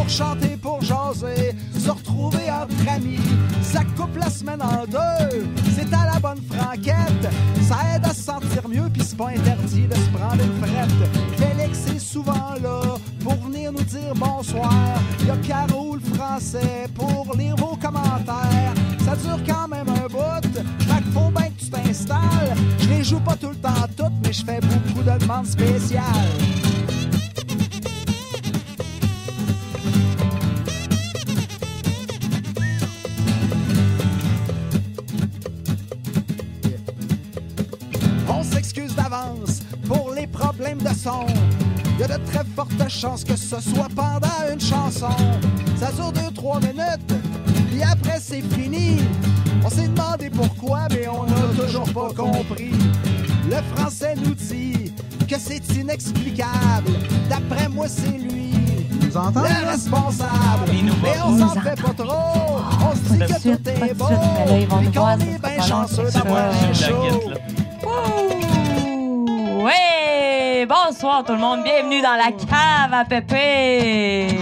chanter, pour jaser, se retrouver entre amis. Ça coupe la semaine en deux, c'est à la bonne franquette. Ça aide à se sentir mieux, pis c'est pas interdit de se prendre une frette. Félix est souvent là pour venir nous dire bonsoir. Y'a Caro le français pour lire vos commentaires. Ça dure quand même un bout, fait qu'il faut bien que tu t'installes. Je les joue pas tout le temps toutes, mais je fais beaucoup de demandes spéciales. On s'excuse d'avance pour les problèmes de son. Il y a de très fortes chances que ce soit pendant une chanson. Ça dure 2-3 minutes, puis après c'est fini. On s'est demandé pourquoi, mais on n'a toujours pas compris. Le français nous dit que c'est inexplicable. D'après moi, c'est lui Vous entendez? le responsable. Mais on s'en fait pas trop. On se dit que tout est beau, puis qu'on est bien chanceux d'avoir un show. Ouais! Bonsoir tout le monde, bienvenue dans la cave à Pépé!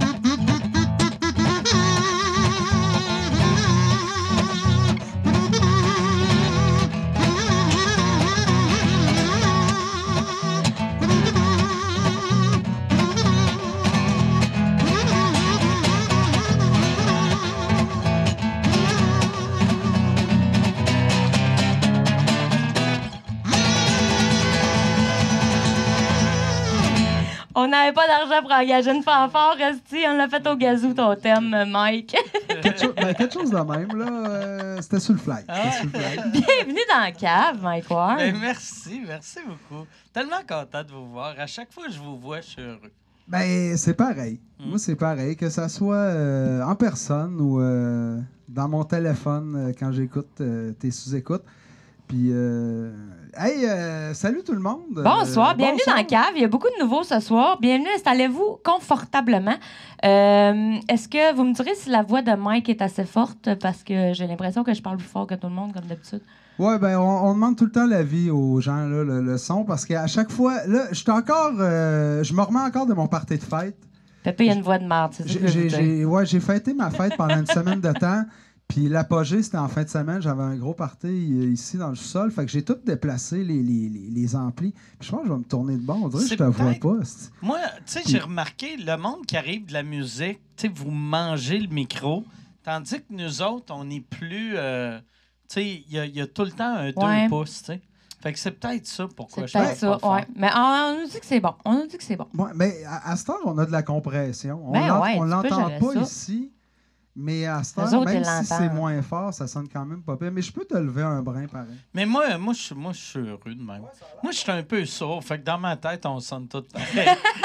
On n'avait pas d'argent pour engager une fanfare, Resti. On l'a fait au gazou, ton thème, Mike. Quelque chose de même, là. C'était sur le fly. C'était sur le fly. Bienvenue dans la cave, Mike Ward. Ben, merci beaucoup. Tellement content de vous voir. À chaque fois que je vous vois, je suis heureux. Ben, c'est pareil. Moi, c'est pareil. Que ça soit en personne ou dans mon téléphone quand j'écoute tes sous-écoutes. Puis, salut tout le monde. Bonsoir, bienvenue dans la cave. Il y a beaucoup de nouveaux ce soir. Bienvenue, installez-vous confortablement. Est-ce que vous me direz si la voix de Mike est assez forte? Parce que j'ai l'impression que je parle plus fort que tout le monde, comme d'habitude. Ouais, ben, on demande tout le temps l'avis aux gens, là, le son, parce qu'à chaque fois, là, je me remets encore de mon party de fête. Pépé, il y a une voix de marde, c'est ça que je veux dire. J'ai fêté ma fête pendant une semaine de temps. Puis l'apogée, c'était en fin de semaine. J'avais un gros party ici dans le sol. Fait que j'ai tout déplacé, les amplis. Puis je pense que je vais me tourner de bon. On dirait que je te vois pas. Moi, tu sais, j'ai remarqué, le monde qui arrive de la musique, tu sais, vous mangez le micro, tandis que nous autres, on est plus... tu sais, il y a tout le temps un 2 pouces, tu sais. Fait que c'est peut-être ça pourquoi je peut-être ça, ouais. Mais on nous dit que c'est bon. Ouais, mais à cette heure, on a de la compression. On tu l'entend peux pas gérer ça. ici. Mais à cette Eux heure, autres, même ils si c'est l'entendent. moins fort, ça sonne quand même pas pire. Mais je peux te lever un brin pareil. Mais moi, je suis heureux de même. Moi, je suis un peu sourd. Fait que dans ma tête, on sonne tout pareil.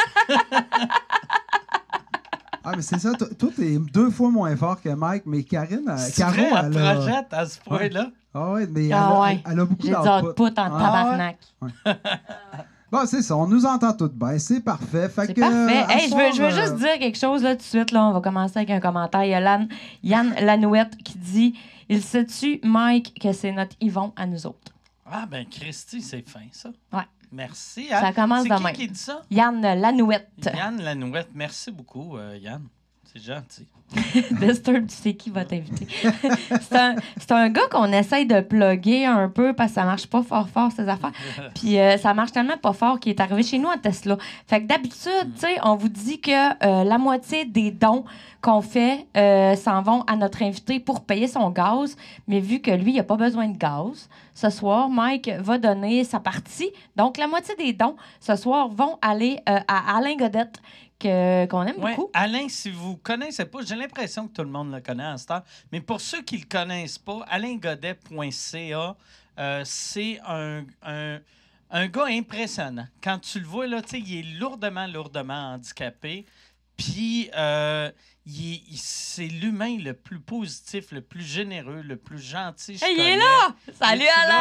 Ah, mais c'est ça. Toi, t'es 2 fois moins fort que Mike. Mais Karine, Caro, Elle elle a... projette à ce point-là. Ah ouais, mais Ouais. elle a beaucoup J'ai dit d'output. output en tabarnak. Bon, c'est ça. On nous entend toutes bien. C'est parfait. Fait C'est que, parfait. à Hey, soir, je veux juste dire quelque chose là tout de suite. Là. On va commencer avec un commentaire. Il y a Yann Lanouette qui dit « Il sait-tu, Mike, que c'est notre Yvon à nous autres? » Ah, ben, Christy, c'est fin, ça. Ouais. Merci. Ça commence C'est de qui même. qui dit ça? Yann Lanouette. Yann Lanouette. Merci beaucoup, Yann. C'est gentil. Disturb, tu sais qui va t'inviter. c'est un gars qu'on essaye de plugger un peu parce que ça marche pas fort, ces affaires. Puis ça marche tellement pas fort qu'il est arrivé chez nous à Tesla. Fait que d'habitude, tu sais, on vous dit que la moitié des dons qu'on fait s'en vont à notre invité pour payer son gaz. Mais vu que lui, il a pas besoin de gaz, ce soir, Mike va donner sa partie. Donc, la moitié des dons, ce soir, vont aller à Alain Godette, qu'on aime Ouais, beaucoup. Alain, si vous ne connaissez pas, j'ai l'impression que tout le monde le connaît à cette heure, mais pour ceux qui ne le connaissent pas, alaingodet.ca, c'est un gars impressionnant. Quand tu le vois, là, il est lourdement handicapé, puis c'est l'humain le plus positif, le plus généreux, le plus gentil. Hey, il est là! Salut Alain!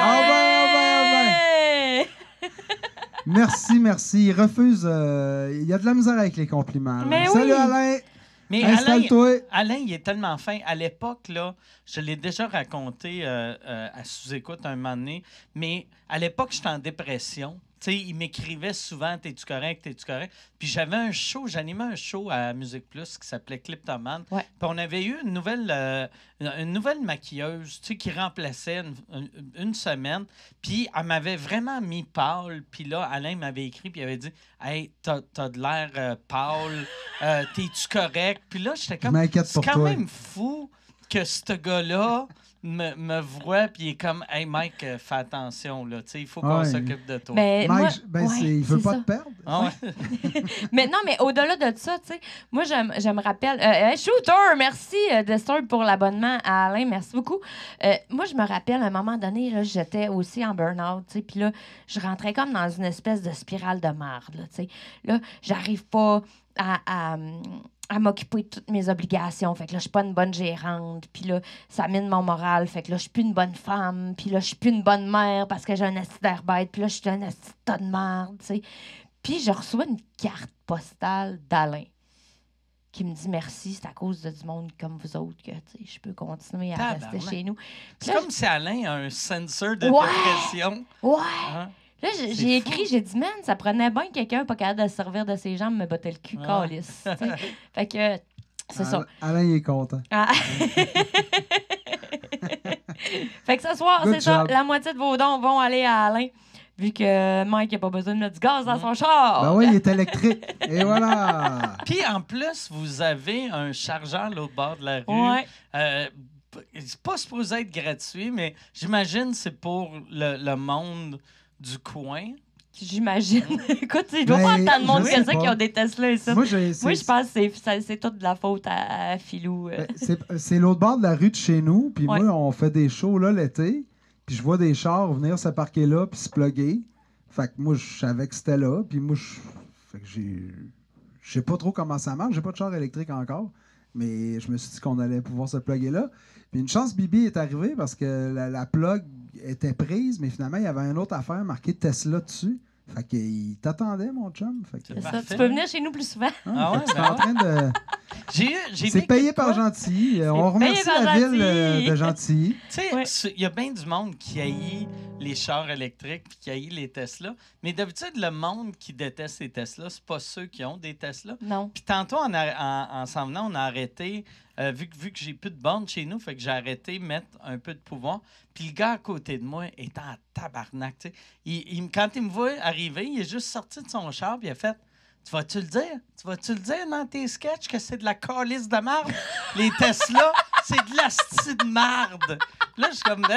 Ah ben. Merci. Il refuse. Il y a de la misère avec les compliments. Alain. Mais Salut oui. Alain! Mais Installe-toi. Alain, il est tellement fin. À l'époque, là, je l'ai déjà raconté à sous-écoute un moment donné, mais à l'époque, j'étais en dépression. Tu sais, il m'écrivait souvent « T'es-tu correct? T'es-tu correct? » Puis j'animais un show à Musique Plus qui s'appelait Cliptoman. Ouais. Puis on avait eu une nouvelle maquilleuse, tu sais, qui remplaçait une semaine. Puis elle m'avait vraiment mis pâle. Puis là, Alain m'avait écrit, puis il avait dit « Hey, t'as de l'air pâle. T'es-tu correct? » Puis là, j'étais comme... m'inquiète C'est pour quand toi. même fou que ce gars-là me voit, puis il est comme « Hey, Mike, fais attention, là. Tu sais, il faut qu'on Ouais. s'occupe de toi. » Mais moi, Mike, il veut c'est pas ça. te perdre. Ah ouais. Mais non, mais au-delà de ça, tu sais, moi, je me rappelle... hey, Shooter, merci, Destor, pour l'abonnement à Alain. Merci beaucoup. Moi, je me rappelle, à un moment donné, là, j'étais aussi en burn-out, tu sais, puis là, je rentrais comme dans une espèce de spirale de merde, là, tu sais. Là, j'arrive pas à m'occuper de toutes mes obligations. Fait que là, je suis pas une bonne gérante. Puis là, ça mine mon moral. Fait que là, je suis plus une bonne femme. Puis là, je suis plus une bonne mère parce que j'ai un asti d'air bête. Puis là, je suis un asti de tas de merde, tu sais. Puis je reçois une carte postale d'Alain qui me dit merci, c'est à cause de du monde comme vous autres que tu sais, je peux continuer à rester Tabarnak. chez nous. C'est Là, comme si Alain a un sensor de Ouais. dépression. Ouais! Hein? Là, C'est j'ai fou. écrit, j'ai dit, man, ça prenait bien quelqu'un pas capable de se servir de ses jambes, me botter le cul, Ouais. câlisse. Tu sais. Fait que, c'est ça. Alain, il est content. Ah. Fait que ce soir, Good c'est ça. job. La moitié de vos dons vont aller à Alain, vu que Mike n'a pas besoin de mettre du gaz dans son char. Ben oui, il est électrique. Et voilà. Puis en plus, vous avez un chargeur à l'autre bord de la rue. Ouais. C'est pas supposé être gratuit, mais j'imagine que c'est pour le monde du coin. J'imagine. Écoute, il doit Ben, pas tant de monde je que sais ça pas. qui ont des Tesla et ça. Moi, Moi, je pense que c'est toute de la faute à Philou. Ben, c'est l'autre bord de la rue de chez nous. Puis Ouais. moi, on fait des shows là l'été. Puis je vois des chars venir se parquer là puis se plugger. Fait que moi, je savais que c'était là. Puis moi, fait que je sais pas trop comment ça marche. J'ai pas de char électrique encore. Mais je me suis dit qu'on allait pouvoir se plugger là. Puis une chance, Bibi est arrivé parce que la plug était prise. Mais finalement, il y avait une autre affaire marquée Tesla dessus. Fait qu'il t'attendait, mon chum. Fait que, C'est ça. Parfait. Tu peux venir chez nous plus souvent. Ah ouais, fait que c'est ben en train de. J'ai C'est vécu payé de par quoi? Gentilly. On remercie payé par la ville Gentilly. de Gentilly. Tu sais, Ouais. il y a bien du monde qui haït les chars électriques puis qui haït les Tesla. Mais d'habitude, le monde qui déteste les Tesla, c'est pas ceux qui ont des Tesla. Non. Puis tantôt, en s'en venant, on a arrêté, vu que j'ai plus de bornes chez nous, fait que j'ai arrêté de mettre un peu de pouvoir. Puis le gars à côté de moi est en tabarnak. Tu sais. Quand il me voit arriver, il est juste sorti de son char puis il a fait « Tu vas-tu le dire? Tu vas-tu le dire dans tes sketchs que c'est de la calice de marde? Les Tesla, c'est de la style de marde. » Là, je suis comme,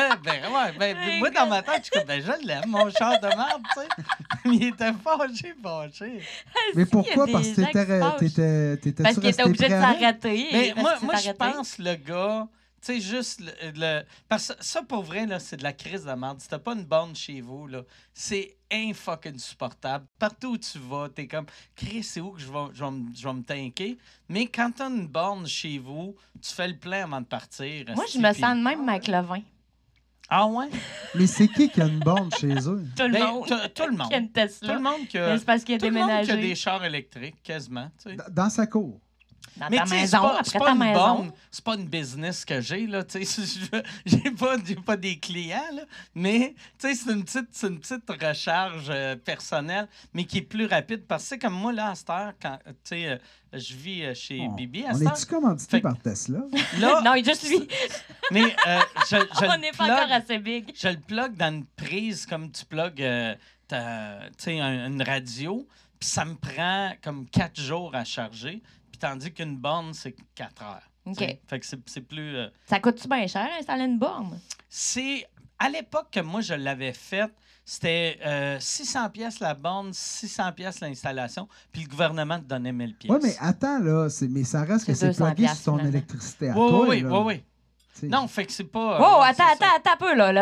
moi, dans ma tête, je suis comme, je l'aime, mon char de marde, tu sais. Mais il était fâché. Mais Il y a pourquoi? des Parce que gens qui se fâchent. t'étais Parce qu'il était obligé de s'arrêter. Mais moi, Parce qu'il je s'est arrêté. pense, le gars, tu sais, juste parce que ça, pour vrai, là, c'est de la crise de merde. Si t'as pas une borne chez vous, là, c'est fucking supportable. Partout où tu vas, t'es comme, Chris, c'est où que je vais me tanker? Mais quand t'as une borne chez vous, tu fais le plein avant de partir. Moi, je esti, me puis- sens de même avec le vin. Ah ouais? Mais c'est qui a une borne chez eux? Tout le Ben, monde. tout le monde. Qui a une Tout le Tesla. monde qui a, Mais c'est parce qu'il a tout le monde qui a déménagé. des chars électriques, quasiment. Tu sais. Dans sa cour. Dans Mais ta tu sais, maison, c'est après pas ta une maison. borne, c'est pas une business que j'ai, là, tu sais, j'ai pas des clients, là, mais, tu sais, c'est une petite recharge personnelle, mais qui est plus rapide, parce que c'est comme moi, là, à cette heure, quand, tu sais, je vis chez Bibi, à On cette heure, est-tu commandité Fait- par Tesla? là, Non, il est juste lui. mais je On le n'est pas encore plug, assez big. je le plug dans une prise comme tu plugs, tu sais, une radio, puis ça me prend comme 4 jours à charger, puis tandis qu'une borne, c'est 4 heures. OK. T'sais. Fait que c'est plus... Ça coûte-tu bien cher, installer une borne? c'est... À l'époque que moi, je l'avais faite, c'était 600 pièces la borne, 600 pièces l'installation, puis le gouvernement te donnait 1000 pièces. Oui, mais attends, là, mais ça reste que C'est c'est 200 plugué sur ton finalement. électricité à Oui, toi. oui, là. oui, oui. Tu sais. Non, fait que c'est pas... Oh, ouais, attends c'est ça. un peu, là.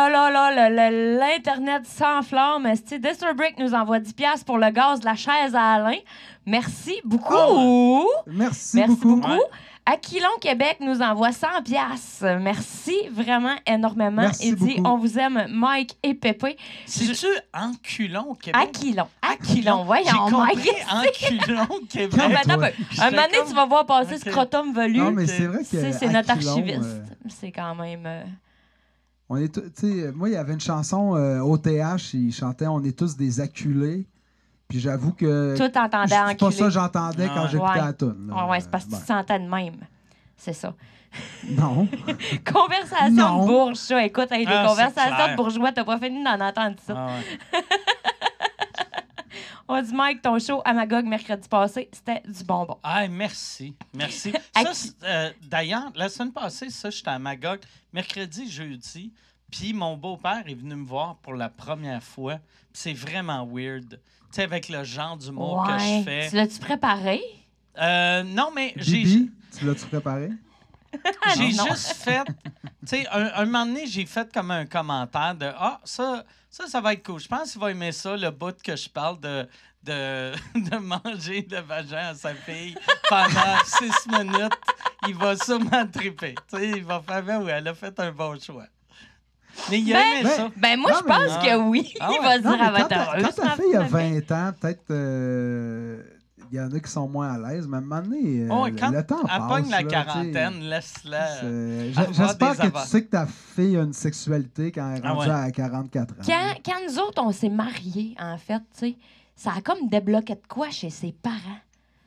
L'Internet s'enflamme. Disturbrick nous envoie 10$ pour le gaz de la chaise à Alain. Merci beaucoup. Oh! Merci beaucoup. Ouais. Aquilon Québec nous envoie 100$. Merci vraiment énormément. Merci Il dit beaucoup. on vous aime, Mike et Pépé. C'est-tu Enculon au Québec? Aquilon, voyons, J'ai Mike. compris Enculon au Québec. Calme-toi. Attends un peu. J'étais Un moment donné, comme- tu vas voir passer Ok. Scrotum velu. Non, mais c'est vrai que. C'est notre Aquilon, archiviste. C'est quand même... On est, moi, il y avait une chanson OTH, il chantait On est tous des acculés. Puis j'avoue que. Toi, t'entendais c'est pas enculé. ça que j'entendais quand j'écoutais Ouais. la toune. là. Ouais, c'est parce que tu te sentais de même. C'est ça. Non. Conversation Non. de bourge, ça. Écoute, avec des Ah, c'est conversations clair. de bourgeois, t'as pas fini d'en entendre ça. Ah ouais. On dit, Mike, ton show à Magog mercredi passé, c'était du bonbon. Ah, merci. Merci. Ça, d'ailleurs, la semaine passée, ça, j'étais à Magog, mercredi, jeudi, puis mon beau-père est venu me voir pour la première fois. Puis c'est vraiment weird. Tu sais, avec le genre d'humour que je fais. Tu l'as-tu préparé? Non, mais j'ai Bibi, tu l'as-tu préparé? j'ai non. juste fait... Tu sais, un moment donné, j'ai fait comme un commentaire de « Ah, ça va être cool. Je pense qu'il va aimer ça, le bout que je parle de manger le vagin à sa fille pendant 6 minutes. Il va sûrement triper. Tu sais, il va faire « Ben oui, elle a fait un bon choix. » Mais il a aimé ça. Ben, moi, Non, je pense mais- que oui. Ah Il ouais. va se Non, dire, mais elle va être heureuse. quand ta fille a ma fille. 20 ans, peut-être il y en a qui sont moins à l'aise, mais à un moment donné, Oh, quand le temps elle passe. pogne la là, quarantaine, tu laisse-la. sais. avoir J'espère des que tu avances. sais que ta fille a une sexualité quand elle est Ah rendue ouais. à 44 ans. Quand nous autres, on s'est mariés, en fait, tu sais, ça a comme débloqué de quoi chez ses parents.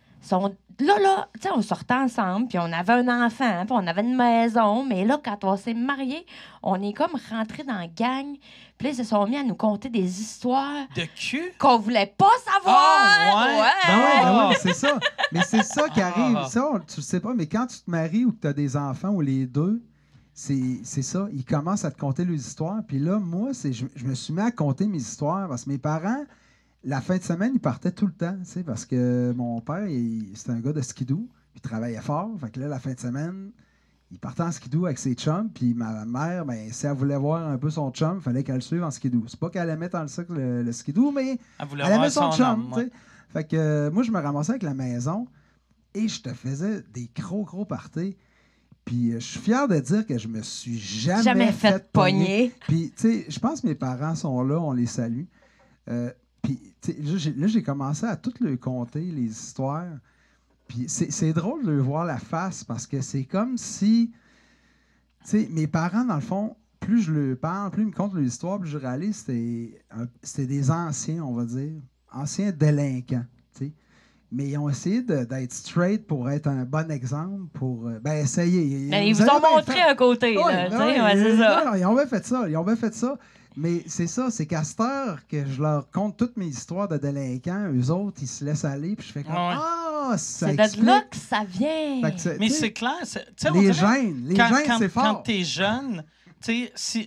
Là, tu sais, on sortait ensemble, puis on avait un enfant, puis on avait une maison, mais là, quand on s'est mariés, on est comme rentrés dans la gang, puis là, ils se sont mis à nous conter des histoires De cul? qu'on voulait pas savoir. Ah, ouais. Ben ouais, Ah. c'est ça. Mais c'est ça qui arrive. Ah. Ça, tu le sais pas, mais quand tu te maries ou que tu as des enfants ou les deux, c'est ça. Ils commencent à te conter leurs histoires. Puis là, moi, je me suis mis à compter mes histoires parce que mes parents, la fin de semaine, ils partaient tout le temps, tu sais, parce que mon père, c'était un gars de skidoo, puis il travaillait fort. Fait que là, la fin de semaine, il partait en skidoo avec ses chums, puis ma mère, ben, si elle voulait voir un peu son chum, il fallait qu'elle le suive en skidoo. C'est pas qu'elle aimait dans le sac le skidoo, mais Elle voulait elle aimait voir son chum, homme, tu sais. ouais. Fait que moi, je me ramassais avec la maison et je te faisais des gros parties. Puis je suis fier de dire que je me suis jamais fait pogner. Puis, tu sais, je pense que mes parents sont là, on les salue. Puis, tu sais, là, j'ai commencé à tout leur conter, les histoires. Puis, c'est drôle de leur voir la face parce que c'est comme si, tu sais, mes parents, dans le fond, plus je leur parle, plus ils me content leur histoire, plus je réalise que c'était des anciens, on va dire, anciens délinquants, tu sais. Mais ils ont essayé d'être straight pour être un bon exemple, pour, essayer. Mais ils vous ont montré un côté, là, tu sais, ouais, c'est ça. Non, ils ont bien fait ça. Mais c'est ça, c'est qu'à cette heure que je leur conte toutes mes histoires de délinquants, eux autres, ils se laissent aller, puis je fais comme Ouais. Ah, ça C'est explique. de là que ça vient. Fait que Mais tu sais, c'est clair. Tu sais, on les dirait, gènes, c'est fort. Quand t'es jeune, tu sais,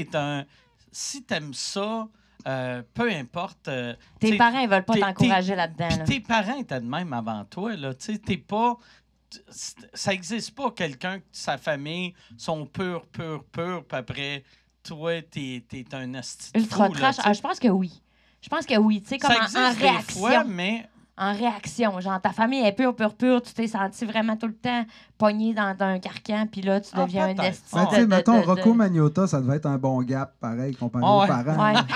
si t'aimes ça, peu importe. Tes parents, ils veulent pas t'es- t'encourager là-dedans. Puis là. tes parents étaient de même avant toi, là. Tu sais, t'es pas. Ça n'existe pas quelqu'un que sa famille sont pur, puis après, toi, t'es un asti de Ultra fou, là, trash. tu sais. Ah, je pense que oui. Je pense que oui. Tu sais, comme Ça en existe des réaction. fois, mais En réaction. Genre, ta famille est pure. Tu t'es senti vraiment tout le temps pogné dans un carcan, puis là, tu Ah, deviens un peut-être. esti. Ben, tu sais, de- mettons, de- Rocco Magnotta, ça devait être un bon gap, pareil, comparé Oh, aux ouais. parents. Ouais.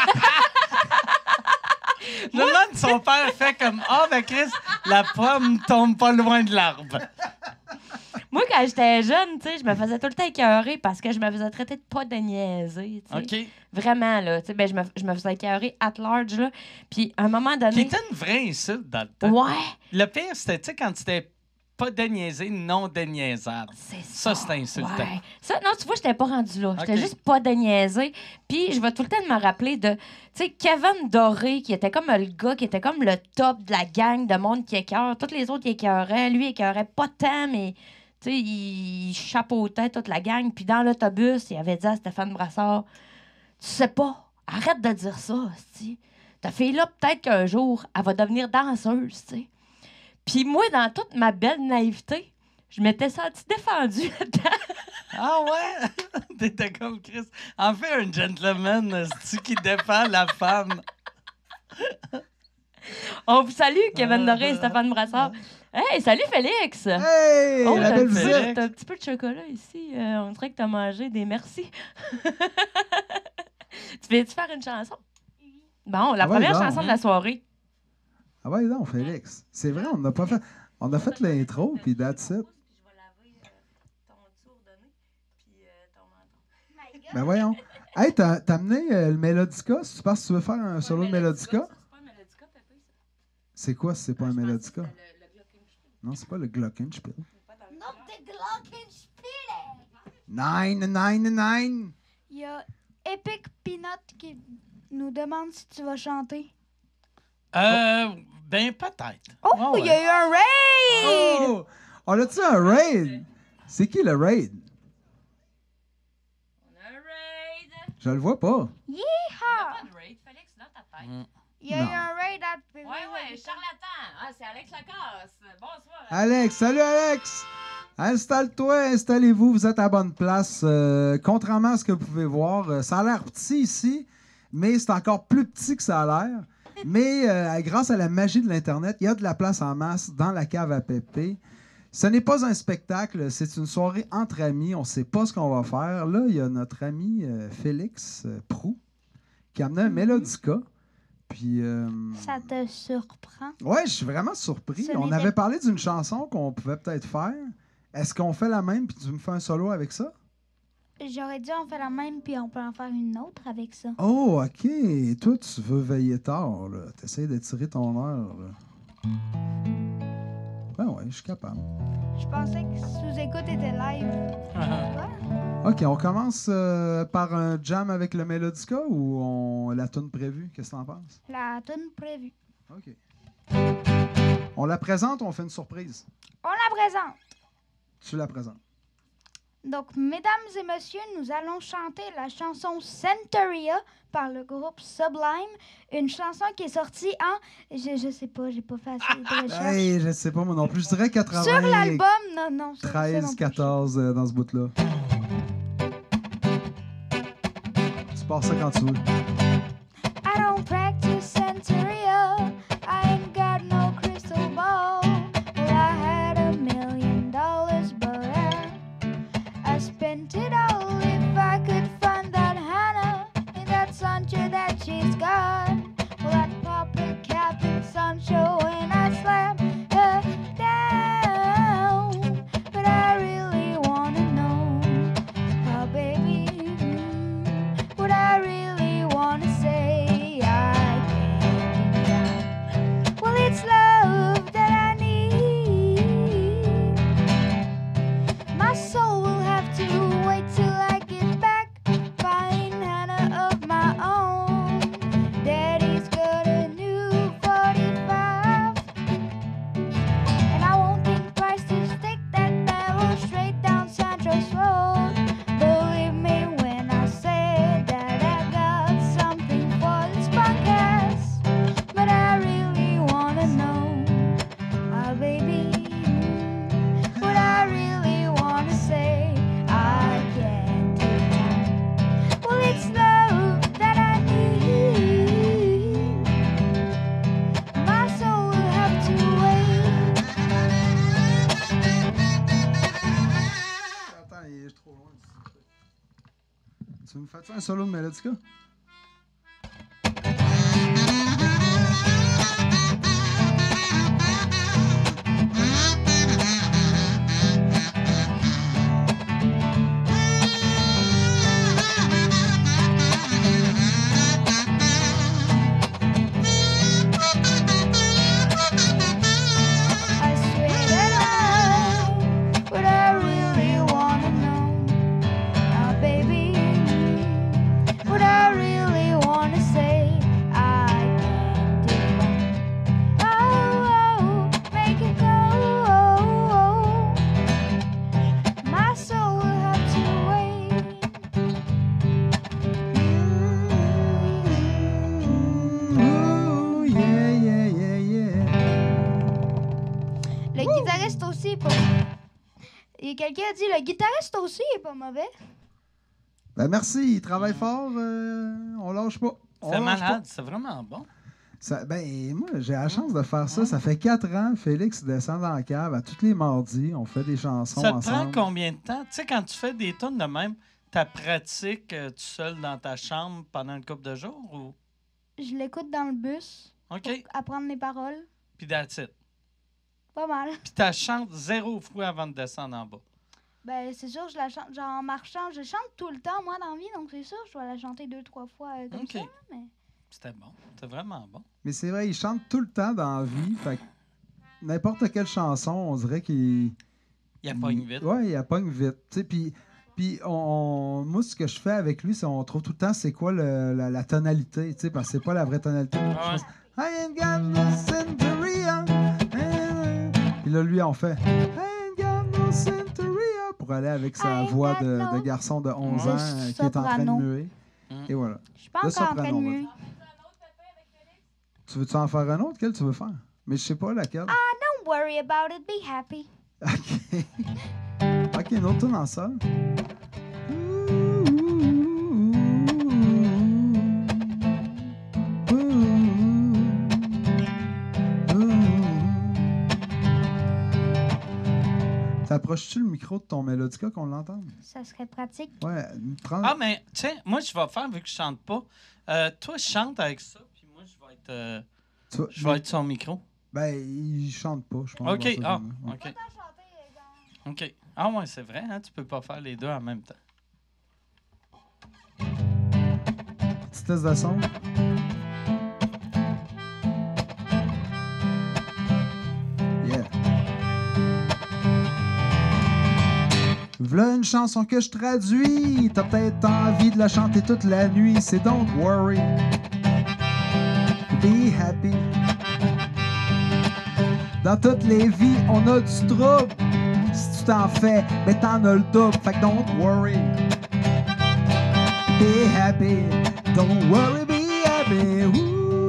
je me demande si son père fait comme Ah, ben Chris, la pomme tombe pas loin de l'arbre. Moi, quand j'étais jeune, tu sais, je me faisais tout le temps écœurer parce que je me faisais traiter de pas de niaiser, tu sais. OK. Vraiment, là. Tu sais, ben, je me faisais écœurer at large, là. Puis, à un moment Qui donné... était une vraie insulte dans le temps. Ouais, Le pire, c'était, tu sais, quand c'était pas déniaisé, non déniaisable. c'est Ça, ça. c'était insultant. Ouais. Ça, non, tu vois, j'étais pas rendue là. J'étais OK. juste pas de niaiser. Puis, je vais tout le temps me rappeler de, tu sais, Kevin Doré, qui était comme le gars, qui était comme le top de la gang de monde qui écœure. Tous les autres, ils écœuraient. Lui, il écœurait pas tant, mais, tu sais, il chapeautait toute la gang. Puis, dans l'autobus, il avait dit à Stéphane Brassard, tu sais pas, arrête de dire ça, c'ti. Ta fille-là, peut-être qu'un jour, elle va devenir danseuse, tu sais. Puis moi, dans toute ma belle naïveté, je m'étais sentie défendue là-dedans. Ah ouais? T'étais comme Chris. En fait, un gentleman, c'est-tu qui défend la femme? On vous salue, Kevin Doré et Stéphane Brassard. Hey, salut Félix! Hey, Oh, la t'as belle un Félix. visite! t'as un petit peu de chocolat ici. On dirait que t'as mangé des merci. Tu veux-tu faire une chanson? Bon, la Ah ouais, première donc, chanson de la soirée. Ah ouais, non, Félix. C'est vrai, on n'a pas fait. On a fait l'intro, puis that's it. Je vais laver ton tour donné, puis ton menton. Ben voyons. Hey, t'as amené le Mélodica? Si tu penses que tu veux faire un solo de Mélodica? C'est quoi si c'est pas un Mélodica? Non, c'est pas le Glockenspiel. Non, c'est Glockenspiel. Nine. Il y a Epic Peanut qui nous demande si tu vas chanter. Ben, peut-être. Oh, Ouais, il y a eu un raid! Oh! On a-tu un raid? C'est qui le raid? On a un raid. Je le vois pas. Yeehaw! Pas de raid, Félix, dans ta tête. Il y a Non. eu un raid à Ouais, charlatan. Ah, c'est Alex Lacasse. Bonsoir. Alex, salut Alex! Installe-toi, installez-vous, vous êtes à bonne place. Contrairement à ce que vous pouvez voir, ça a l'air petit ici, mais c'est encore plus petit que ça a l'air. Mais grâce à la magie de l'Internet, il y a de la place en masse dans la cave à Pépé. Ce n'est pas un spectacle, c'est une soirée entre amis. On ne sait pas ce qu'on va faire. Là, il y a notre ami Félix Proulx qui a amené un Mélodica. Puis, Ça te surprend? ouais, je suis vraiment surpris. Ce On n'était- avait parlé d'une chanson qu'on pouvait peut-être faire. Est-ce qu'on fait la même puis tu me fais un solo avec ça? J'aurais dit on fait la même puis on peut en faire une autre avec ça. Oh, OK. Toi, tu veux veiller tard, là. T'essayes d'étirer ton heure, là. Ben ouais, je suis capable. Je pensais que sous-écoute était live. Ouais. OK, on commence par un jam avec le Mélodica ou la tune prévue? Qu'est-ce que t'en penses? La tune prévue. OK. On la présente ou on fait une surprise? On la présente. Tu la présentes. Donc, mesdames et messieurs, nous allons chanter la chanson Centuria par le groupe Sublime. Une chanson qui est sortie en... Je sais pas, j'ai pas fait assez de recherche. Hey, je sais pas moi non plus. Je dirais 80... Sur l'album, non. ça non 13, plus. 14 dans ce bout-là. Tu pars ça quand tu veux. I don't practice Centuria. I ain't got no crystal ball. Well, I had $1 million, but I spent it all. If I could find that Hannah in that Sancho that she's got, well, I'd pop a cap in Sancho and I'd slam her down. But I really wanna know, oh baby, what I really wanna say. I can't deny. Well, it's love that I need. My soul will have to wait till I get back. Find Hannah of my own. Daddy's got a new 45, and I won't think twice to stick that barrel straight down Sancho's road. Believe me when I say that I got something for this punk ass. But I really wanna know, ah baby, what I really wanna say. I can't deny. Well, it's love that I need. My soul will have to wait. Attends, il est trop loin. Tu me fais un solo de Mélodica? I swear that what I really wanna know, ah baby, what I really wanna say. I can't define. Oh, make it go. My soul will have to wait. Ooh, yeah. Le guitariste aussi est pas. Et quelqu'un a dit le guitariste aussi est pas mauvais. Ben merci, il travaille fort. On lâche pas. On C'est lâche malade, c'est vraiment bon. pas. Ça, ben, moi, j'ai la chance de faire ça. Ça fait 4 ans, Félix descend dans la cave à tous les mardis. On fait des chansons Ça te ensemble. prend combien de temps? Tu sais, quand tu fais des tunes de même, tu pratiques tout seul dans ta chambre pendant une couple de jours? Ou... Je l'écoute dans le bus OK. pour apprendre les paroles. Puis that's it. Pas mal. Puis tu chantes 0 fois avant de descendre en bas. Ben, c'est sûr, je la chante. Genre, en marchant, je chante tout le temps, moi, dans la vie, donc c'est sûr, je dois la chanter 2-3 fois comme OK. ça. Mais... C'était bon. C'était vraiment bon. Mais c'est vrai, il chante tout le temps dans la vie. Fait que n'importe quelle chanson, on dirait qu'il. Il a pas une vite. Ouais, il pogne vite. Tu sais, puis moi, ce que je fais avec lui, c'est on trouve tout le temps c'est quoi la tonalité, tu sais, parce que c'est pas la vraie tonalité. Ah ouais. I ain't got no Centuria. Puis là, lui, on fait I ain't got no Centuria pour aller avec sa I ain't voix got de no- garçon de 11 De ans qui est en train de soprano. muer. Et voilà. Je suis pas De encore en train de soprano, muer. Tu veux-tu en faire un autre? Quel tu veux faire? Mais je sais pas laquelle. Don't worry about it, be happy. OK. OK, une autre tune en sol. T'approches-tu le micro de ton mélodica qu'on l'entende? Ça serait pratique. Ouais, prends... Ah, mais, tu sais, moi, je vais faire, vu que je chante pas. Toi, chante avec ça, puis moi, je vais être sur le micro. Ben, il chante pas, je pense. OK. dans Ah, ce film-là. OK. OK. Ah, ouais, c'est vrai, hein? Tu peux pas faire les deux en même temps. Petit test de son. Yeah. V'là une chanson que je traduis. T'as peut-être envie de la chanter toute la nuit. C'est Don't Worry. Be happy. Dans toutes les vies, on a du trouble. Si tu t'en fais, ben t'en as le double. Fait que don't worry. Be happy. Don't worry, be happy. Ooh.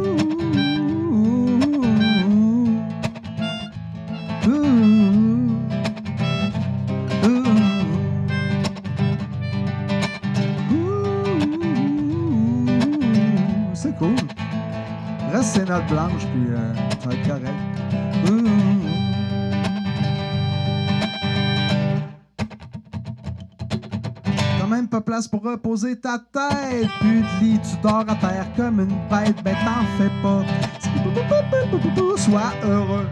C'est cool. Reste ses notes blanches, puis ça va être correct. T'as même pas place pour reposer ta tête. Plus de lit, tu dors à terre comme une bête. Ben t'en fais pas. Sois heureux.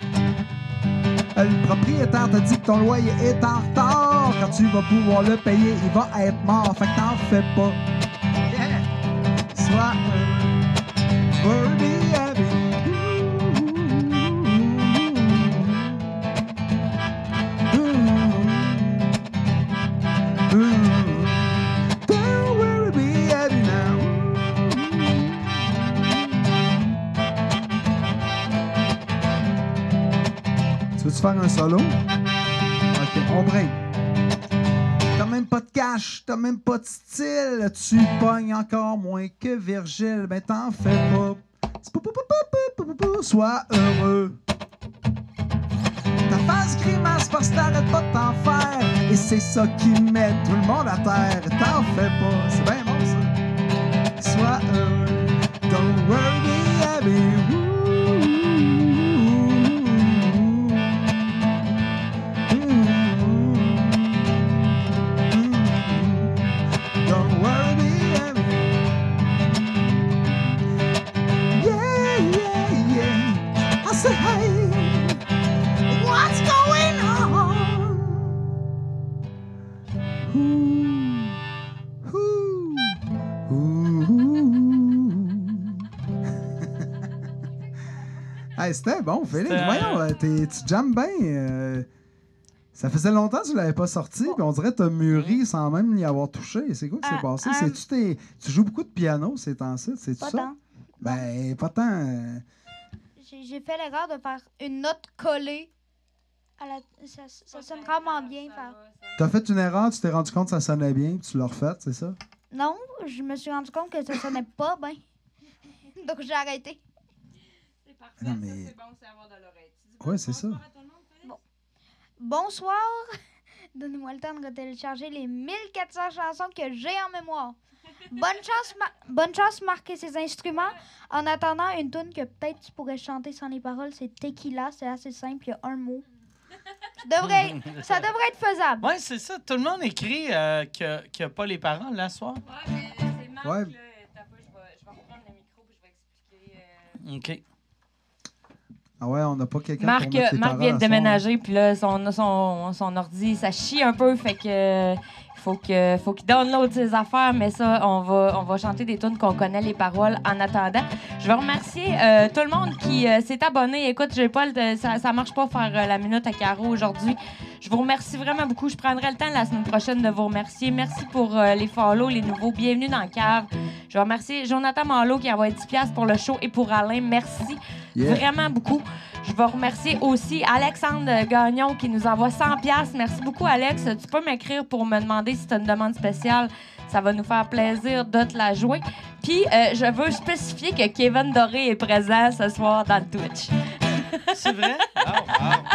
Le propriétaire t'a dit que ton loyer est en retard. Quand tu vas pouvoir le payer, il va être mort. Fait que t'en fais pas. Yeah. Sois heureux. Worry, be happy. Don't worry, be happy now. Tu veux-tu faire un solo? Ok, on break. T'as même pas de cash, t'as même pas de style. Tu pognes encore moins que Virgile. Ben t'en fais pas. Sois heureux. Ta face grimace parce que t'arrêtes pas de t'en faire. Et c'est ça qui met tout le monde à terre. T'en fais pas, c'est bien bon ça. Sois heureux. Don't worry, be happy. Don't worry, be happy. Yeah, yeah, yeah. I say, hey, what's going on? Hey, c'était bon, Félix. C'était- Voyons, tu jammes bien. Ça faisait longtemps que tu l'avais pas sorti, puis on dirait que tu as mûri sans même y avoir touché. C'est quoi qui s'est passé? Tu joues beaucoup de piano ces temps-ci, c'est Pas ça? tant. Ben, pas tant. J'ai fait l'erreur de faire une note collée. Ça sonne vraiment bien. T'as fait une erreur, tu t'es rendu compte que ça sonnait bien, puis tu l'as refait, c'est ça? Non, je me suis rendu compte que ça sonnait pas bien. Donc j'ai arrêté. C'est parfait, Non, mais- ça, c'est bon, c'est avoir de l'oreille. Tu dis Ouais, c'est ça. bonsoir à tout le monde, Félix? Bonsoir. Donnez-moi le temps de télécharger les 1400 chansons que j'ai en mémoire. Bonne chance marquer ces instruments. En attendant, une tune que peut-être tu pourrais chanter sans les paroles, c'est Tequila. C'est assez simple, il y a un mot. Ça devrait être faisable. Ouais, c'est ça. Tout le monde écrit qu'il n'y a pas les paroles, là, ce soir. Ouais, mais c'est Marc, Ouais. là. T'as pas, je vais reprendre le micro puis je vais expliquer. OK. Ah ouais, on n'a pas quelqu'un Marc, pour mettre les Marc paroles vient de à soir, déménager, puis là, son ordi, ça chie un peu, fait que faut qu'il download ses affaires, mais ça, on va chanter des tunes qu'on connaît les paroles en attendant. Je veux remercier tout le monde qui s'est abonné. Écoute, j'ai pas ça marche pas faire la minute à Caro aujourd'hui. Je vous remercie vraiment beaucoup. Je prendrai le temps la semaine prochaine de vous remercier. Merci pour les follow, les nouveaux. Bienvenue dans la cave. Je veux remercier Jonathan Malo qui a envoyé 10$ pour le show et pour Alain. Merci vraiment beaucoup. Je veux remercier aussi Alexandre Gagnon qui nous envoie 100$. Merci beaucoup, Alex. Tu peux m'écrire pour me demander si tu as une demande spéciale. Ça va nous faire plaisir de te la jouer. Puis, je veux spécifier que Kevin Doré est présent ce soir dans le Twitch. C'est vrai? Oh, wow.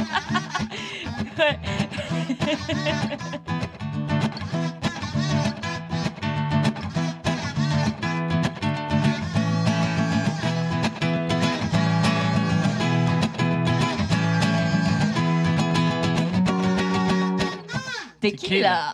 T'es qui, là?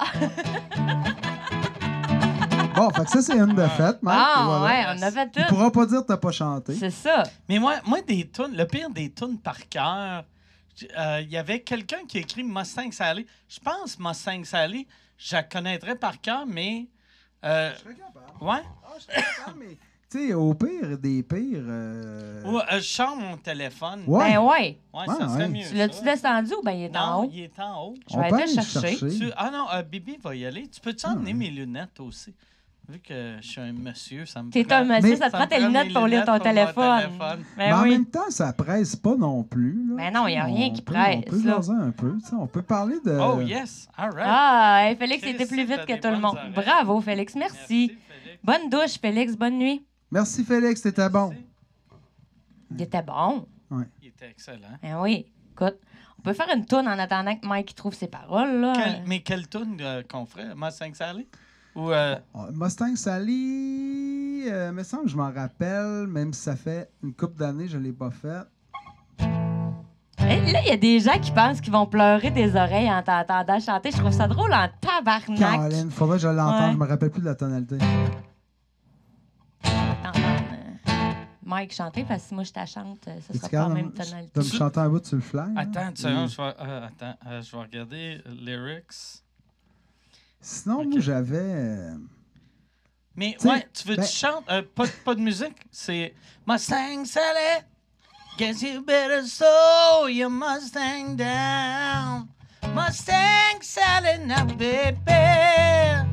Bon, fait que ça, c'est une défaite, Mike. Ah, Voilà. ouais, on a fait Tu tout. pourras pas dire que t'as pas chanté. C'est ça. Mais moi des tunes, le pire des tunes par cœur, il y avait quelqu'un qui a écrit Mustang Sally. Je pense Mustang Sally, je la connaîtrais par cœur, mais... Je serais capable. ouais? Ah, je serais capable, mais... Tu sais, au pire des pires... Ou je sors mon téléphone. Ouais. Ben ouais. Ouais, Ouais, ça serait ouais. mieux. Tu l'as-tu ça. descendu ou ben il est en Non, haut? il est en haut. Je On vais peut aller aller chercher. Ah non, Bibi va y aller. Tu peux-tu emmener ouais. mes lunettes aussi? Vu que je suis un monsieur, ça me T'es prend- un monsieur, Mais- ça te ça prend me tes prend lunettes mes pour lire ton lunettes pour mon téléphone. téléphone. Mais Ben en oui. même temps, ça presse pas non plus. Là. Mais non, il n'y a rien On qui peut- presse, On peut là. jaser un peu. tu sais, On peut parler de... Oh yes, all right. Ah, hey, Félix Christy, était plus vite t'as que des tout le bonnes monde. oreilles. Bravo, Félix. Merci. Félix. Bonne douche, Félix. Bonne nuit. Merci, Félix. T'étais bon. Merci. Il était bon. Il était excellent. Ben oui. Écoute, on peut faire une tourne en attendant que Mike trouve ses paroles, là. Mais quelle tune qu'on ferait? Mustang Sally? Ou Mustang Sally, me semble que je m'en rappelle, même si ça fait une couple d'années je l'ai pas fait. Hey, là, il y a des gens qui pensent qu'ils vont pleurer des oreilles en t'entendant chanter. Je trouve ça drôle en tabarnak. Caroline, faudrait que je l'entende. Ouais. Je me rappelle plus de la tonalité. T'entends, Mike chanter, parce que si moi je te chante, ça Es-tu sera pas la capable même de tonalité. me chanter un bout sur le fly? là? attends une seconde, je vais regarder lyrics. Sinon, Ok. moi, j'avais... Mais T'sais, ouais, tu veux ben- tu chantes pas de musique, c'est Mustang Sally. Guess you better slow your Mustang down. Mustang Sally now, baby.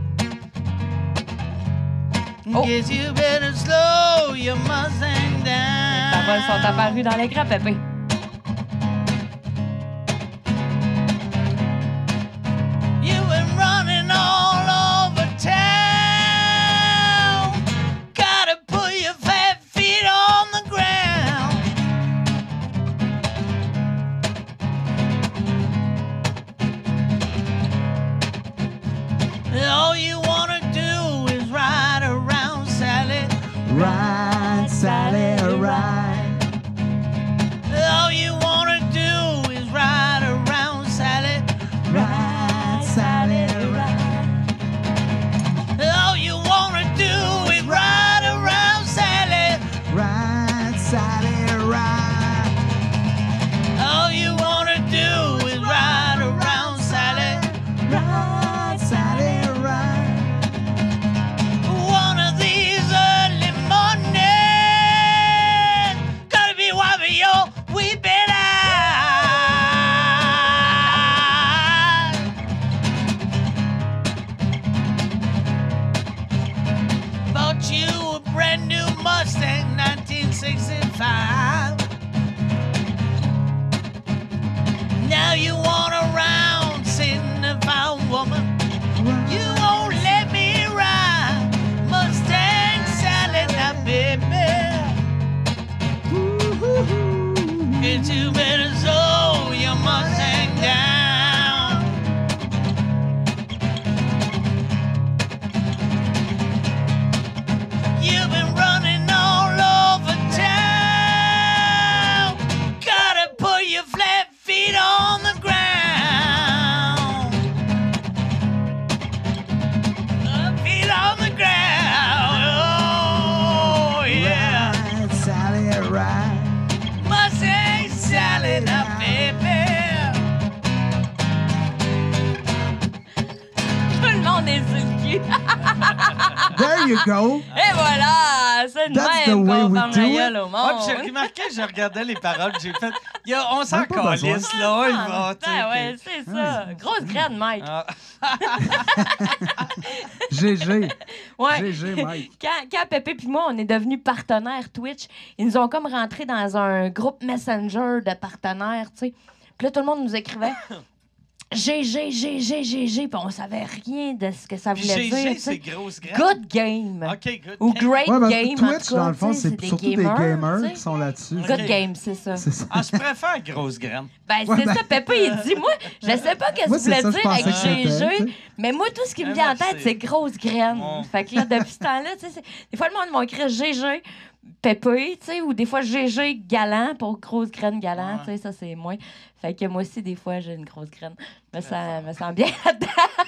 Oh. Guess you better slow your Mustang Les paroles sont down. apparues dans l'écran, Pépé. You were running all over town. Gotta put your fat feet on the ground. All you wanna do is ride around, Sally. Ride, Sally, ride. All you wanna do is ride around, Sally. Ride, Sally, ride. All you wanna do is ride around, Sally. Ride, Sally, ride. All you wanna do is ride around, Sally. Ride, Sally, ride. One of these early mornings, gotta be wiping your weeping eyes. Bought you a brand new Mustang 1965. Now you want a round signified woman. You won't let me ride Mustang Sally now, baby. Get you better slow your Mustang down. You've been running all over town. Gotta put your flat feet on the ground. Feet on the ground. Oh, yeah. Ride, Sally, ride. Mustang Sally. There you go. Et voilà! C'est le That's the même way qu'on we ferme do la it. gueule au Ouais, monde. puis j'ai remarqué, je regardais les paroles, j'ai fait. On s'en Même pas besoin. calisse, là, il va. tu sais, Ah ouais, puis- c'est ça. Grosse graine, Mike. Ah, GG. Ouais. GG, Mike. Quand Pépé puis moi, on est devenus partenaires Twitch, ils nous ont comme rentrés dans un groupe Messenger de partenaires, tu sais. Puis là, tout le monde nous écrivait GG, puis on savait rien de ce que ça Puis voulait dire, GG, tu c'est sais. grosse graine. Good game. OK, good. Ou great Ouais, parce game, que en Twitch, tout cas, dans le fond, tu sais, c'est surtout des gamers tu sais. qui sont là-dessus. Ok. Good game, c'est ça. C'est ça. Ah, je préfère grosse graine. Ben, Ouais, c'est ben- ça, Pépé, il dit, moi, je sais pas qu'est-ce Moi, que c'est tu ça, voulais je dire avec pensais que c'était, tu GG, sais. mais moi, tout ce qui me Ah, vient en merci. tête, c'est grosse graine. Bon. Fait que là, depuis ce temps-là, tu sais, des fois, le monde m'a écrit GG, Pépé, tu sais, ou des fois GG galant pour grosse graine galant, Ouais. tu sais, ça, c'est moi. Fait que moi aussi, des fois, j'ai une grosse graine. Me sens bien là-dedans.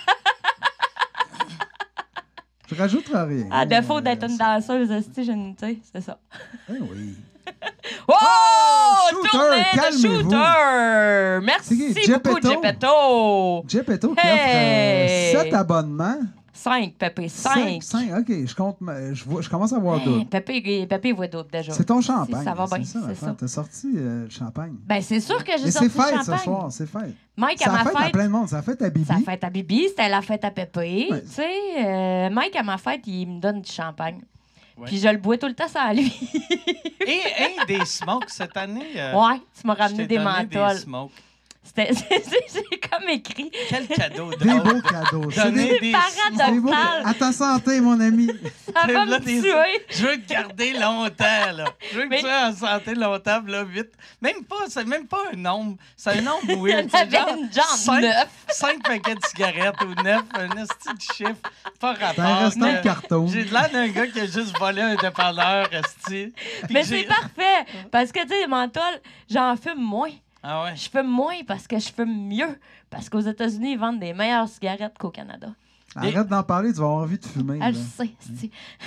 Je rajouterai rien. À défaut d'être une danseuse, tu sais, c'est ça. Eh oui. Oh! Shooter, Tournée de calmez-vous. Shooter! Merci C'est qui? beaucoup, Geppetto? Geppetto! Geppetto qui Hey! offre 7 abonnements. 5, Pépé, 5. 5, OK. Je compte. Je commence à voir d'autres. Pépé, il voit d'autres déjà. C'est ton champagne. Ça va bien, ça, c'est l'affaire. ça. T'as sorti le champagne. Ben, c'est sûr que j'ai Mais sorti c'est le fête champagne. ce soir, c'est fête. Mike, C'est à la ma fête à fête, plein de monde. C'est la fête à Bibi. sa fête à Bibi, c'était la fête à Pépé. Ouais. Tu sais, Mike, à ma fête, il me donne du champagne. Ouais. Puis je le bois tout le temps sans lui. Et des smokes cette année. Ouais, tu m'as je ramené t'ai des donné menthols. Des smokes. C'est comme écrit. Quel cadeau Des drôle. beaux cadeaux. C'est Donner des, des parades des beaux. d'hôpital. À ta santé, mon ami. Ça va Là, me des- tuer. Je veux te garder longtemps, là. Je veux que Mais- tu sois en santé longtemps, là, vite. C'est même pas un nombre. C'est un nombre Il y en weird. C'est avait une genre 5 9. paquets de cigarettes ou 9, un esti de chiffre. Pas T'as un rapport. restant de carton. J'ai de l'air d'un gars qui a juste volé un dépanneur, esti. Puis Mais que j'ai- c'est parfait. Parce que, tu sais, les menthols, j'en fume moins. Ah ouais. Je fume moins parce que je fume mieux. Parce qu'aux États-Unis, ils vendent des meilleures cigarettes qu'au Canada. Arrête d'en parler, tu vas avoir envie de fumer. Ah, là. je sais. c'est-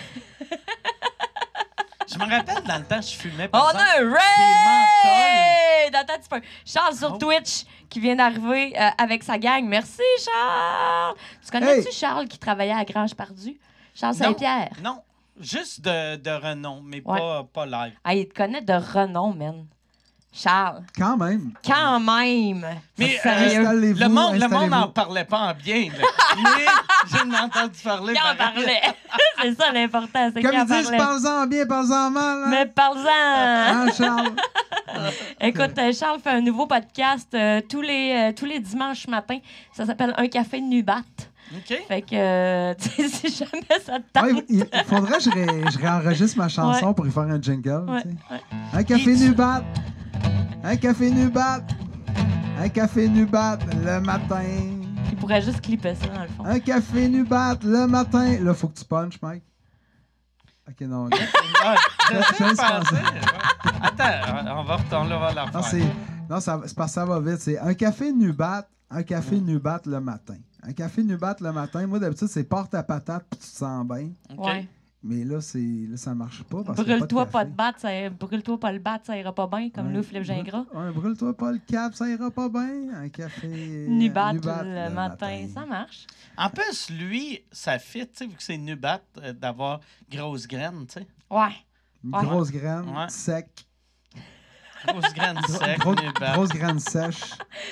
Je me rappelle, dans le temps, je fumais, On par a exemple, un des raid! Attends un petit peu. Charles sur Oh. Twitch qui vient d'arriver avec sa gang. Merci, Charles! Tu connais-tu Hey! Charles qui travaillait à Grange-Pardieu? Charles Non. Saint-Pierre. Non, juste de renom, mais Ouais. pas live. Ah, il te connaît de renom, man. Charles. Quand même. Quand même. Mais Sérieux. Installez-vous, le monde installez-vous. n'en parlait pas en bien. Là. Mais je n'ai entendu parler. Qui en pareil. parlait? C'est ça l'important, c'est Comme qu'il en ils disent, parlait. parle-en bien, parle-en mal. Hein? Mais parle-en! Hein, Charles? Écoute, Charles fait un nouveau podcast tous les dimanches matins. Ça s'appelle Un café de Nubat. OK. Fait que, tu sais, si jamais ça te tente. Ouais, il faudrait que je réenregistre ma chanson Ouais. pour y faire un jingle. Ouais, tu sais. ouais. Un café Il- Nubat. Un café Nubat. Un café Nubat le matin. Il pourrait juste clipper ça, dans le fond. Un café Nubat le matin. Là, faut que tu punches, Mike. OK, non. Ah, Je j'essaie de laisse penser. passer. Ouais. Attends, on va retourner, on va la Non, refaire. c'est parce que ça va vite. C'est un café Nubat. Un café Nubat le matin. Un café Nubat le matin. Moi, d'habitude, c'est porte à patate puis tu te sens bien. OK. Ouais. Mais là, ça marche pas. Parce qu'il y a Brûle-toi pas café. de battre, brûle-toi pas le battre, ça ira pas bien, comme nous, Philippe Gingras. Ouais, brûle-toi pas le cap, ça ira pas bien. Un café. Nubat Nubat le matin, ça marche. En plus, lui, ça fit, tu sais, vu que c'est Nubat, d'avoir grosse graine, tu sais. Ouais. Une Ouais. grosse graine Ouais. sec. Grosse graine sec, Nubat. Grosse graine sèche.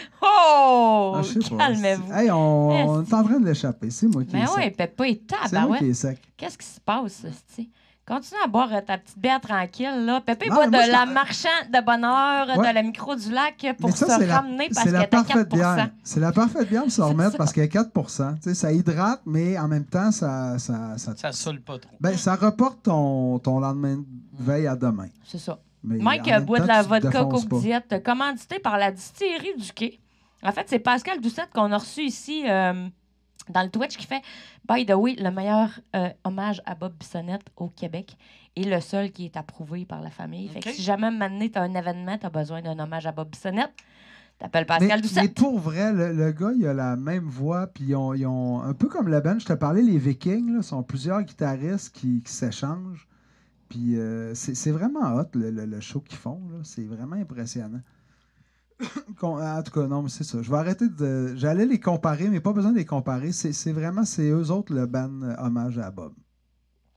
Oh! Ah, je sais pas. Calmez-vous. Hey, on Est-ce- est en train de l'échapper. C'est moi qui Mais est ouais, sec. Peppa est C'est moi qui tabarouette. est sec. Qu'est-ce qui se passe, c'ti? Continue à boire ta petite bière tranquille, là. Pépé Non, boit mais de moi, je la t'en- marchand de bonheur Ouais. de la micro du lac pour Mais ça, se c'est ramener parce c'est qu'elle la est à 4 parfaite bière. C'est la parfaite bière pour se remettre parce qu'elle est 4 Tu sais, ça hydrate, mais en même temps, ça Ça saoule pas trop. ben, ça reporte ton lendemain de veille à demain. C'est ça. Mais Mike en même boit de temps, la tu te vodka défonces Coke pas. Diète, commandité par la distillerie du Quai. En fait, c'est Pascal Doucette qu'on a reçu ici dans le Twitch qui fait, by the way, le meilleur hommage à Bob Bissonnette au Québec et le seul qui est approuvé par la famille. Fait que OK. si jamais maintenant tu as un événement, tu as besoin d'un hommage à Bob Bissonnette, t'appelles Mais, Pascal mais Doucette. pour vrai, le gars, il a la même voix, puis ils ont un peu comme le band, je te parlais, les Vikings, là, sont plusieurs guitaristes qui s'échangent. Puis c'est vraiment hot, le show qu'ils font. là. C'est vraiment impressionnant. En tout cas, non, mais c'est ça. Je vais arrêter de. J'allais les comparer, mais pas besoin de les comparer. C'est vraiment, c'est eux autres le band hommage à Bob.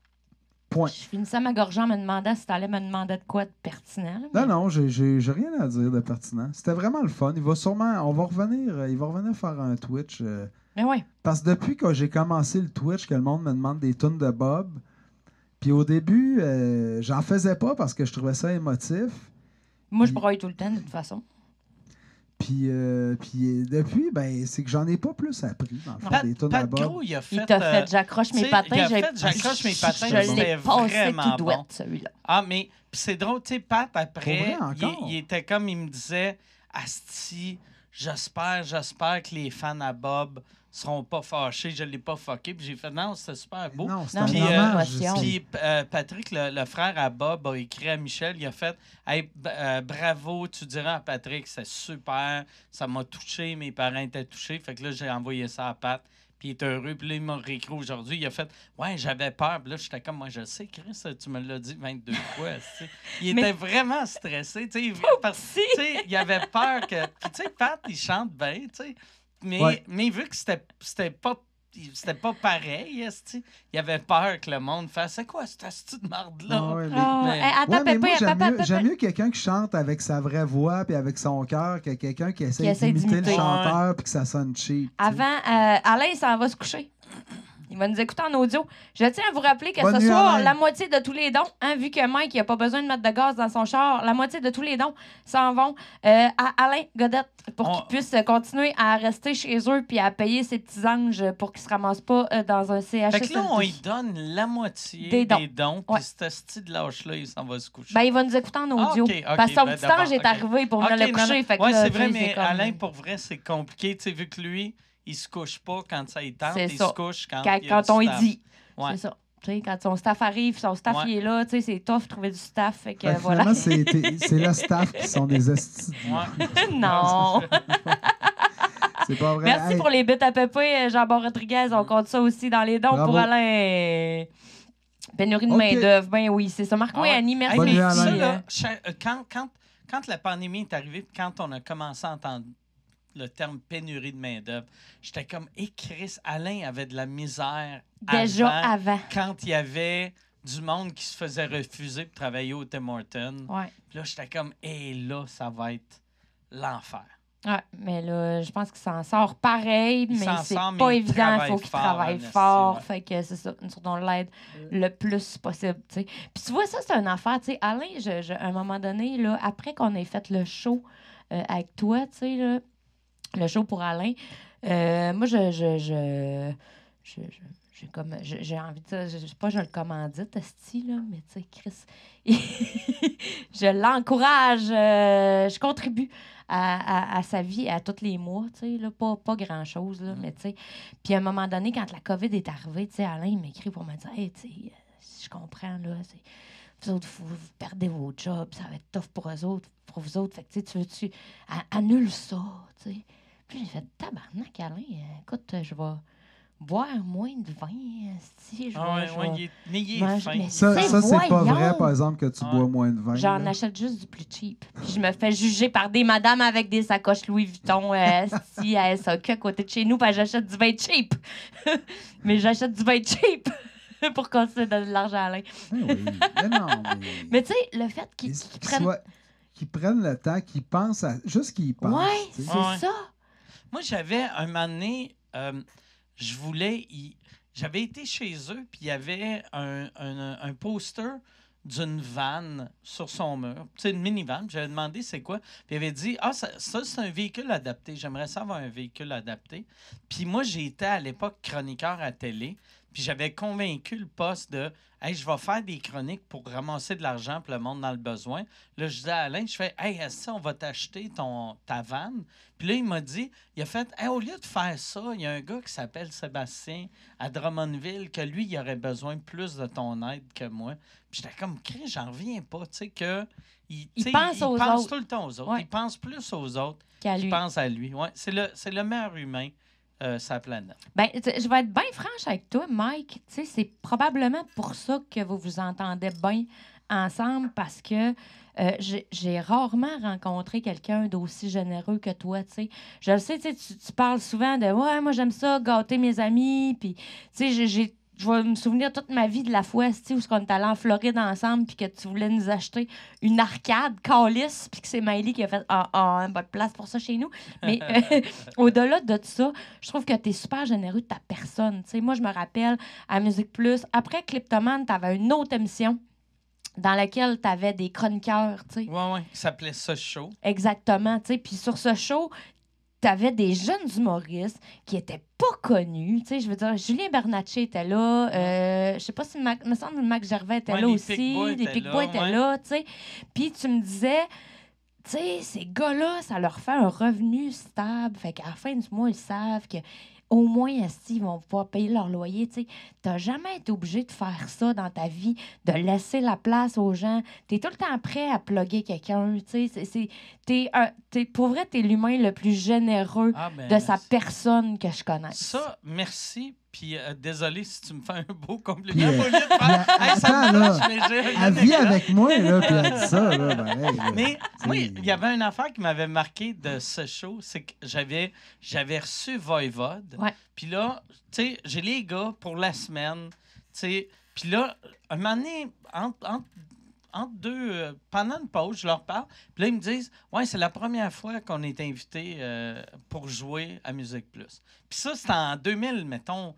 Point. Je finissais ma gorgée en me demandant si t'allais me demander de quoi de pertinent. là, mais- Non, j'ai rien à dire de pertinent. C'était vraiment le fun. Il va revenir faire un Twitch. Mais ouais. Parce que depuis que j'ai commencé le Twitch, que le monde me demande des tunes de Bob, puis au début, j'en faisais pas parce que je trouvais ça émotif. Moi, je broye tout le temps, de toute façon. Puis depuis, ben, c'est que j'en ai pas plus appris, dans le fond, Pat, des tunes Pat à Bob. Gros, il a fait... Il t'a fait J'accroche mes t'sais, patins. il a j'ai- fait J'accroche mes patins, Je c'était l'ai passé vraiment tout bon. douette, celui-là. Ah, mais pis c'est drôle, tu sais, Pat, après, Pour vrai, encore? il était comme, il me disait, Asti, j'espère que les fans à Bob seront pas fâchés. Je l'ai pas fucké. Puis j'ai fait, non, c'était super beau. Non, c'est Non, un puis, hommage. émotion. c'est- Puis Patrick, le frère à Bob, a écrit à Michel, il a fait hey, bravo, tu diras à Patrick, c'est super, ça m'a touché, mes parents étaient touchés. Fait que là, j'ai envoyé ça à Pat. Puis il est heureux. Puis là, il m'a réécrit aujourd'hui. Il a fait ouais, j'avais peur. Puis là, j'étais comme moi, je sais, Chris, tu me l'as dit 22 fois. tu sais. Il Mais- était vraiment stressé. Tu sais, parce Si. tu sais, il avait peur que. Puis tu sais, Pat, il chante bien, tu sais. Mais, Ouais. mais vu que c'était pas pareil, esti, il avait peur que le monde fasse c'est quoi cette astuce de marde-là? Ah ouais, mais- Ah, Mais- hey, attends, Ouais, mais moi, Pépé, j'aime mieux quelqu'un qui chante avec sa vraie voix puis avec son cœur que quelqu'un qui essaie essaie d'imiter le d'imiter. chanteur puis que ça sonne cheap. tu sais. Avant, Alain, il s'en va se coucher. Il va nous écouter en audio. Je tiens à vous rappeler que Bonne ce nuit, soir, Alain. la moitié de tous les dons, vu que Mike n'a pas besoin de mettre de gaz dans son char, la moitié de tous les dons s'en vont à Alain Godette pour qu'il puisse continuer à rester chez eux puis à payer ses petits anges pour qu'ils se ramassent pas dans un Fait que là, CHSLD. on lui donne la moitié Des des dons. dons, Ouais. puis cet asti de lâche-là, il s'en va se coucher. Ben, il va nous écouter en audio. Ah, ok, ok, Parce que son ben, petit d'abord, ange est ok. arrivé pour venir Ok, le coucher. non, non. Fait que Ouais, là, c'est vrai, tu sais, mais comme- Alain, pour vrai, c'est compliqué, tu sais, vu que lui, il se couche pas quand ça y tente, C'est il ça. se couche quand, Quand, il y a quand on du y staff. dit. Ouais. C'est ça. Tu sais, quand son staff arrive, son staff Ouais. il est là, tu sais, c'est tough de trouver du staff. Fait que Fait que voilà. finalement, c'est le staff qui sont des estis. Ouais. non. C'est pas vrai. Merci Hey, pour les bits à Pépé, Jean-Bon Rodriguez. On compte ça aussi dans les dons Bravo. pour Alain. Pénurie de Ok. main-d'œuvre. Ben oui, c'est ça. Marco Ah et ouais. Annie, merci. Hey, Bonne mais nuit, ça, Alain. là, quand la pandémie est arrivée, puis quand on a commencé à entendre le terme pénurie de main-d'œuvre, j'étais comme, Chris, Alain avait de la misère Déjà avant, avant. quand il y avait du monde qui se faisait refuser pour travailler au Tim Hortons. Ouais. Puis là, j'étais comme, là, ça va être l'enfer. Ouais, mais là, je pense qu'il s'en sort pareil, Il mais s'en c'est sort, mais pas il évident. Il travaille faut qu'il fort, travaille en esti, fort. ouais. Fait que c'est ça. Nous autres, on l'aide le plus possible. Tu sais. Puis tu vois, ça, c'est une affaire. Tu sais, Alain, à un moment donné, là, après qu'on ait fait le show avec toi, tu sais, là, le show pour Alain, moi, j'ai envie de dire, je sais pas, je le commandite, esti, là, mais tu sais, Chris, je l'encourage, je contribue à sa vie à tous les mois, tu sais, là, pas grand-chose, là, mais tu sais. Puis à un moment donné, quand la COVID est arrivée, tu sais, Alain, il m'écrit pour me dire, hey, tu sais, je comprends, là, c'est... Vous autres, vous perdez vos jobs, ça va être tough pour eux autres, pour vous autres. Fait que, tu veux-tu... Annule ça, tu sais. Puis j'ai fait, tabarnak, Alain, écoute, je vais boire moins de vin, si je vais... Ah ouais, je ouais, vais- il est Moi, fin. mais Ça, c'est c'est pas voyons. vrai, par exemple, que tu Ouais. bois moins de vin. J'en là. achète juste du plus cheap. Puis je me fais juger par des madames avec des sacoches Louis Vuitton si à SAQ à côté de chez nous, parce que j'achète du vin cheap. Mais j'achète du vin cheap pour continuer de donner de l'argent à Alain. Eh oui. Mais non, Mais tu sais, le fait qu'ils qu'ils prennent le temps, qu'ils pensent à... Juste qu'ils y pensent. Ouais, tu sais. c'est Ouais. ça. Moi, j'avais un moment donné, je voulais. J'avais été chez eux, puis il y avait un poster d'une vanne sur son mur. C'est une minivan. Puis j'avais demandé c'est quoi. Puis il avait dit ça c'est un véhicule adapté. J'aimerais ça avoir un véhicule adapté. Puis moi, j'étais à l'époque chroniqueur à télé. Puis j'avais convaincu le poste de hey, je vais faire des chroniques pour ramasser de l'argent pour le monde dans le besoin. Là, je disais à Alain, je fais hey, est-ce que on va t'acheter ta vanne? Puis là, il m'a dit, il a fait hey, au lieu de faire ça, il y a un gars qui s'appelle Sébastien à Drummondville, que lui, il aurait besoin plus de ton aide que moi. Puis j'étais comme, Chris, j'en reviens pas, tu sais, que. Il tu sais, pense aux autres. tout le temps aux autres. Ouais. Il pense plus aux autres Qu'à qu'il lui. pense à lui. Ouais, c'est le meilleur humain, sa planète. Ben, je vais être bien franche avec toi, Mike. Tu sais, c'est probablement pour ça que vous vous entendez bien ensemble, parce que j'ai rarement rencontré quelqu'un d'aussi généreux que toi, tu sais. Je le sais, tu sais, tu parles souvent de « Ouais, moi, j'aime ça, gâter mes amis. » Puis, tu sais, je vais me souvenir toute ma vie de la fois, tu sais, où on est allé en Floride ensemble, puis que tu voulais nous acheter une arcade calice, puis que c'est Miley qui a fait pas de place pour ça chez nous. Mais au-delà de ça, je trouve que tu es super généreux de ta personne. Tu sais, moi, je me rappelle à Musique Plus, après Kleptomane, tu avais une autre émission dans laquelle tu avais des chroniqueurs, tu sais. Oui, qui s'appelait Ce Show. Exactement, tu sais. Puis sur ce show, tu avais des jeunes humoristes qui étaient pas connus, tu sais. Je veux dire, Julien Bernatchez était là. Je sais pas si me semble que Max Gervais était là les aussi. Picbois Les étaient Picbois là, étaient là, tu sais. Puis tu me disais, tu sais, ces gars-là, ça leur fait un revenu stable. Fait qu'à la fin du mois, ils savent que au moins, ils vont pouvoir payer leur loyer. Tu n'as jamais été obligé de faire ça dans ta vie, de laisser la place aux gens. Tu es tout le temps prêt à plugger quelqu'un. Pour vrai, tu es l'humain le plus généreux de sa personne que je connais. Ça, merci. Puis désolé si tu me fais un beau compliment. Puis, Au lieu de faire, hey, ça me attends, touche, mais j'ai Elle un vit anecdote. avec moi, là, puis elle dit ça, là. Ben, hey, là, Mais tu oui, sais. il y avait une affaire qui m'avait marqué de ce show, c'est que j'avais reçu Voivode. Ouais. Puis là, tu sais, j'ai les gars pour la semaine, tu sais. Puis là, un moment donné, entre deux, pendant une pause, je leur parle. Puis là, ils me disent, ouais, c'est la première fois qu'on est invité pour jouer à Musique Plus. Puis ça, c'était en 2000, mettons,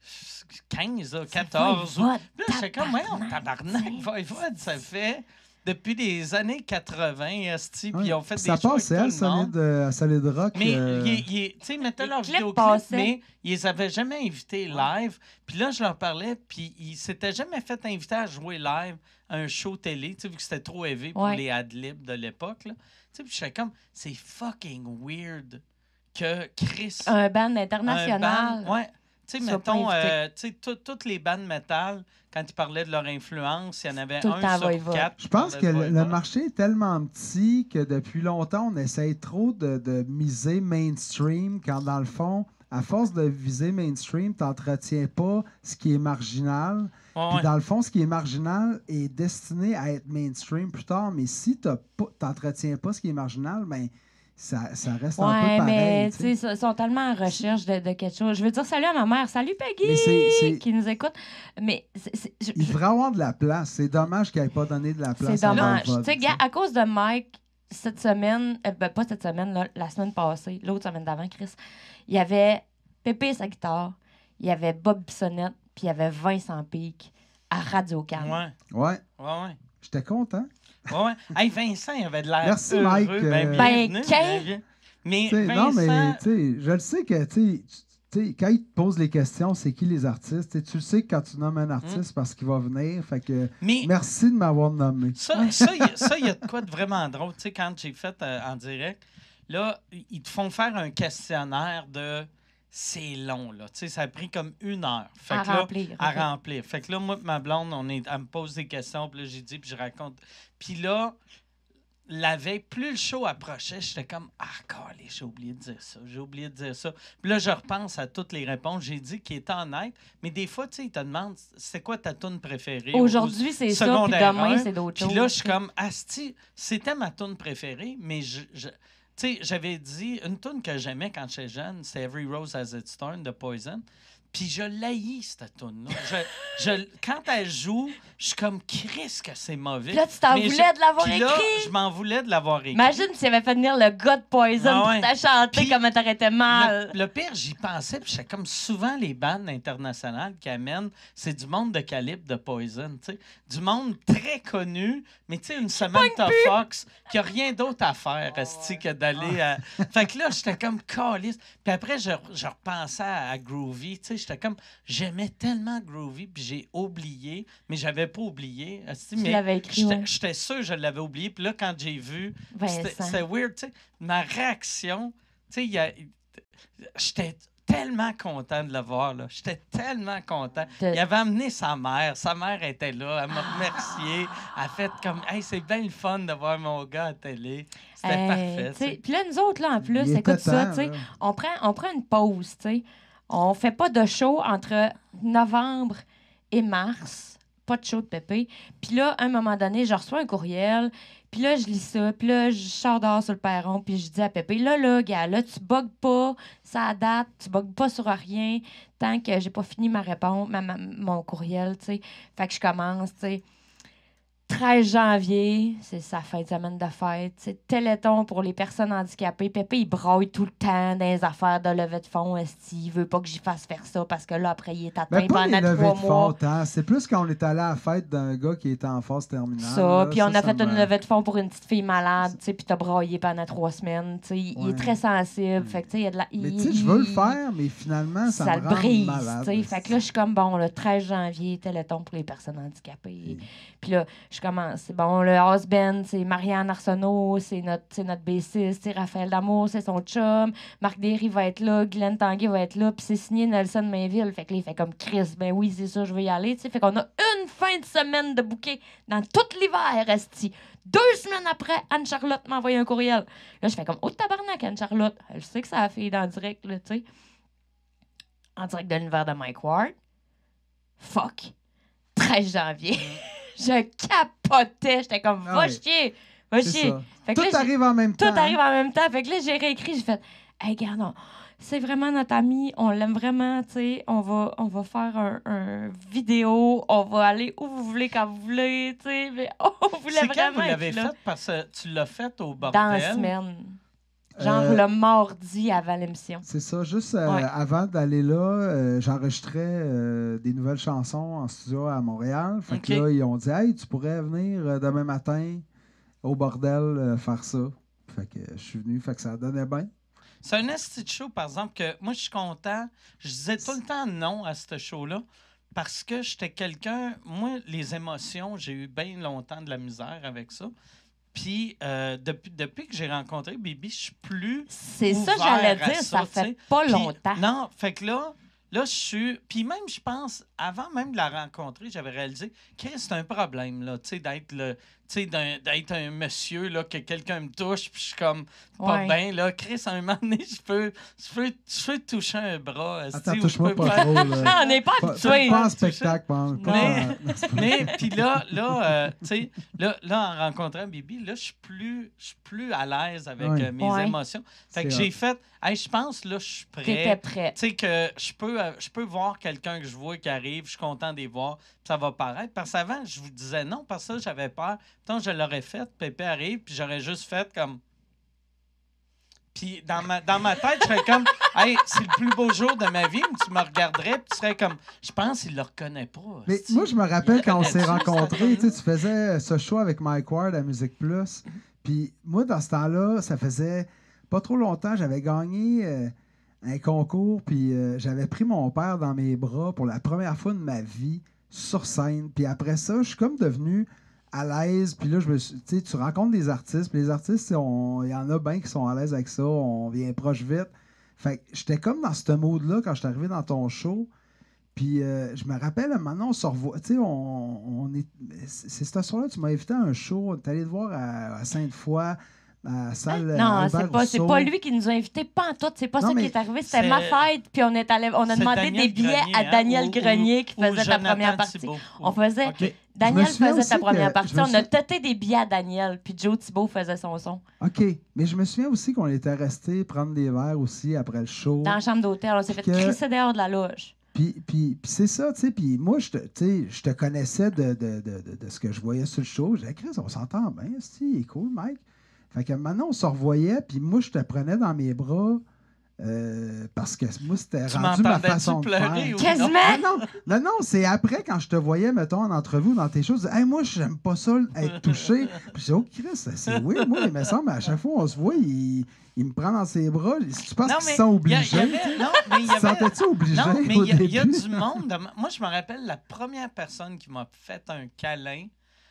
15, là, 14. Voivode, Puis là, j'étais comme, ouais, on tabarnak, tabarnak, t'sais. Voivode, ça fait depuis les années 80, esti, puis Ouais. ils ont fait Ça des shows passe, avec tout le monde. à Solid Rock. Mais, tu sais, ils mettaient Les leurs clips vidéoclips, passaient. mais ils les avaient jamais invités live. Puis là, je leur parlais, puis ils s'étaient jamais fait inviter à jouer live à un show télé, tu sais, vu que c'était trop élevé pour Ouais. les ad-libs de l'époque, là. Tu sais, puis j'étais comme, c'est fucking weird que Chris... Un band international. Ouais. Tu sais, Sois pas mettons, invité. tu sais, toutes les bandes métal, quand ils parlaient de leur influence, il y en avait Tout le temps un sur Voivode. 4. Je pense que le Voivode. marché est tellement petit que depuis longtemps, on essaye trop de miser mainstream quand, dans le fond, à force de viser mainstream, tu n'entretiens pas ce qui est marginal. Ouais, Puis ouais. dans le fond, ce qui est marginal est destiné à être mainstream plus tard. Mais si tu n'entretiens pas ce qui est marginal, ben, ça reste un peu Ouais, pareil. mais tu sais. ils sont tellement en recherche de quelque chose. Je veux dire salut à ma mère. Salut Peggy, Mais c'est- qui nous écoute. Mais Il devrait avoir de la place. C'est dommage qu'il n'ait pas donné de la place. c'est à dommage. Voivode, Tu sais, tu sais. à cause de Mike, cette semaine, pas cette semaine, là, la semaine passée, l'autre semaine d'avant, Chris, il y avait Pépé sa guitare, il y avait Bob Bissonnette, puis il y avait Vincent Pic à Radio-Can. Ouais, Ouais, ouais. j'étais content. Ouais. Hey, Vincent, il avait de l'air Merci, heureux. Mike, Ben, Ben, bienvenue, qu'un- bienvenue. Mais Tu sais, Vincent... non, mais tu sais, je le sais que tu sais, quand il te pose les questions, c'est qui les artistes? Tu sais, tu le sais que quand tu nommes un artiste parce qu'il va venir. Fait que mais merci de m'avoir nommé. ça, il y a de quoi de vraiment drôle. Tu sais, quand j'ai fait en direct, là, ils te font faire un questionnaire de... C'est long, là. Tu sais, ça a pris comme 1 heure. Fait À que là, remplir, à ok. remplir. Fait que là, moi et ma blonde, elle me pose des questions, puis là, j'ai dit, puis je raconte. Puis là, la veille, plus le show approchait, j'étais comme, calé, j'ai oublié de dire ça, j'ai oublié de dire ça. Puis là, je repense à toutes les réponses. J'ai dit qu'il était honnête, mais des fois, tu sais, ils te demandent, c'est quoi ta toune préférée? Aujourd'hui, c'est ça, puis secondaire demain, un. c'est d'autres choses. Puis là, je suis comme, asti, c'était ma toune préférée, mais tu sais, j'avais dit, une toune que j'aimais quand j'étais jeune, c'est Every Rose Has Its Thorn de Poison. Puis je l'haïs, cette toune-là. Quand elle joue, je suis comme, Chris, que c'est mauvais. Là, tu t'en Mais voulais de l'avoir Puis là, écrit. je m'en voulais de l'avoir écrit. Imagine s'il avait fait venir le gars de Poison Ah ouais. pour te chanter Puis, comme t'aurais été mal. Le pire, j'y pensais, puis j'étais comme souvent les bandes internationales qui amènent, c'est du monde de calibre de Poison, tu sais. Du monde très connu, mais tu sais, une Samantha Fox qui a rien d'autre à faire, esti, que d'aller à... Fait que là, j'étais comme caliste. Puis après, je repensais à Groovy, tu sais, j'étais comme, j'aimais tellement Groovy, puis j'ai oublié, mais j'avais pas oublié, esti, Tu mais l'avais écrit, ouais. j'étais sûr que je l'avais oublié. Puis là, quand j'ai vu, Vincent. c'était weird, tu sais, ma réaction, tu sais, j'étais tellement content de le voir, là. J'étais tellement content. Il avait amené sa mère. Sa mère était là. Elle m'a remercié. Elle a fait comme, hey, c'est bien le fun de voir mon gars à télé. C'était parfait. Tu sais, puis là, nous autres, là, en plus, Il écoute était ça, temps, tu sais, là. on prend une pause, tu sais. On fait pas de show entre novembre et mars. pas de show de Pépé. Puis là, à un moment donné, je reçois un courriel. Puis là, je lis ça. Puis là, je sors dehors sur le perron. Puis je dis à Pépé, là, gars, là, tu bugs pas. Ça date. Tu bugs pas sur rien tant que j'ai pas fini ma réponse, mon courriel, tu sais. Fait que je commence, tu sais. 13 janvier, c'est sa fin de semaine de fête. C'est Téléthon pour les personnes handicapées. Pépé, il braille tout le temps dans les affaires de levée de fonds. Il veut pas que j'y fasse faire ça parce que là, après, il est atteint Mais pas les pendant levées 3 de mois. fonds, hein. C'est plus quand on est allé à la fête d'un gars qui était en phase terminale. Ça, là. puis on a Ça fait me- une levée de fonds pour une petite fille malade, tu sais, puis t'as braillé pendant 3 semaines. Tu sais, il Ouais. est très sensible. Fait que, tu sais, il y a de la. Mais tu sais, je veux le faire, mais finalement, ça Ça me le rend brise, malade. tu sais. Fait que là, je suis comme, bon, le 13 janvier, Téléthon pour les personnes handicapées. Puis là, je commence. C'est bon, le house band, c'est Marianne Arsenault, c'est notre bassiste, c'est Raphaël Damour, c'est son chum. Marc Derry va être là, Guylaine Tanguay va être là, puis c'est signé Nelson Mainville. Fait que là, il fait comme Chris, ben oui, c'est ça, je veux y aller, tu sais. Fait qu'on a une fin de semaine de bouquet dans tout l'hiver, esti. 2 semaines après, Anne-Charlotte m'a envoyé un courriel. Là, je fais comme, oh tabarnak, Anne-Charlotte. Elle sait que ça a fait dans le direct, là, tu sais. En direct de l'univers de Mike Ward. Fuck. 13 janvier. Je capotais. J'étais comme, va Ouais. chier. Va C'est chier. ça. Fait que Tout là, arrive en même tout temps. arrive en même temps. Fait que là, j'ai réécrit. J'ai fait, hey, regarde, c'est vraiment notre ami. On l'aime vraiment, tu sais. On va faire un vidéo. On va aller où vous voulez, quand vous voulez, tu sais. Mais on voulait C'est quand vraiment vous l'avez être là. fait? Parce que tu l'as fait au bordel. Dans la semaine. Genre Euh, le mardi avant l'émission. C'est ça. Juste Ouais. avant d'aller là, j'enregistrais des nouvelles chansons en studio à Montréal. Fait que OK. là, ils ont dit, hey, tu pourrais venir demain matin au bordel faire ça. Fait que je suis venu. Fait que ça donnait bien. C'est un esti de show, par exemple, que moi, je suis content. Je disais tout le temps non à ce show-là parce que j'étais quelqu'un... Moi, les émotions, j'ai eu bien longtemps de la misère avec ça. Puis, depuis que j'ai rencontré Bibi, je suis plus C'est ça, ouvert j'allais à dire. Ça tu fait sais. pas Puis, longtemps. Non, fait que là, je suis... Puis même, je pense, avant même de la rencontrer, j'avais réalisé que c'est un problème, là, tu sais, d'être le... Tu sais, d'être un monsieur, là, que quelqu'un me touche, puis je suis comme pas Ouais. bien, là. Chris, à un moment donné, je peux te toucher un bras. Attends, esti, ou touche-moi je peux pas faire- trop. Là. On n'est pas Pas, habitué. pas en spectacle, pas en- pas Mais- en- non, c'est pas- Mais, puis là, tu sais, là, en rencontrant Bibi, là, je suis plus à l'aise avec Ouais. mes Ouais. émotions. Fait que C'est j'ai hot. fait, hey, je pense, là, je suis T'étais prêt. prêt. Tu sais que je peux voir quelqu'un que je vois qui arrive, je suis content de les voir, puis ça va paraître. Parce qu'avant, je vous disais non, parce que ça, j'avais peur. Tant je l'aurais fait, Pépé arrive, puis j'aurais juste fait comme... Puis dans ma tête, je serais comme, hey, c'est le plus beau jour de ma vie, mais tu me regarderais, puis tu serais comme, je pense qu'il le reconnaît pas. Mais esti. moi, je me rappelle quand on s'est connaît-tu, rencontrés, cette tu faisais ce show avec Mike Ward à Musique Plus. Puis moi, dans ce temps-là, ça faisait pas trop longtemps, j'avais gagné un concours, puis j'avais pris mon père dans mes bras pour la première fois de ma vie sur scène. Puis après ça, je suis comme devenu à l'aise. Puis là, tu rencontres des artistes, puis les artistes, il y en a bien qui sont à l'aise avec ça, on vient proche vite. Fait que j'étais comme dans ce mode-là quand je suis arrivé dans ton show. Puis je me rappelle, maintenant, on se revoit. Tu sais, on est. C'est ce soir-là, tu m'as invité à un show. On est allé te voir à Sainte-Foy, à la salle. Non, Albert c'est Rousseau. pas lui qui nous a invités, pas en tout. C'est pas Non, ça qui mais est arrivé. C'était c'est- ma fête, puis on a C'est demandé Daniel des billets Grenier, à hein, Daniel ou- Grenier qui ou faisait ta Jonathan première partie. Thibault. On faisait. OK. Je Daniel me souviens faisait sa aussi première que- partie. je me On a sou- têté des billets à Daniel, puis Joe Thibault faisait son son. OK. Mais je me souviens aussi qu'on était resté prendre des verres aussi après le show. Dans la chambre d'hôtel, on s'est fait Que- crisser dehors de la loge. Puis c'est ça, tu sais. Puis moi, tu sais, je te connaissais de ce que je voyais sur le show. J'ai dit, Chris, on s'entend bien, il est cool, Mike. Fait que maintenant, on se revoyait, puis moi, je te prenais dans mes bras parce que moi, c'était Tu rendu ma m'entendais-tu façon de pleurer faire. ou Quasiment. Non, c'est après, quand je te voyais, mettons, en entrevue ou dans tes choses, hey, moi, j'aime pas ça, être touché. Puis j'ai dit, oh, Chris, c'est oui, moi, il me semble, à chaque fois, on se voit, il me prend dans ses bras. Si tu penses Non, qu'ils mais se sont il y obligés, avait- non, mais il y tu te avait- sentais-tu obligé Non, mais au il y a début? du monde. Moi, je me rappelle la première personne qui m'a fait un câlin,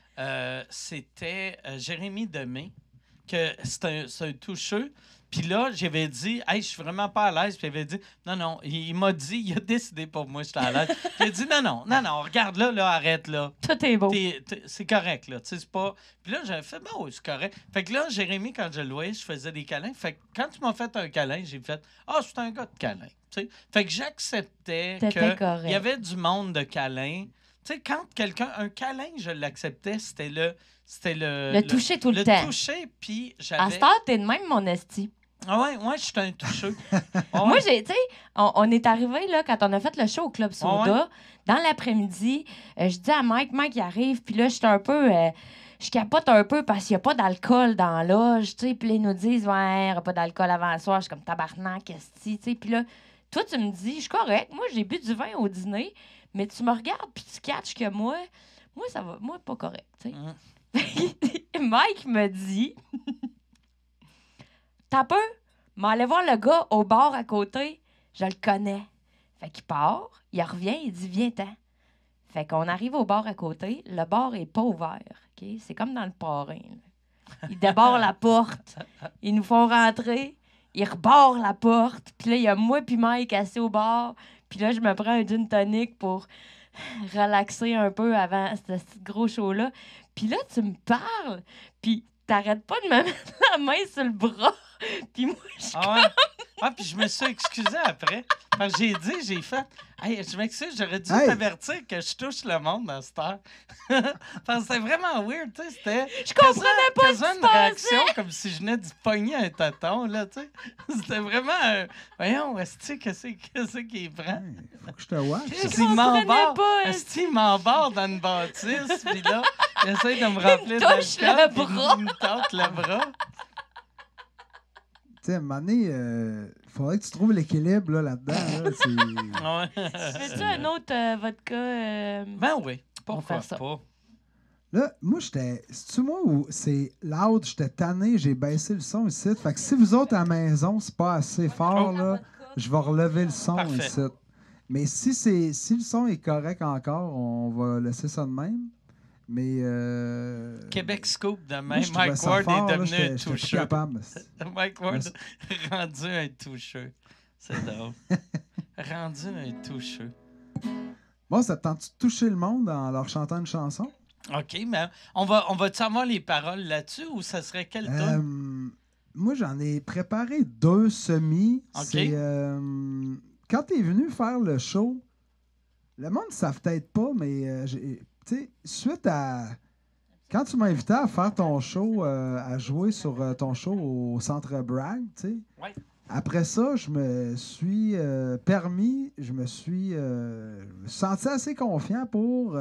c'était Jérémy Demé, que c'est un toucheux. Puis là, j'avais dit, hey, je suis vraiment pas à l'aise. Puis il avait dit, non, il m'a dit, il a décidé pour moi, j'étais à l'aise. Puis il a dit, non, regarde là, arrête là. Tout est beau. C'est correct, là. Tu sais, c'est pas. Puis là, j'avais fait, bon, c'est correct. Fait que là, Jérémy, quand je le voyais, je faisais des câlins. Fait que quand tu m'as fait un câlin, j'ai fait, c'est un gars de câlin. Tu sais. Fait que j'acceptais T'étais qu'il correct. y avait du monde de câlin. Tu sais, quand un câlin, je l'acceptais, c'était le toucher tout le temps. Le toucher, puis j'avais... À cette heure, t'es de même, mon esti. Ah ouais, je suis un toucheux. Moi, tu sais, on est arrivé là, quand on a fait le show au Club Soda, dans l'après-midi, je dis à Mike, il arrive, puis là, j'étais un peu... je capote un peu parce qu'il n'y a pas d'alcool dans la loge, tu sais, puis là, ils nous disent, ouais, il n'y aura pas d'alcool avant le soir. Je suis comme tabarnak, qu'est-ce que tu sais, puis là, toi, tu me dis, je suis correct, moi, j'ai bu du vin au dîner, mais tu me regardes, puis tu catches que moi, ça va, moi, pas correct, tu sais. Mike me dit, t'as peur? M'allais voir le gars au bar à côté, je le connais. Fait qu'il part, il revient, il dit, viens-t'en. Fait qu'on arrive au bar à côté, le bar est pas ouvert, OK? C'est comme dans le parrain, là. Ils débarrent la porte, ils nous font rentrer, ils rebarrent la porte, puis là, il y a moi puis Mike assis au bar, puis là, je me prends un gin tonic pour relaxer un peu avant ce gros show-là. Puis là, tu me parles, puis t'arrêtes pas de me mettre la main sur le bras, puis moi, je suis puis je me suis excusé après. Parce que j'ai fait, hey, je m'excuse, j'aurais dû t'avertir que je touche le monde dans cette heure. Parce que c'était vraiment weird, tu sais, c'était... Je comprenais pas ce qui une réaction comme si je venais de pogner un tonton, là, tu sais. C'était vraiment voyons, est-ce qu'est-ce qu'il prend? Faut que je te watch. Il m'embarque dans une bâtisse, puis là, il essaie de me remplir d'alcool, il me tente le bras. Tu sais, à un moment donné, faudrait que tu trouves l'équilibre là-dedans. Fais-tu un autre vodka? Ben oui, pourquoi pas? Là, moi, c'est-tu moi ou c'est loud? J'étais tanné, j'ai baissé le son ici. Fait que si vous autres à la maison, c'est pas assez fort, là, je vais relever le son ici. Mais si le son est correct encore, on va laisser ça de même. Mais. Québec Scoop de même. Mike Ward est devenu un toucheux. Mike Ward rendu un toucheux. C'est drôle. Rendu un toucheux. Bon, ça te tente de toucher le monde en leur chantant une chanson? OK, mais on va-tu avoir les paroles là-dessus ou ça serait quel ton? Moi, j'en ai préparé 2 semis. OK. C'est. Quand t'es venu faire le show, le monde ne savent peut-être pas, mais tu sais, suite à... Quand tu m'as invité à faire ton show, à jouer sur ton show au Centre Bragg, tu sais, après ça, je me suis je me suis senti assez confiant pour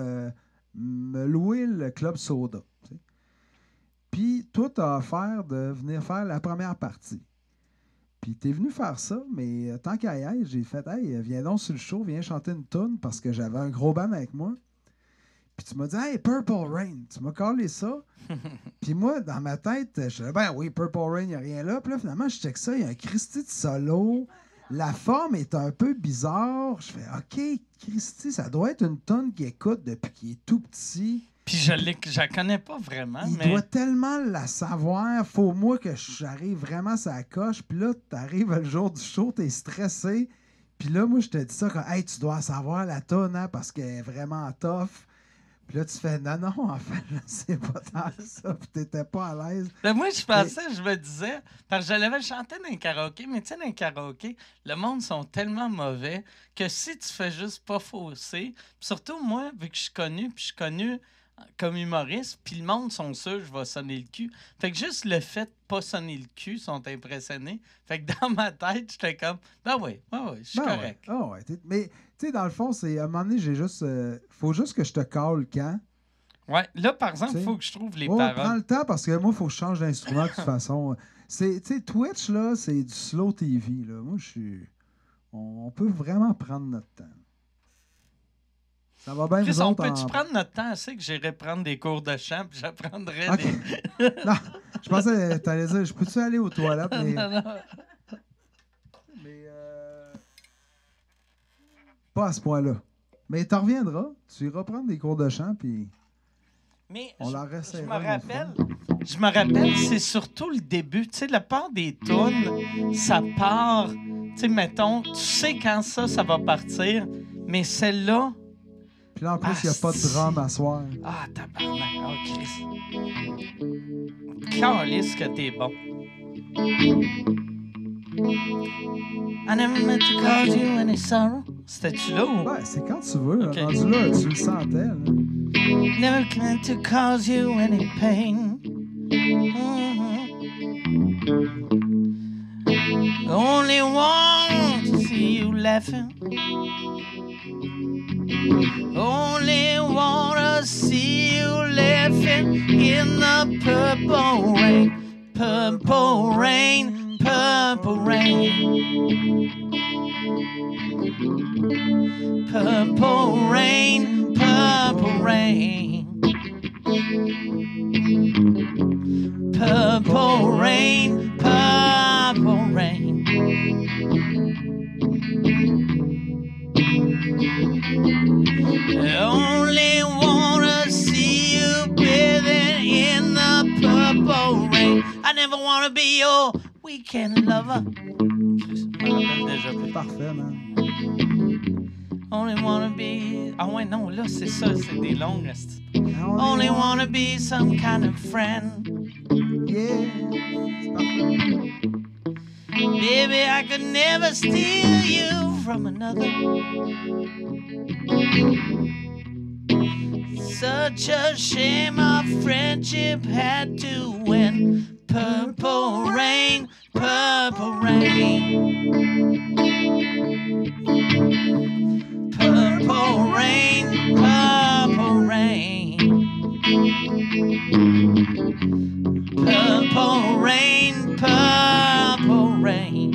me louer le Club Soda. Tu sais. Puis, toi, t'as offert de venir faire la première partie. Puis t'es venu faire ça, mais tant qu'à y être, j'ai fait « Hey, viens donc sur le show, viens chanter une toune » parce que j'avais un gros band avec moi. Puis tu m'as dit « Hey, Purple Rain ». Tu m'as collé ça. Puis moi, dans ma tête, je disais « Ben oui, Purple Rain, il n'y a rien là. » Puis là, finalement, je check ça, il y a un Christy de solo. La forme est un peu bizarre. Je fais « OK, Christy, ça doit être une toune qu'il écoute depuis qu'il est tout petit. » Puis je la connais pas vraiment. Il doit tellement la savoir. Faut moi que j'arrive vraiment à la coche. Puis là, t'arrives le jour du show, t'es stressé. Puis là, moi, je te dis ça comme, hey, tu dois savoir la tonne, hein, parce qu'elle est vraiment tough. Puis là, tu fais, non, en fait, je sais pas tant ça. Puis t'étais pas à l'aise. Ben moi, je me disais, parce que je l'avais chanté dans un karaoké, mais tu sais, dans un karaoké, le monde sont tellement mauvais que si tu fais juste pas fausser, surtout moi, vu que je suis connu comme humoriste, puis le monde sont sûrs que je vais sonner le cul. Fait que juste le fait de pas sonner le cul, sont impressionnés. Fait que dans ma tête, j'étais comme, ben oui, je suis correct. Ouais. Oh, ouais. Mais, tu sais, dans le fond, c'est à un moment donné, j'ai juste... faut juste que je te cale quand. Ouais, là, par exemple, il faut que je trouve les paroles. Prends le temps, parce que moi, il faut que je change d'instrument de toute façon. Tu sais, Twitch, là, c'est du slow TV, là. Moi, je suis... On peut vraiment prendre notre temps. Ça va bien, Chris, on peut-tu prendre notre temps assez que j'irai prendre des cours de chant puis j'apprendrai des... Non, je pensais que t'allais dire, je peux-tu aller aux toilettes? Mais, mais pas à ce point-là. Mais t'en reviendras, tu iras prendre des cours de chant puis on la ressaiera. Je me rappelle, c'est surtout le début. Tu sais, la part des tunes, ça part... Tu sais, mettons, tu sais quand ça va partir, mais celle-là... Puis là, en plus, il n'y a pas de drum à soir. Ah, tabarnak. Oh, Chris. Calisse que t'es bon. I never meant to cause you any sorrow. C'était-tu là ou? Ouais, c'est quand tu veux. Ok. Rendu là, tu le sentais. Là. Never meant to cause you any pain. Only want to see you laughing. Only wanna see you laughing in the purple rain, purple rain, purple rain. Purple rain, purple rain. Purple rain, purple rain. I only wanna see you bathing in the purple rain. I never wanna be your weekend lover. C'est parfait, man. Only wanna be. Ah ouais, non, là, c'est ça, c'est des longues. esti. Only Only wanna be some kind of friend. Yeah. C'est parfait. Baby, I could never steal you from another. Such a shame our friendship had to end. Purple rain, purple rain. Purple rain, purple rain. Purple rain, purple rain.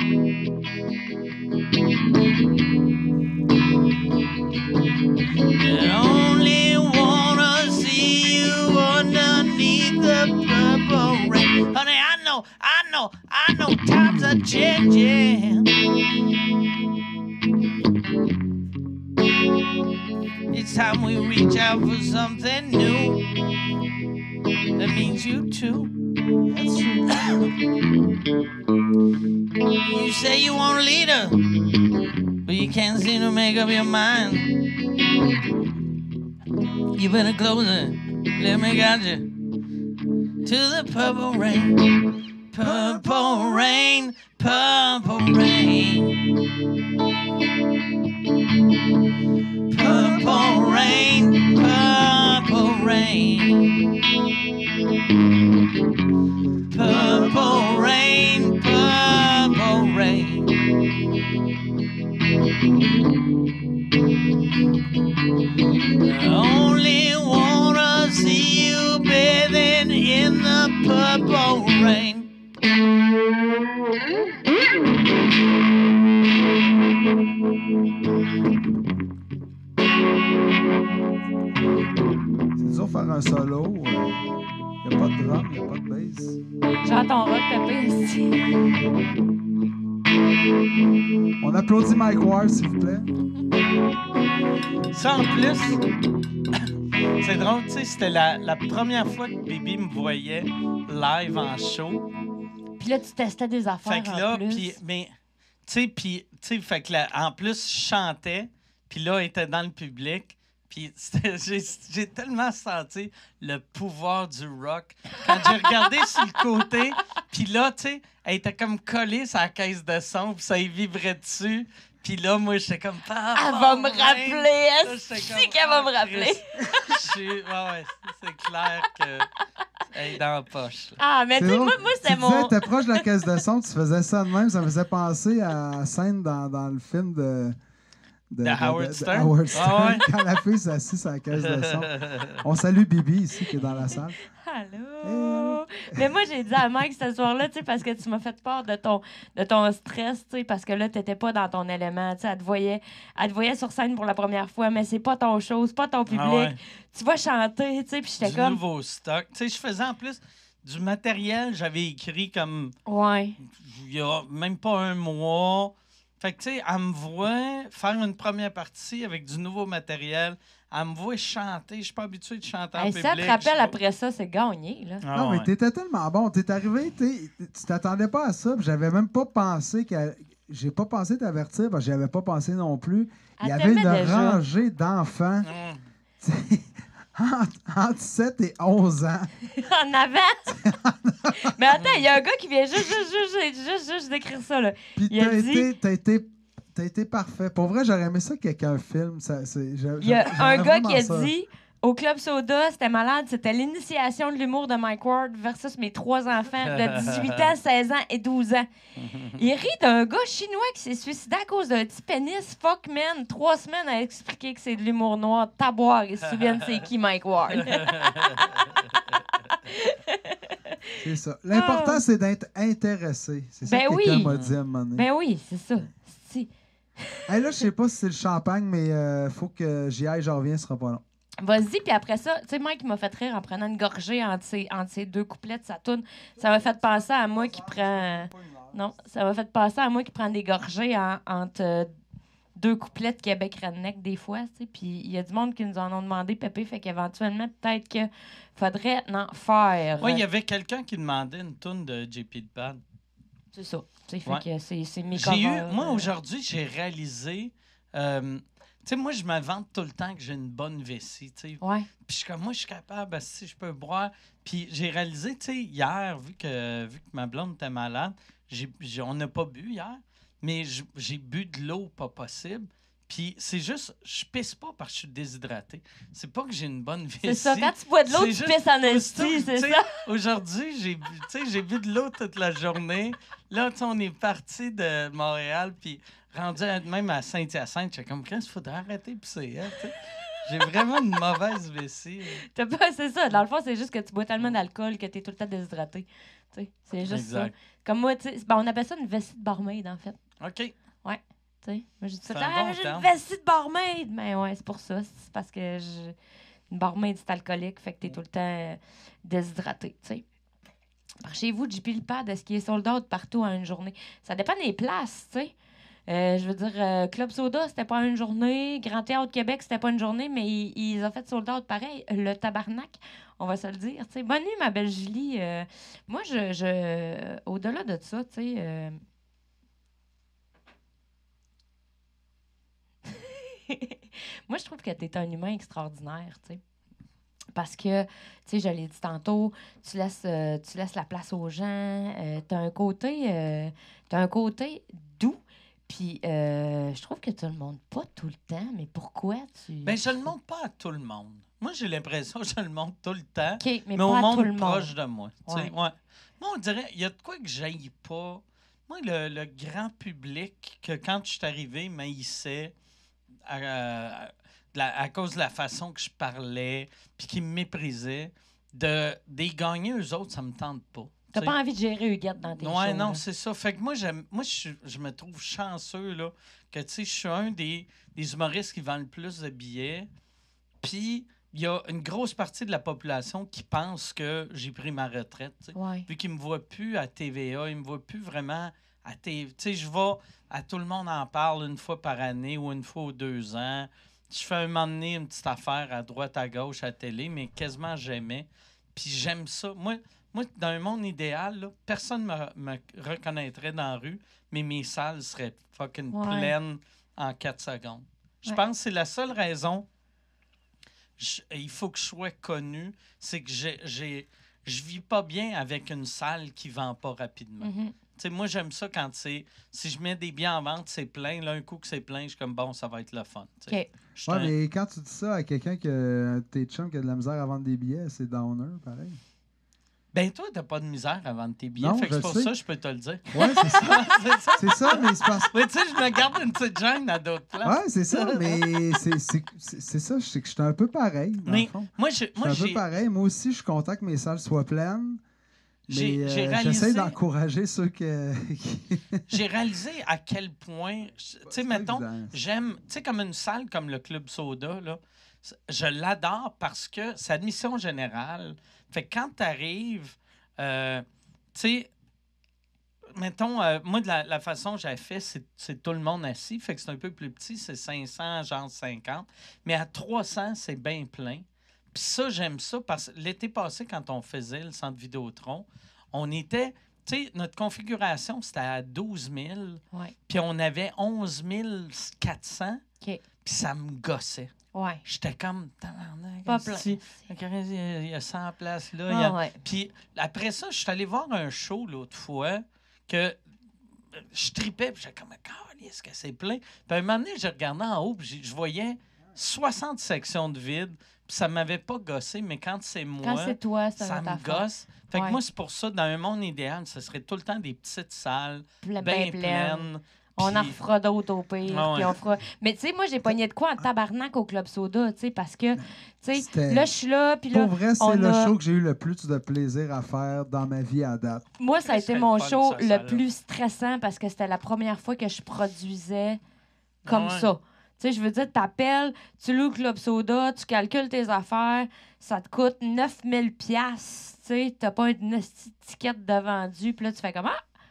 I only wanna see you underneath the purple rain. Honey, I know times are changing. It's time we reach out for something new. That means you too. That's true. You say you want a leader, but you can't seem to make up your mind. You better close it. Let me guide you to the purple rain. Purple rain, purple rain. Purple rain, purple rain. Purple rain, purple rain. I only wanna see you bathing in the purple rain. C'est dur de faire un solo. Il n'y a pas de drum, il n'y a pas de bass. J'entends rock taper ici. On applaudit Mike Ward, s'il vous plaît. Ça, en plus, c'est drôle, tu sais, c'était la première fois que Bibi me voyait live en show. Puis là, tu testais des affaires Fait que là, en plus. puis, fait que là, en plus, je chantais, puis là, elle était dans le public. Puis j'ai tellement senti le pouvoir du rock. Quand j'ai regardé sur le côté, puis là, tu sais, elle était comme collée sur la caisse de son, puis ça y vibrait dessus. Puis là, moi, j'étais comme... Elle va me rappeler, est-ce qu'elle va me rappeler? Ouais, c'est clair qu'elle est dans la poche. Là. Ah, mais tu sais, drôle. moi, Tu c'est disais, mon... t'es proche de la caisse de son, tu faisais ça de même. Ça me faisait penser à la scène dans le film de Howard Stern? Howard Stern, Ah ouais? quand la fille s'assit sur la caisse de son. On salue Bibi ici, qui est dans la salle. Allô? Mais moi, j'ai dit à Mike ce soir-là, tu sais, parce que tu m'as fait peur de ton stress, tu sais, parce que là, t'étais pas dans ton élément, tu sais, elle te voyait sur scène pour la première fois, mais c'est pas ton show, c'est pas ton public. Ah ouais. Tu vas chanter, tu sais, puis j'étais Du comme... nouveau stock. Tu sais, je faisais en plus du matériel, j'avais écrit comme Ouais. il y a même pas un mois. Fait que, tu sais, elle me voit faire une première partie avec du nouveau matériel. Elle me voit chanter. Je suis pas habitué de chanter en Hey, public. ça te rappelle Je- après ça, c'est gagné, là. Ah Non, mais ouais. t'étais tellement bon. T'es arrivé, tu t'attendais pas à ça. puis J'avais même pas pensé que. J'ai pas pensé t'avertir, parce que j'avais pas pensé non plus. Il y Elle avait une t'aimait déjà. rangée d'enfants Mm. tu sais, entre 7 et 11 ans. En avant! Mais attends, il y a un gars qui vient juste d'écrire ça, là. Puis Il a dit- t'as été T'as été parfait. Pour vrai, j'aurais aimé ça que quelqu'un filme. Il y a un gars qui a dit au Club Soda, c'était malade, c'était l'initiation de l'humour de Mike Ward versus mes 3 enfants de 18 ans, 16 ans et 12 ans. Il rit d'un gars chinois qui s'est suicidé à cause d'un petit pénis. Fuck man, 3 semaines à expliquer que c'est de l'humour noir. Taboire, ils se souviennent c'est qui Mike Ward. C'est ça. L'important, c'est d'être intéressé. C'est ça Ben que quelqu'un oui. m'a dit à un moment donné. Ben oui, c'est ça. Si. Hey, là, je sais pas si c'est le champagne, mais faut que j'y aille, j'en reviens, ce sera pas long. Vas-y, puis après ça, tu sais, Mike m'a fait rire en prenant une gorgée entre ses 2 couplets de sa toune. Ça m'a fait penser à moi qui prend... Non, ça m'a fait penser à moi qui prend des gorgées entre 2 couplets de Québec Redneck des fois, tu sais. Puis il y a du monde qui nous en ont demandé, Pépé, fait qu'éventuellement, peut-être qu'il faudrait faire. Oui, il y avait quelqu'un qui demandait une toune de JP de Pad. C'est ça. Tu sais, Ouais. fait que c'est mes J'ai eu, covers, moi, aujourd'hui, j'ai réalisé... tu sais, moi, je me vante tout le temps que j'ai une bonne vessie, tu sais. Ouais. Puis je suis comme, moi, je suis capable, si je peux boire. Puis j'ai réalisé, tu sais, hier, vu que ma blonde était malade, on n'a pas bu hier, mais j'ai bu de l'eau pas possible. Puis c'est juste, je pisse pas parce que je suis déshydraté. C'est pas que j'ai une bonne vessie. C'est ça. Quand tu bois de l'eau, C'est tu juste- pisses en Tu esti, c'est sais, ça? Aujourd'hui, j'ai bu de l'eau toute la journée. Là, tu sais, on est parti de Montréal, puis rendu même à Saint-Hyacinthe, j'étais comme, quand il faudrait arrêter de pisser, hein, tu sais. J'ai vraiment une mauvaise vessie. C'est ça. Dans le fond, c'est juste que tu bois tellement d'alcool que tu es tout le temps déshydraté. Tu sais, c'est juste Exact. ça. Comme moi, tu sais, on appelle ça une vessie de barmaid, en fait. OK. Tu sais, moi, j'ai dit C'est ça. un bon J'ai terme. une vessie de barmaid. Mais ouais, c'est pour ça. C'est parce que une barmaid, c'est alcoolique, fait que t'es tout le temps déshydraté, tu sais. Par chez vous, JP le pad, est-ce qu'il est sold out partout en une journée? Ça dépend des places, tu sais. Je veux dire, Club Soda, c'était pas une journée. Grand Théâtre Québec, c'était pas une journée, mais ils ont fait sold out pareil. Le tabarnak, on va se le dire. T'sais. Bonne nuit, ma belle Julie. Moi, au-delà de ça, tu sais. Moi, je trouve que tu es un humain extraordinaire, tu sais. Parce que, tu sais, je l'ai dit tantôt, tu laisses la place aux gens. Tu as un côté doux. Puis, je trouve que tu le montres pas tout le temps. Mais pourquoi tu... Ben, je le montre pas à tout le monde. Moi, j'ai l'impression que je le montre tout le temps, OK, mais au pas à monde tout le monde. proche de moi. Tu sais, Ouais. ouais. Moi, on dirait, il y a de quoi que j'aille pas. Moi, le grand public, que quand je suis arrivé, m'haïssait à cause de la façon que je parlais, puis qui me méprisait, des gagner, eux autres, ça me tente pas. T'as Tu sais. pas envie de gérer Huguette dans tes Ouais, shows, non, là. c'est ça. Fait que moi, je me trouve chanceux, là, que, tu sais, je suis un des humoristes qui vend le plus de billets. Puis, il y a une grosse partie de la population qui pense que j'ai pris ma retraite, tu sais. Ouais. Vu qu'ils me voient plus à TVA, ils me voient plus vraiment à TV. Tu sais, je vais à Tout le monde en parle une fois par année ou une fois aux 2 ans. Je fais un moment donné une petite affaire à droite, à gauche, à télé, mais quasiment jamais. Puis j'aime ça. Moi, dans un monde idéal, là, personne ne me reconnaîtrait dans la rue, mais mes salles seraient fucking Ouais. pleines en 4 secondes. Je Ouais. pense que c'est la seule raison. Il faut que je sois connu. C'est que je vis pas bien avec une salle qui vend pas rapidement. Mhm. Tu sais, moi, j'aime ça quand si je mets des billets en vente, c'est plein. Là, un coup que c'est plein, je suis comme, bon, ça va être le fun. Tu sais. OK. Je suis Ouais, un- mais quand tu dis ça à quelqu'un que tes chums qui a de la misère à vendre des billets, c'est downer, pareil. Ben, toi, t'as pas de misère à vendre tes billets. Non, fait que je c'est pour sais. ça que je peux te le dire. Ouais, c'est ça. C'est ça. C'est ça, mais c'est parce Mais tu sais, je me garde une petite gêne à d'autres places. Ouais, c'est ça, mais c'est ça. C'est que je suis un peu pareil, dans Mais le fond. moi, Je suis un peu pareil. Moi aussi, je suis content que mes salles soient pleines. J'ai Mais réalisé- j'essaie d'encourager ceux que... j'ai réalisé à quel point, tu sais, mettons, j'aime, tu sais, comme une salle comme le Club Soda, là, je l'adore parce que c'est admission générale. Fait que quand tu arrives, tu sais, mettons, moi, de la façon que j'avais fait, c'est tout le monde assis. Fait que c'est un peu plus petit, c'est 500, genre 50. Mais à 300, c'est bien plein. Puis ça, j'aime ça parce que l'été passé, quand on faisait le centre Vidéotron, on était, tu sais, notre configuration, c'était à 12 000. Ouais. Puis on avait 11 400. OK. Puis ça me gossait. Ouais. J'étais comme, tabarnak, Pas plein. esti, il y a 100 places là. il y a- Ah, ouais. Puis après ça, je suis allé voir un show l'autre fois que je tripais, puis j'étais comme, est-ce que c'est plein? Puis à un moment donné, je regardais en haut, puis je voyais 60 sections de vide, puis ça m'avait pas gossé, mais quand c'est moi, Quand c'est toi, c'est ça une me autre affaire. gosse. Fait que Ouais. moi, c'est pour ça, dans un monde idéal, ce serait tout le temps des petites salles, Ben bien pleine. pleines. On en puis- refera d'autres au pire. Ah ouais. Puis on fera... Mais tu sais, moi, j'ai pogné de quoi en tabarnak au Club Soda, tu sais, parce que, tu sais, C'était- là, je suis là, puis là, Pour vrai, c'est on le a- show que j'ai eu le plus de plaisir à faire dans ma vie à date. moi, ça a Ce été serait mon le fun, show ça, le ça, là. plus stressant parce que c'était la première fois que je produisais comme Ouais. ça. Tu sais, je veux dire, t'appelles, tu loues Club Soda, tu calcules tes affaires, ça te coûte 9000 piastres, tu sais, t'as pas une étiquette de vendu, puis là, tu fais comme,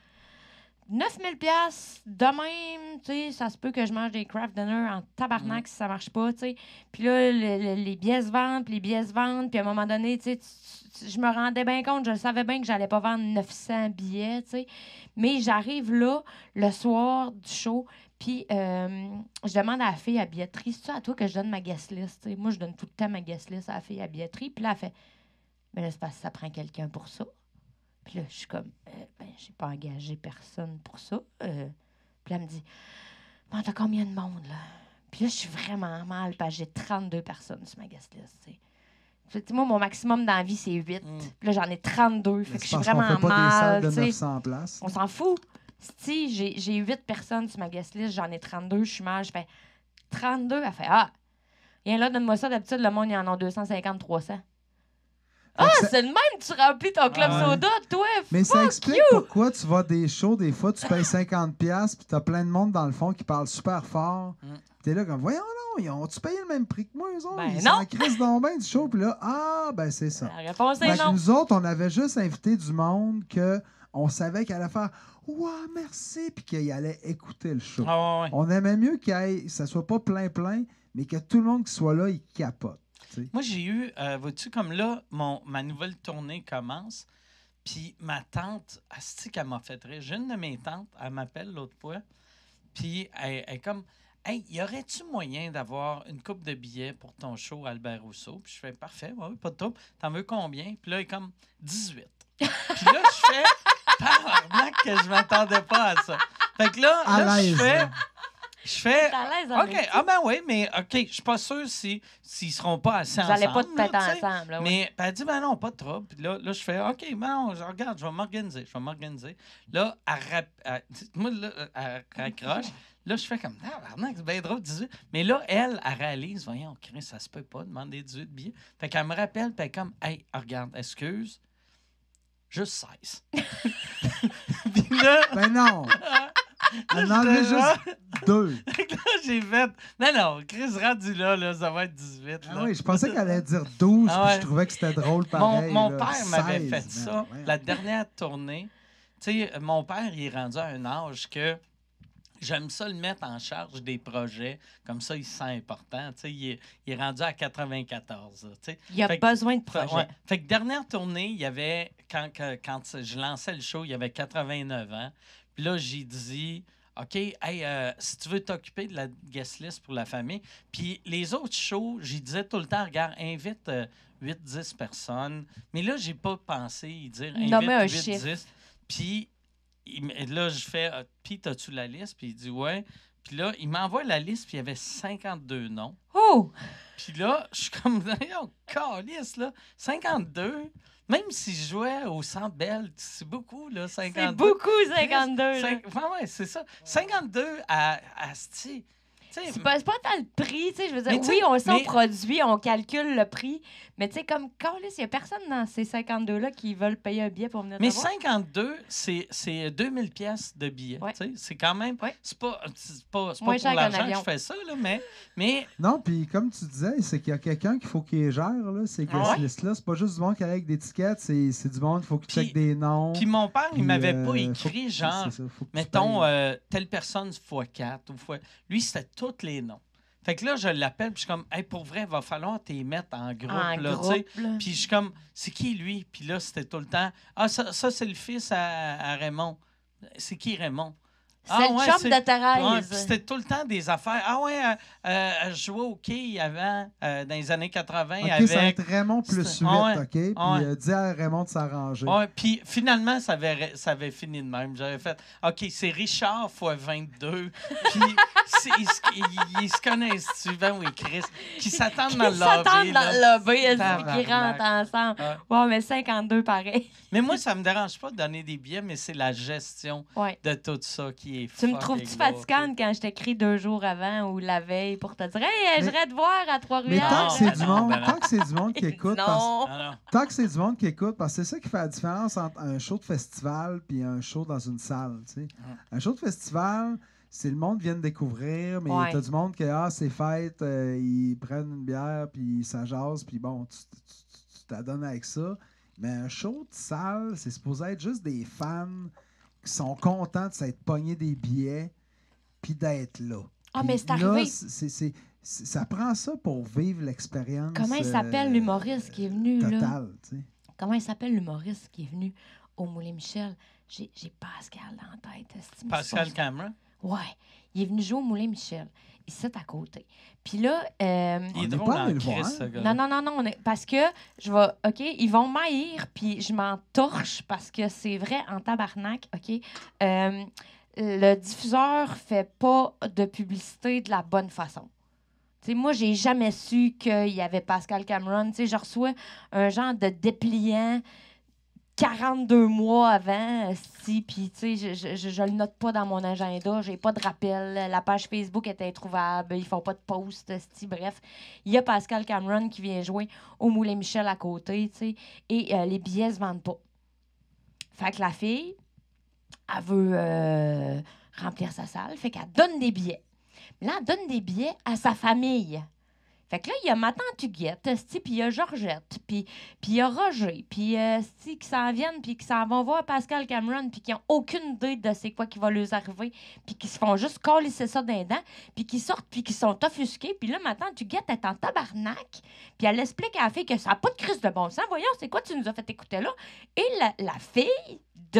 9000 piastres de même, tu sais, ça se peut que je mange des craft dinner en tabarnak si ça marche pas, tu sais. Puis là, les billets se vendent, puis les billets se vendent, puis à un moment donné, tu sais, je me rendais bien compte, je savais bien que j'allais pas vendre 900 billets, tu sais. Mais j'arrive là, le soir du show, puis je demande à la fille à billetterie, c'est-tu à toi que je donne ma guest list, tu sais? Moi, je donne tout le temps ma guest list à la fille à billetterie, puis là, elle fait, mais là, c'est parce que ça prend quelqu'un pour ça. Puis là, je suis comme, ben, j'ai pas engagé personne pour ça. Puis là, elle me dit, bon, t'as combien de monde, là? Puis là, je suis vraiment mal, parce que j'ai 32 personnes sur ma guest list, tu sais. Puis, tu sais, moi, mon maximum dans la vie, c'est 8. Puis là, j'en ai 32, fait Mais que je c'est suis parce qu'on vraiment fait pas des salles mal, de tu sais. 900 places. On s'en fout. Si j'ai 8 personnes sur ma guest list, j'en ai 32, je suis mal. Je fais 32, elle fait, viens là, donne-moi ça. D'habitude, le monde, il en a 250, 300. Fait que ça- C'est le même, tu remplis ton club Ah ouais. soda, toi. Mais ça Fuck explique you! pourquoi tu vas à des shows, des fois, tu payes 50$ puis t'as plein de monde dans le fond qui parle super fort. Mm. T'es là comme, voyons non, ils ont-tu payé le même prix que moi, eux autres? Ben Ils non. s'en crissent donc bien du show, puis là, ben c'est ça. La réponse Fait est que non. nous autres, on avait juste invité du monde que on savait qu'elle allait faire « Ouais, merci », puis qu'il allait écouter le show. Ah, ouais. On aimait mieux que ça soit pas plein, mais que tout le monde qui soit là, il capote. tu sais. Moi, j'ai eu, vois-tu, comme là, ma nouvelle tournée commence, puis ma tante, asti qu'elle m'a fait rire. J'ai une de mes tantes, elle m'appelle l'autre fois, puis elle est comme, « Hey, y aurait-tu moyen d'avoir une coupe de billets pour ton show Albert Rousseau? » Puis je fais, « Parfait, oui, pas de trouble. T'en veux combien? » Puis là, elle est comme, « 18. » Puis là, je fais, « Tabarnak que je m'attendais pas à ça. » Fait que là, À je l'aise, fais... hein. Je fais. T'es à l'aise OK. avec Ah, ben oui, mais OK, je suis pas sûr s'ils seront pas assez Vous ensemble. n'allez pas te là, mettre tu sais. ensemble. Là, ouais. Mais elle dit, ben non, pas de trouble. Puis là, je fais, OK, ben non, regarde, je vais m'organiser. Là, moi, là, elle raccroche. Là, je fais comme, c'est bien drôle, 18. Mais là, elle réalise, voyons, Chris, ça se peut pas demander 18 billets. Fait qu'elle me rappelle, puis elle est comme, hey, regarde, excuse, juste 16. Puis là, Ben non! On en avait juste 2. fait que là, j'ai fait, non, Chris, rendu là, ça va être 18. Là. Ah oui, je pensais qu'elle allait dire 12, Ah puis ouais. je trouvais que c'était drôle pareil. Mon là. père m'avait 16, fait man, ça. voyons. La dernière tournée, tu sais, mon père, il est rendu à un âge que j'aime ça le mettre en charge des projets. Comme ça, il se sent important. Tu sais, il est rendu à 94. Tu sais. Il y a Fait que- besoin de projets. Ouais. Fait que dernière tournée, il y avait, quand je lançais le show, il y avait 89 ans. Puis là, j'ai dit, OK, hey, si tu veux t'occuper de la guest list pour la famille. Puis les autres shows, j'y disais tout le temps, regarde, invite 8-10 personnes. Mais là, j'ai pas pensé y dire Nommer un invite chiffre. 8-10. Puis là, je fais, puis t'as-tu la liste? Puis il dit, ouais. Puis là, il m'envoie la liste, puis il y avait 52 noms. Oh! Puis là, je suis comme, oh, calice, là, 52. Même si je jouais au Centre Bell, c'est beaucoup, là, 52. C'est beaucoup, 52. là. Ouais, c'est ça. 52 à sti. C'est pas tant le prix, tu sais, je veux dire, Mais tu sais, oui, on sait, on mais- produit, on calcule le prix, mais tu sais, comme, il n'y a personne dans ces 52-là qui veulent payer un billet pour venir Mais te voir. 52, c'est 2000 pièces de billets. Ouais. Tu sais, c'est quand même... Ouais. C'est pas Moins pour cher qu'un l'argent que avion. je fais ça, là, mais Non, puis comme tu disais, c'est qu'il y a quelqu'un qu'il faut qu'il gère, là, ces Ah guest ouais? lists-là. C'est pas juste du monde qui arrive avec des tickets, c'est du monde, il faut qu'il Puis- check des noms. puis mon père, Puis, il m'avait pas faut écrit, que- genre, c'est ça, faut que tu mettons, payes. telle personne x4 ou fois... Lui, c'était tous les noms. Fait que là, je l'appelle, puis je suis comme, hey, pour vrai, il va falloir t'y mettre en groupe, En là, tu groupe, sais. là. Puis je suis comme, c'est qui lui? Puis là, c'était tout le temps, ça c'est le fils à Raymond. C'est qui Raymond? C'est le chum c'est- de Thérèse. Ouais, puis c'était tout le temps des affaires. Ah ouais, je jouais au quai avant, dans les années 80 OK, avec... ça va être Raymond plus 8, Ouais, OK? Puis ouais. dis à Raymond de s'arranger. Ouais, puis finalement, ça avait fini de même. J'avais fait, OK, c'est Richard x 22. Puis ils se connaissent-tu? Ben oui, Chris. Qui s'attendent dans le Qui s'attendent lobby. dans là. le lobby, est-ce Tabarnak. qu'ils rentrent ensemble. Ouais. Ouais, mais 52 pareil. Mais moi, ça me dérange pas de donner des billets, mais c'est la gestion Ouais. de tout ça qui est Tu me fucking trouves-tu gros. fatigante quand je t'écris 2 jours avant ou la veille pour te dire « Hey, Mais- j'irai te voir à Mais Trois-Rivières. » tant que c'est du non, monde, ben non. tant que c'est du monde qui écoute, Non. Ah non. tant que c'est du monde qui écoute, parce que c'est ça qui fait la différence entre un show de festival puis un show dans une salle. Tu sais. Un show de festival, c'est le monde vient de découvrir, mais Ouais. t'as du monde qui, c'est fête, ils prennent une bière, puis ça jase, puis bon, tu t'adonnes avec ça. Mais un show de salle, c'est supposé être juste des fans qui sont contents de s'être pognés des billets, puis d'être là. Ah, Puis mais c'est là, arrivé. ça prend ça pour vivre l'expérience. Comment il s'appelle l'humoriste qui est venu, là? Total, tu sais. Comment il s'appelle l'humoriste qui est venu au Moulin Michel? J'ai Pascal dans la tête. esti, mais Pascal c'est pas- Cameron. Ouais. Il est venu jouer au Moulin Michel. Ici, à côté. Puis là... Il On est est drôle pas en allé le Christ, voir. ce gars. Non, parce que je vais... OK, ils vont m'haïr, puis je m'en torche parce que c'est vrai en tabarnak, OK? Le diffuseur fait pas de publicité de la bonne façon. Tu sais, moi, j'ai jamais su qu'il y avait Pascal Cameron. Tu sais, je reçois un genre de dépliant 42 mois avant, puis tu sais, je le note pas dans mon agenda, j'ai pas de rappel, la page Facebook est introuvable, ils font pas de post, bref. Il y a Pascal Cameron qui vient jouer au Moulin Michel à côté, tu sais, et les billets se vendent pas. Fait que la fille, elle veut remplir sa salle, fait qu'elle donne des billets. Mais là, elle donne des billets à sa famille. Fait que là, il y a ma tante Huguette, puis il y a Georgette, puis il y a Roger, puis qui s'en viennent, puis qui s'en vont voir Pascal Cameron, puis qui n'ont aucune idée de c'est quoi qui va leur arriver, puis qui se font juste colisser ça d'un dent, puis qui sortent, puis qui sont offusqués. Puis là, ma tante Huguette est en tabarnak, puis elle explique à la fille que ça n'a pas de crise de bon sens. Voyons, c'est quoi tu nous as fait écouter là? Et la fille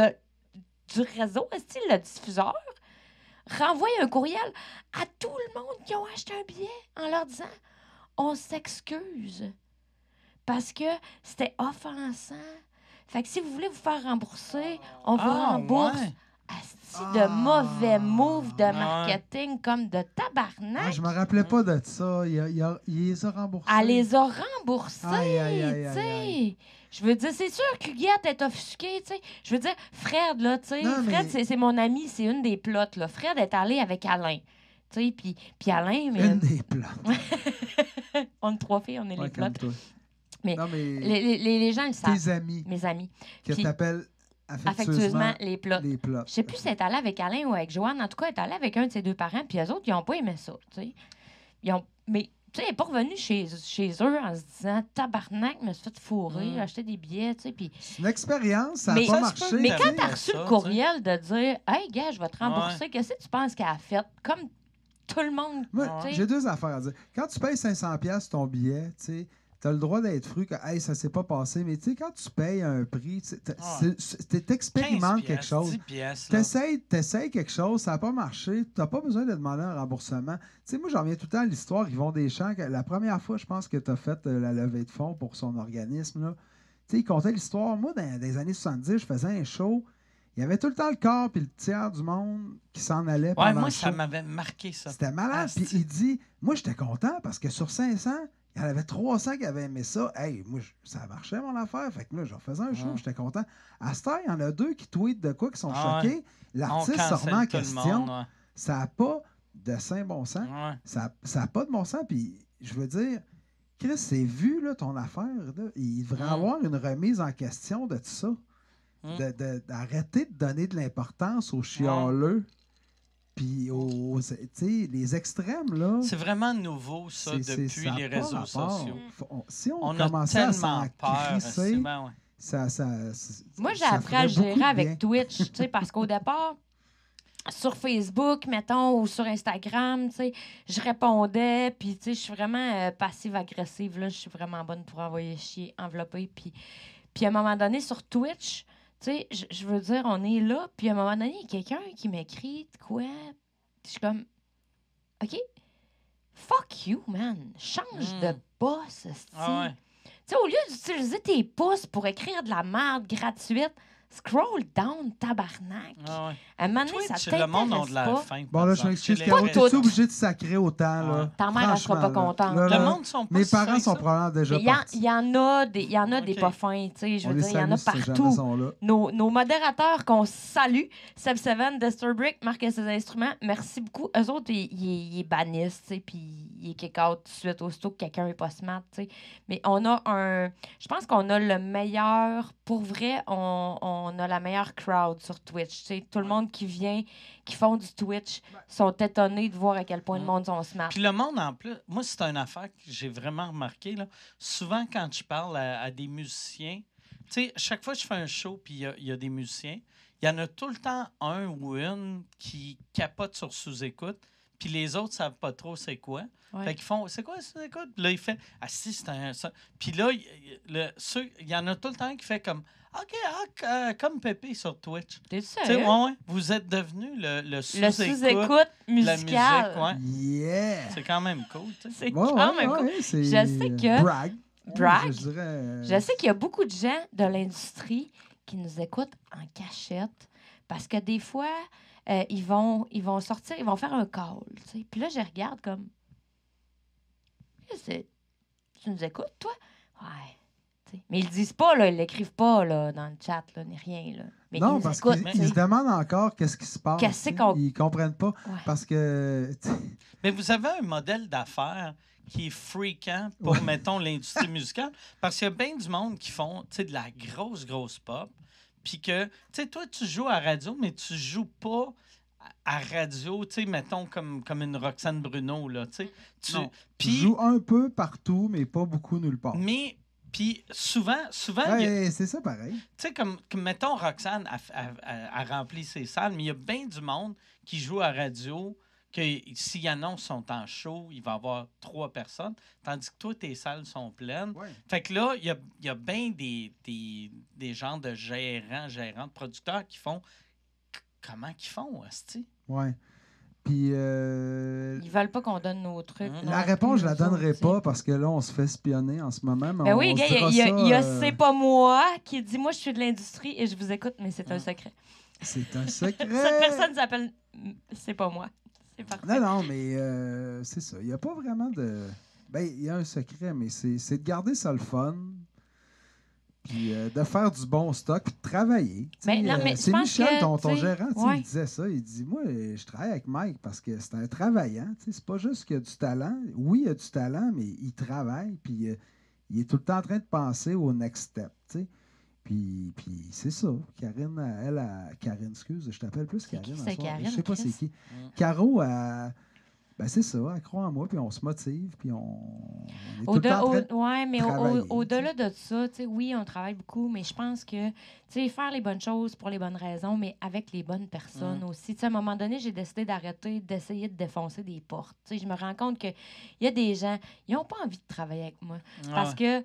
du réseau, le diffuseur, renvoie un courriel à tout le monde qui ont acheté un billet en leur disant on s'excuse parce que c'était offensant. Fait que si vous voulez vous faire rembourser, on vous rembourse. ouais. Asti de mauvais move de marketing comme de tabarnak. Je me rappelais pas de ça. Il les a remboursés. Elle les a remboursés, Aïe, aïe, aïe, tu aïe, sais. Je veux dire, c'est sûr qu'Huguette est offusquée, tu sais. Je veux dire, Fred, là, tu sais, Non, mais- Fred, c'est mon ami, c'est une des plottes, là. Fred est allé avec Alain, tu sais, puis Alain... Mais... Une des plans. on est 3 filles, on est Ouais, les plottes. comme toi. Mais Non, mais les gens le savent, tes amis mes amis. que Puis- t'appelles Affectueusement, les plottes. les plots. Je sais plus si elle est allée avec Alain ou avec Joanne. En tout cas, elle est allée avec un de ses 2 parents, puis eux autres, ils n'ont pas aimé ça, tu sais. Mais, tu sais, elle n'est pas revenue chez eux en se disant « Tabarnak, me suis fait fourrer, acheter des billets, tu sais. » Puis C'est une expérience, ça n'a Mais- pas Ça se marché. peut, mais t'as quand vu, tu as reçu ça, le tu courriel de dire « Hey, gars, je vais te rembourser, qu'est-ce que tu penses qu'elle a fait? » Comme tout le monde, Moi, tu sais. j'ai 2 affaires à dire. Quand tu payes 500$ ton billet, tu as le droit d'être fru que hey, ça s'est pas passé. Mais tu sais, quand tu payes un prix, tu expérimentes 15 quelque chose. 10 piastres, là. T'essayes quelque chose, ça n'a pas marché, tu n'as pas besoin de demander un remboursement. Tu sais, moi, j'en reviens tout le temps à l'histoire Yvon Deschamps. La première fois, je pense que tu as fait la levée de fonds pour son organisme, là. Tu sais, il contait l'histoire. Moi, dans les années 70, je faisais un show. Il y avait tout le temps le quart puis le tiers du monde qui s'en allait pendant Ouais, moi, le ça show. m'avait marqué, ça. C'était malade. Puis il dit, moi, j'étais content parce que sur 500, il y en avait 300 qui avaient aimé ça. Hey, moi, ça marchait mon affaire. Fait que là, je refaisais un show, j'étais content. À cette heure, il y en a 2 qui tweetent de quoi, qui sont Ah choqués. On L'artiste se cancelle remet en tout le question. monde, Ça n'a pas de saint bon sens. ouais. Ça n'a pas de bon sens. Puis, je veux dire, Chris, c'est vu, là, ton affaire. Là. Il devrait avoir une remise en question de tout ça. D'arrêter de donner de l'importance aux chialeux. Puis, les extrêmes, là. C'est vraiment nouveau, ça, ça depuis a les pas réseaux rapport. sociaux. Si on, On a commençait à tellement s'en peur. crisser, Ben ouais. Moi, j'ai ça appris à ferait beaucoup gérer de avec bien. Twitch, tu sais, parce qu'au départ, sur Facebook, mettons, ou sur Instagram, tu sais, je répondais, puis, tu sais, je suis vraiment passive-agressive, là, je suis vraiment bonne pour envoyer chier, envelopper, puis à un moment donné, sur Twitch, tu sais, je veux dire, on est là, puis à un moment donné, il y a quelqu'un qui m'écrit de quoi? Je suis comme, OK, fuck you, man. Change de boss, esti. Ah ouais. Tu sais, au lieu d'utiliser tes pouces pour écrire de la merde gratuite, scroll down, tabarnak. Ah ouais. À un moment donné, ça Twitch, t'intéresse le monde a de la pas. faim. Bon, là, je m'excuse, J'ai Caro, l'impression- t'es obligé de sacrer autant, là. Ouais. Ta mère, elle sera pas Franchement, là. contente. Là, Le là, monde sont pas mes si parents fins sont que ça. probablement déjà Il y, partis. y en a des Ok. pas fins, tu sais. Je On veux les dire, il y en a salue si jamais partout. sont là. Nos modérateurs qu'on salue, Seb7, Disturbrick, Marc et ses instruments, merci beaucoup. Eux autres, ils bannissent, tu sais, puis ils kick out tout de suite aussitôt que quelqu'un est pas smart, tu sais. Mais on a je pense qu'on a le meilleur, pour vrai, on a la meilleure crowd sur Twitch, tu sais. Tout le monde qui vient, qui font du Twitch, sont étonnés de voir à quel point le monde sont smart. Puis le monde, en plus, moi, c'est une affaire que j'ai vraiment remarqué. Là. Souvent, quand je parle à des musiciens, tu sais, chaque fois que je fais un show puis il y a des musiciens, il y en a tout le temps un ou une qui capote sur sous-écoute, puis les autres ne savent pas trop c'est quoi. Ouais. Fait qu'ils font, c'est quoi sous-écoute? Puis là, il fait, ah si, c'est un... ça. Puis là, il y en a tout le temps un qui fait comme, OK, comme Pépé sur Twitch. T'es Tu sais, sérieux? ouais, vous êtes devenu le Le sous-écoute. sous-écoute La musical. musique, ouais. Yeah! C'est quand même cool, tu sais. C'est Ouais, quand même cool. ouais, c'est Je sais que- brag. Brag? Je dirais, Je sais qu'il y a beaucoup de gens de l'industrie qui nous écoutent en cachette parce que des fois, ils vont sortir, ils vont faire un call. Tu sais. Puis là, je regarde comme. Tu nous écoutes, toi? Ouais. Tu sais. Mais ils le disent pas, là, ils l'écrivent pas là, dans le chat, là, ni rien. Là. Mais ils non, nous parce écoutent. qu'ils tu sais. se demandent encore qu'est-ce qui se passe. Qu'est-ce tu sais. qu'on- Ils comprennent pas. Ouais. Parce que. Mais vous avez un modèle d'affaires qui est fréquent pour, mettons, l'industrie musicale. Parce qu'il y a bien du monde qui font, tu sais, de la grosse pop. Puis que, tu sais, toi, tu joues à radio, mais tu joues pas à radio, tu sais, mettons, comme une Roxane Bruno, là, tu sais. Non. Puis, Ils jouent un peu partout, mais pas beaucoup nulle part. mais, puis souvent, il y a- Ouais, c'est ça pareil. tu sais, comme, mettons, Roxane a rempli ses salles, mais il y a bien du monde qui joue à radio, que s'il annonce son temps show, il va y avoir 3 personnes, tandis que toi, tes salles sont pleines. Ouais. Fait que là, il y a bien des gens de gérantes, de producteurs qui font... Comment qu'ils font, hostie? Ouais. Puis. Ils veulent pas qu'on donne nos trucs. La non La plus, réponse, je la eux autres, donnerai tu sais. pas parce que là, on se fait espionner en ce moment. Mais Ben on oui, se gars, dira il y a ça, C'est pas moi qui dit moi je suis de l'industrie et je vous écoute, mais c'est un secret. C'est un secret. Cette personne s'appelle c'est pas moi. C'est parfait. Non, non, mais c'est ça. Il n'y a pas vraiment de. Ben, il y a un secret, mais c'est de garder ça le fun. Puis de faire du bon stock, puis de travailler. Tu sais, Mais non, mais je c'est pense Michel, que, ton tu sais, gérant, tu sais, ouais. il disait ça. Il dit, moi, je travaille avec Mike parce que c'est un travaillant. Tu sais, c'est pas juste qu'il a du talent. Oui, il a du talent, mais il travaille. Puis il est tout le temps en train de penser au next step. Tu sais. Puis c'est ça. Karine, Karine, excuse, je t'appelle plus C'est qui, Karine. c'est ce soir. Karine, Je sais pas Chris? c'est qui. Caro, ben c'est ça, elle croit en moi, puis on se motive, puis on est tout le temps en train de Ouais, mais travailler, au-delà de ça, tu sais, oui, on travaille beaucoup, mais je pense que, tu sais, faire les bonnes choses pour les bonnes raisons, mais avec les bonnes personnes aussi. Tu sais, à un moment donné, j'ai décidé d'arrêter d'essayer de défoncer des portes. Tu sais, je me rends compte qu'il y a des gens, ils n'ont pas envie de travailler avec moi. Parce que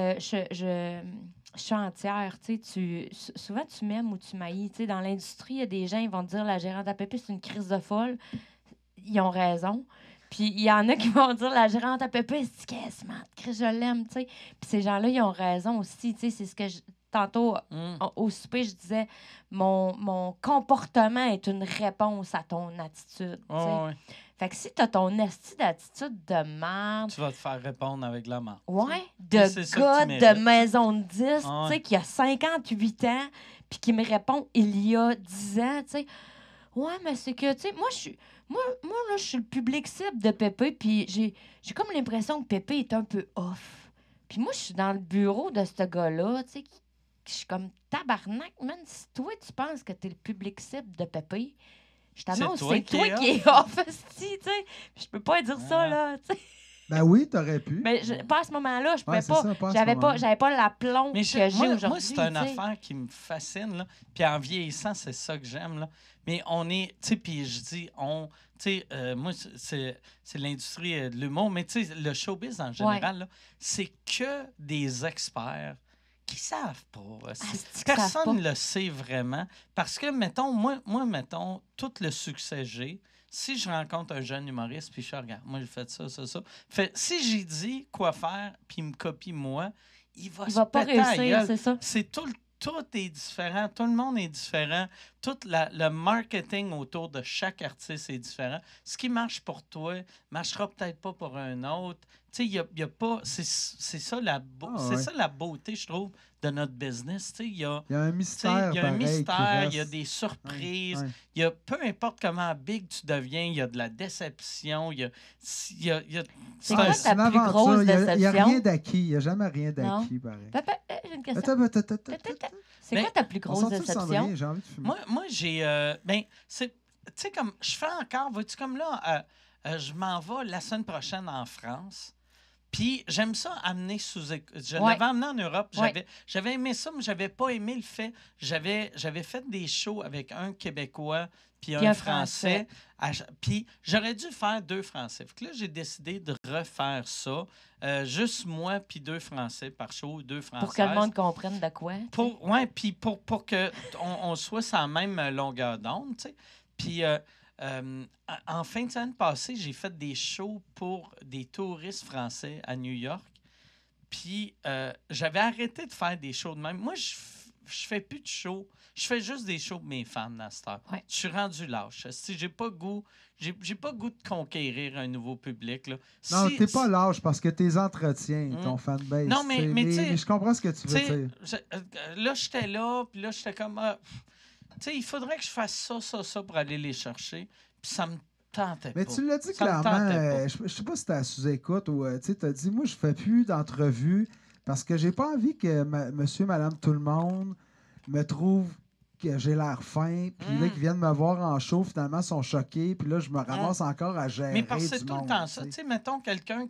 je suis entière, tu sais, souvent tu m'aimes ou tu m'haïs. Tu sais, dans l'industrie, il y a des gens, ils vont te dire la gérante à Pépé, c'est une crise de folle. Ils ont raison. Puis il y en a qui vont dire la gérante à Pépé, c'est qu'est-ce que je l'aime, tu sais. Puis ces gens-là, ils ont raison aussi, tu sais. C'est ce que tantôt, au souper, je disais, mon comportement est une réponse à ton attitude, tu sais. Ouais. Fait que si t'as ton esti d'attitude de merde, Tu vas te faire répondre avec la main. ouais, Puis de c'est ça gars que tu de mérites. maison de 10, Ah ouais. tu sais, qui a 58 ans, puis qui me répond il y a 10 ans, tu sais. Ouais, mais c'est que, tu sais, moi, là, je suis le public cible de Pépé, puis j'ai comme l'impression que Pépé est un peu off. Puis moi, je suis dans le bureau de ce gars-là, tu sais, je suis comme tabarnak, man. Si toi, tu penses que t'es le public cible de Pépé, je t'annonce, C'est toi c'est qui toi es qui es off, esti, tu sais. Je peux pas dire ça, Ah. là, tu sais. Ben oui, t'aurais pu. Mais pas à ce moment-là, je pouvais Ouais, c'est pas. ça, pas à ce J'avais moment-là. pas l'aplomb Mais que j'ai aujourd'hui. moi, c'est une tu sais. affaire qui me fascine. Là. Puis en vieillissant, c'est ça que j'aime. Là. Mais on est, tu sais, puis je dis, tu sais, moi, c'est l'industrie de l'humour, mais tu sais, le showbiz en général, là, c'est que des experts qui savent pas. c'est-tu qu'ils savent Personne pas? ne le sait vraiment. Parce que, mettons, mettons, tout le succès que j'ai, si je rencontre un jeune humoriste, puis je fais, regarde, moi, j'ai fait ça. Si j'ai dit quoi faire, puis il me copie moi, il va Il se va pas péter à la réussir, gueule. c'est ça. C'est tout est différent, tout le monde est différent, tout le marketing autour de chaque artiste est différent. Ce qui marche pour toi marchera peut-être pas pour un autre. Tu sais, y a pas. C'est ça c'est ça la beauté, je trouve, de notre business. Tu sais, il y a Il y a un mystère. il y a un pareil, qui mystère, il y a reste. des surprises, Ouais. il y a peu importe comment big tu deviens, il y a de la déception, il y a C'est quoi C'est ta une plus aventure. grosse Il y a déception? rien d'acquis. Il n'y a jamais rien d'acquis, pareil. Papa, j'ai une question. C'est Mais quoi ta plus On grosse sort tous déception? Cendrillon, j'ai envie de fumer. Moi j'ai. Tu sais, comme je fais encore, vois-tu, comme là, je m'en vais la semaine prochaine en France. Puis j'aime ça amener je Ouais. l'avais amené en Europe. Ouais. J'avais aimé ça, mais j'avais pas aimé le fait. J'avais fait des shows avec un Québécois puis un Français. Puis j'aurais dû faire 2 Français. Fait que là, j'ai décidé de refaire ça. Juste moi puis 2 Français par show, 2 Françaises. Pour que le monde comprenne de quoi. Puis pour que on soit sur la même longueur d'onde, tu sais. Puis en fin de semaine passée, j'ai fait des shows pour des touristes français à New York. Puis j'avais arrêté de faire des shows de même. Moi, je fais plus de shows. Je fais juste des shows pour mes fans dans cette heure. Ouais. Je suis rendu lâche. Si j'ai pas goût de conquérir un nouveau public. Là. Non, Si- t'es pas lâche parce que tes entretiens, Mm. ton fanbase. Non, mais tu sais- mais je comprends ce que tu veux Tu sais, dire. là, j'étais là, puis là, j'étais comme... tu sais, il faudrait que je fasse ça pour aller les chercher. Puis ça me tentait Mais pas. tu l'as dit Ça me clairement, tentait pas. je sais pas si t'es à sous-écoute ou tu as dit, moi, je fais plus d'entrevues parce que j'ai pas envie que monsieur, madame, tout le monde me trouve que j'ai l'air fin, puis là, qu'ils viennent me voir en show, finalement, sont choqués, puis là, je me ramasse encore à gérer Mais parce que c'est du tout le monde, temps ça. tu Tu sais. sais, mettons quelqu'un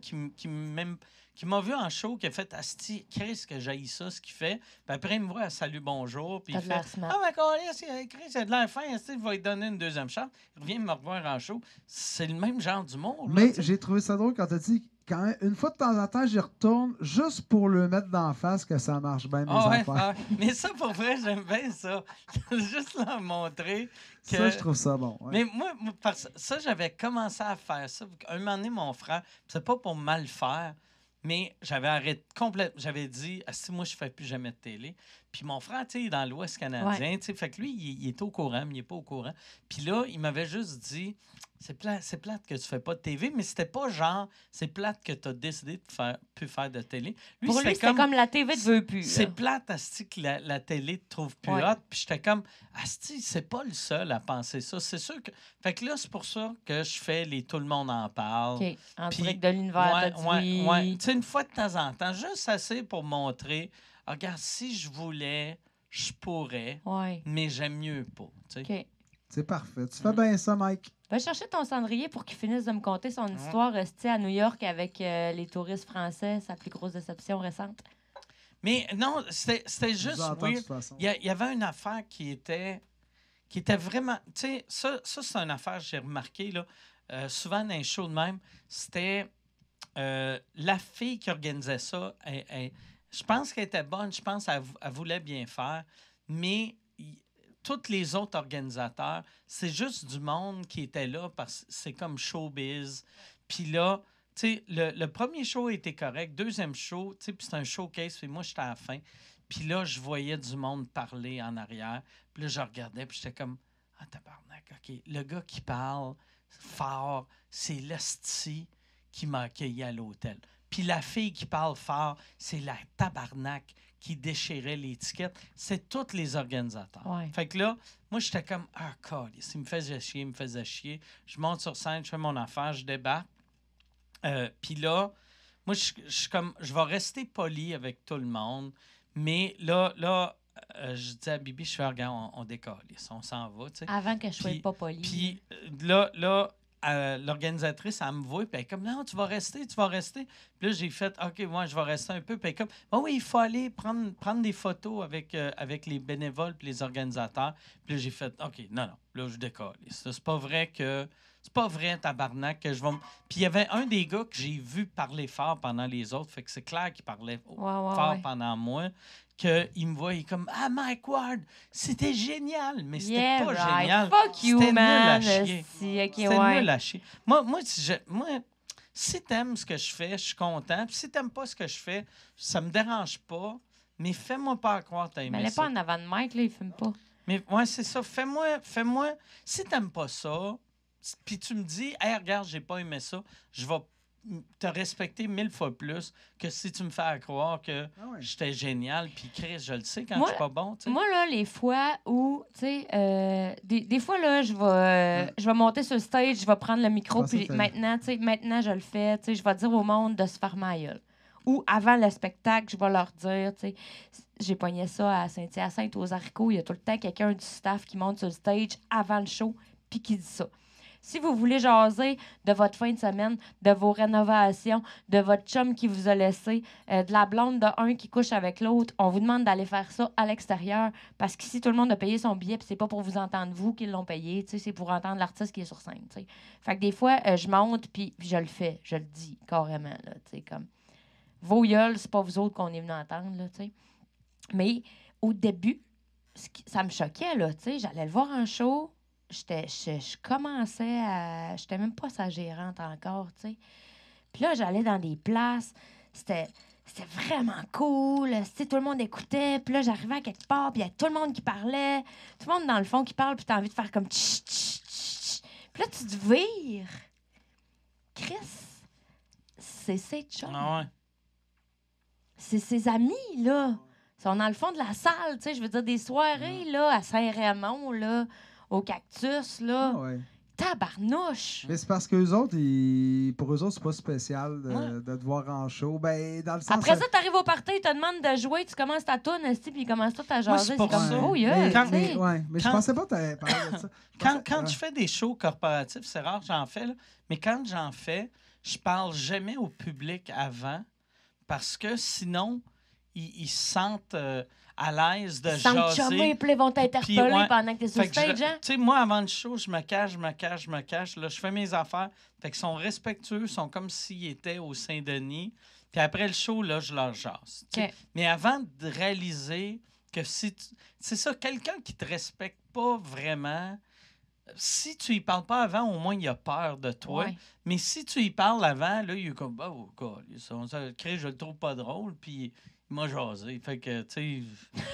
qui m'a vu en show, qui a fait Asti, Chris, que j'haïs ça, ce qu'il fait. Puis après, il me voit à Salut, bonjour. Puis T'as il de fait l'air smart. Ah, mais Chris, il a de l'air fin, Asti, il va lui donner une deuxième chance. Il revient me revoir en show. C'est le même genre d'humour. là, Mais tu sais. j'ai trouvé ça drôle quand t'as dit, quand même, une fois de temps en temps, j'y retourne juste pour le mettre d'en face que ça marche bien, mes Ah ouais, affaires. ah ouais. Mais ça, pour vrai, j'aime bien ça. Juste leur montrer que. Ça, je trouve ça bon. ouais. Mais moi, ça, j'avais commencé à faire ça. Un moment donné, mon frère, c'est pas pour mal faire, mais j'avais arrêté complètement. J'avais dit, si moi, je fais plus jamais de télé. Puis mon frère, tu sais, il est dans l'Ouest canadien, tu sais, fait que lui, il est au courant, mais il n'est pas au courant. Puis là, il m'avait juste dit, c'est plate que tu fais pas de TV, mais c'était pas genre, c'est plate que tu as décidé de plus faire de télé. Pour lui, c'était comme la TV ne veut plus. C'est là. plate, Asti, que la télé te trouve plus Ouais. hot. Puis j'étais comme, Asti, c'est pas le seul à penser ça. C'est sûr que. Fait que là, c'est pour ça que je fais les Tout le monde en parle. OK. En Puis- direct de l'univers, t'as dit oui. ouais. Tu sais, une fois de temps en temps, juste assez pour montrer, regarde, si je voulais, je pourrais, Ouais. mais j'aime mieux pas. Tu sais. OK. C'est parfait. Tu fais bien ça, Mike. Va chercher ton cendrier pour qu'il finisse de me conter son histoire à New York avec les touristes français, sa plus grosse déception récente. Mais non, c'était Je juste vous entends de weird. toute façon. Il y avait une affaire qui était vraiment. Tu sais, ça c'est une affaire que j'ai remarqué, là, souvent dans les shows de même. C'était la fille qui organisait ça. Je pense qu'elle était bonne, je pense qu'elle voulait bien faire, mais tous les autres organisateurs, c'est juste du monde qui était là parce que c'est comme showbiz. Puis là, tu sais, le premier show était correct. Deuxième show, tu sais, puis c'est un showcase, puis moi, j'étais à la fin. Puis là, je voyais du monde parler en arrière. Puis là, je regardais, puis j'étais comme, ah, tabarnak, OK. Le gars qui parle fort, c'est l'hostie qui m'a accueilli à l'hôtel. Puis la fille qui parle fort, c'est la tabarnak qui déchirait l'étiquette. C'est tous les organisateurs. Ouais. Fait que là, moi, j'étais comme, ah, câlisse, il me faisait chier. Je monte sur scène, je fais mon affaire, je débarque. Puis là, moi, je suis comme, je vais rester poli avec tout le monde. Mais là, je dis à Bibi, je fais, regarde, on décalisse, on s'en va, tu sais. Avant que je sois Puis- pas poli. Puis là, l'organisatrice, elle me voit, puis elle est comme, non, tu vas rester. Puis là, j'ai fait, OK, moi, je vais rester un peu. Puis elle est comme, oh oui, il faut aller prendre des photos avec les bénévoles puis les organisateurs. Puis là, j'ai fait, OK, non, là, je décolle. C'est pas vrai, tabarnak, que je vais. Puis il y avait un des gars que j'ai vu parler fort pendant les autres, fait que c'est clair qu'il parlait fort ouais. pendant moi. qu'il me voit, il est comme « Ah, Mike Ward, c'était génial! » Mais c'était Yeah, pas right. génial. Fuck you, C'était man. nul à chier. Ok, C'était ouais. nul à chier. Moi, si t'aimes ce que je fais, je suis content. Puis si t'aimes pas ce que je fais, ça me dérange pas. Mais fais-moi pas croire que t'as Mais aimé elle est ça. pas en avant de Mike, là, il fume pas. Mais ouais, c'est ça. Fais-moi. Si t'aimes pas ça, puis tu me dis, hey, regarde, j'ai pas aimé ça, je vais te respecter 1000 fois plus que si tu me fais croire que Ah ouais. j'étais génial. Puis Chris, je le sais quand Moi- je suis pas bon. Tu sais. Moi, là, les fois où, tu sais, des fois, là, je vais monter sur le stage, je vais prendre le micro, Je pensais puis que maintenant, je le fais, tu sais, je vais dire au monde de se faire ma gueule. Ou avant le spectacle, je vais leur dire, tu sais, j'ai pogné ça à Saint-Hyacinthe, aux haricots, il y a tout le temps quelqu'un du staff qui monte sur le stage avant le show, puis qui dit ça. Si vous voulez jaser de votre fin de semaine, de vos rénovations, de votre chum qui vous a laissé, de la blonde de un qui couche avec l'autre, on vous demande d'aller faire ça à l'extérieur parce qu'ici, tout le monde a payé son billet puis c'est pas pour vous entendre vous qui l'ont payé, tu sais, c'est pour entendre l'artiste qui est sur scène. Tu sais. Fait que des fois, je monte puis je le fais, je le dis carrément. Là, tu sais, comme, vos gueules, c'est pas vous autres qu'on est venus entendre. Là, tu sais. Mais au début, ça me choquait. Là, tu sais, j'allais le voir en show. Je commençais à... J'étais même pas sa gérante encore, tu sais. Puis là, j'allais dans des places. C'était vraiment cool. Tu sais, tout le monde écoutait. Puis là, j'arrivais à quelque part, puis il y a tout le monde qui parlait. Tout le monde, dans le fond, qui parle, puis t'as envie de faire comme... Tch, tch, tch, tch. Puis là, tu te vires. Chris, c'est ses chums. Ah ouais. C'est ses amis, là. Ils sont dans le fond de la salle, tu sais. Je veux dire, des soirées, là, à Saint-Raymond, là... Au Cactus, là. Ah ouais. Tabarnouche! Mais c'est parce qu'eux autres, pour eux autres, c'est pas spécial de te voir en show. Ben, dans le sens. Après ça, t'arrives au party, ils te demandent de jouer, tu commences ta tourne, puis ils commencent tout à jaser. c'est pour comme ça. oh, mais, yeah, Quand- tu sais. mais je Quand- pensais pas que t'avais parlé de ça. Quand je fais des shows corporatifs, c'est rare que j'en fais, là, mais quand j'en fais, je parle jamais au public avant parce que sinon, ils se sentent à l'aise de Ils se sentent jaser. chumés, puis ils vont t'interpeller ouais. pendant que t'es sur Fait le que stage, hein? tu sais, moi, avant le show, je me cache. Là, je fais mes affaires. Fait qu'ils sont respectueux, sont comme s'ils étaient au Saint-Denis. Puis après le show, là, je leur jase. tu sais. OK. Mais avant de réaliser que c'est ça, quelqu'un qui te respecte pas vraiment, si tu y parles pas avant, au moins il a peur de toi. Ouais. Mais si tu y parles avant, là, il est comme, oh, God, je le trouve pas drôle, puis il m'a jasé. Fait que, tu sais, il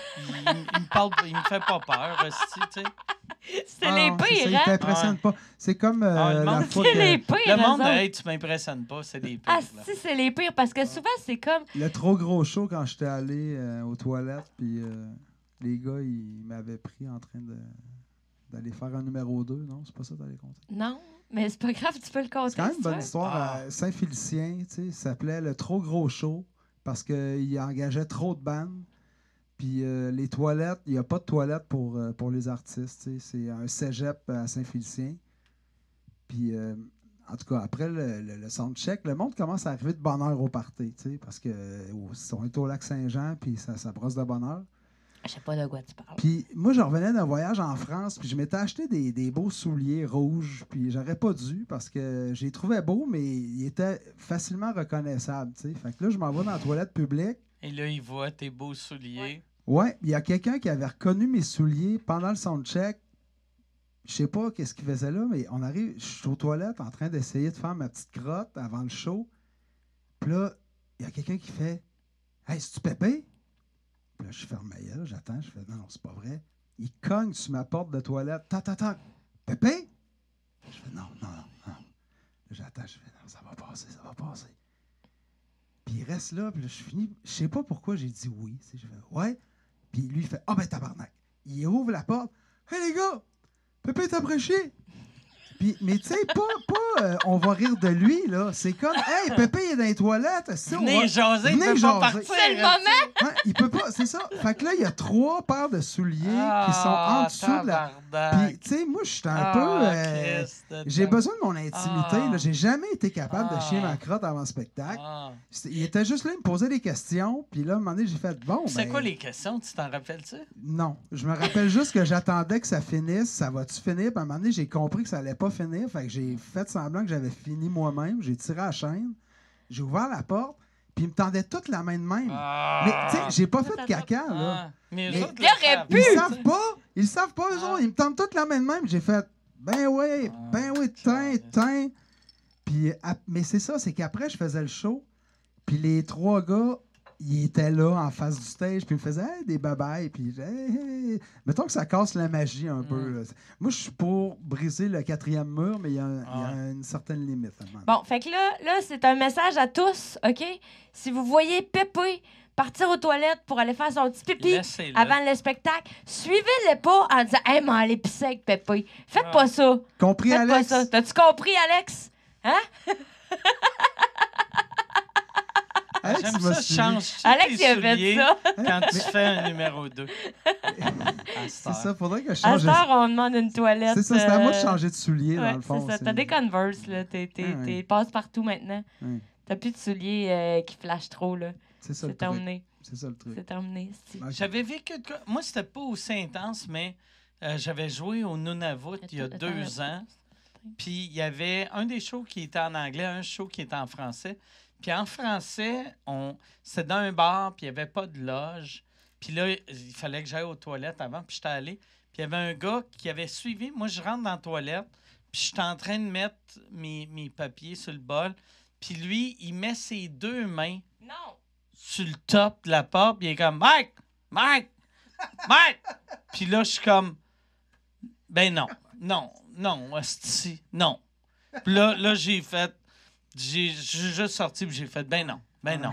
me fait pas peur, tu sais. C'est Ah les non, c'est ça, pires, ils hein? t'impressionnent pas. C'est comme le la monde- fois C'est les que pires, Le monde, eux autres. hey, tu m'impressionnes pas, c'est des pires. Ah, là. si, c'est les pires, parce que souvent, c'est comme... le trop gros show quand j'étais allé aux toilettes, puis les gars, ils m'avaient pris en train d'aller faire un numéro 2. Non, c'est pas ça que t'allais compter. Non, mais c'est pas grave, tu peux le compter. C'est quand même si une tu bonne veux. histoire à Saint-Félicien, tu sais, ça s'appelait le trop gros show parce qu'il engageait trop de bandes. Puis les toilettes, il n'y a pas de toilettes pour les artistes. Tu sais, c'est un cégep à Saint-Félicien. Puis, en tout cas, après le soundcheck, le monde commence à arriver de bonne heure au party, tu sais, parce qu'on est au lac Saint-Jean, puis ça brosse de bonne heure. Je sais pas de quoi tu parles. Puis moi, je revenais d'un voyage en France, puis je m'étais acheté des beaux souliers rouges, puis j'aurais pas dû parce que je les trouvais beaux, mais ils étaient facilement reconnaissables, tu sais. Fait que là, je m'en vais dans la toilette publique. Et là, il voit tes beaux souliers. Ouais, il y a quelqu'un qui avait reconnu mes souliers pendant le soundcheck. Je sais pas qu'est-ce qu'il faisait là, mais on arrive, je suis aux toilettes en train d'essayer de faire ma petite crotte avant le show. Puis là, il y a quelqu'un qui fait « Hey, c'est-tu Pépé? » Puis là, je ferme ma gueule, j'attends, je fais « Non, c'est pas vrai. » Il cogne sur ma porte de toilette. « Tac. Pépé? » Je fais « Non. » Là, j'attends, je fais « Non, ça va passer. » Puis il reste là, puis là, je finis. Je sais pas pourquoi j'ai dit oui. Tu sais, je fais « Ouais. » Puis lui, il fait « Ah ben tabarnak. » Il ouvre la porte. « Hey les gars! Pépé t'a prêché! » Puis, mais tu sais, pas on va rire de lui, là. C'est comme, hey, Pépé il est dans les toilettes. Si, Venez jaser, il venez peut jaser. pas partir. C'est le moment! Ouais, il peut pas, c'est ça. Fait que là, il y a 3 paires de souliers qui sont en dessous de la. Puis, tu sais, moi, je suis un peu. J'ai besoin de mon intimité. Là. J'ai jamais été capable de chier ma crotte avant le spectacle. Il était juste là, il me posait des questions. Puis là, à un moment donné, j'ai fait, bon. C'est ben, quoi les questions? Tu t'en rappelles-tu? Non. Je me rappelle juste que j'attendais que ça finisse. Ça va-tu finir? Puis à un moment donné, j'ai compris que ça allait pas finir. Fait que j'ai fait semblant que j'avais fini moi-même. J'ai tiré la chaîne. J'ai ouvert la porte. Puis ils me tendaient toutes la main de même. Ah. Mais, tu sais, j'ai pas fait de Attends, caca, là. Ah. Mais eux Mais- autres, Il aurait savent. pu. Ils savent pas. Ils savent pas, eux Ah. autres. Ils me tendent toutes la main de même. J'ai fait, ben oui, teint. Puis, mais c'est ça, c'est qu'après, je faisais le show. Puis les 3 gars, ils étaient là en face du stage. Puis ils me faisaient hey, des babayes. Puis, hey. Mettons que ça casse la magie un peu. Là. Moi, je suis pour briser le 4e mur, mais il y a une certaine limite. Bon, fait que là, c'est un message à tous, OK? Si vous voyez Pépé partir aux toilettes pour aller faire son petit pipi Laissez-le. avant le spectacle, suivez-le pas en disant « Hey, m'en aller pisser avec Pépé. » Faites pas ça. Compris, Faites Alex? pas ça. T'as-tu compris, Alex? Hein? Alex, J'aime il m'a ça, suivi. change Alex, tes il a fait souliers ça. quand tu fais un numéro 2. C'est ça, faudrait que je À change. cette heure, on demande une toilette. C'est ça, c'est à moi de changer de souliers, Ouais, dans le fond. c'est ça. T'as des Converse, là. T'es passe-partout maintenant. Ouais. T'as plus de souliers qui flashent trop, là. C'est ça le C'est truc. terminé. C'est ça le truc. C'est terminé, c'est-tu. Ok. J'avais vécu de quoi. Moi, c'était pas aussi intense, mais j'avais joué au Nunavut il y a 2 ans. Puis il y avait un des shows qui était en anglais, un show qui était en français. Puis en français, c'était dans un bar, puis il n'y avait pas de loge. Puis là, il fallait que j'aille aux toilettes avant, puis j'étais allé. Puis il y avait un gars qui avait suivi. Moi, je rentre dans la toilette, puis j'étais en train de mettre mes papiers sur le bol. Puis lui, il met ses 2 mains Non! sur le top de la porte, puis il est comme « Mike! Mike! Mike! » Puis là, je suis comme « Ben non, hostie, non. » Puis là, j'ai fait... J'ai juste sorti, puis j'ai fait « Ben non.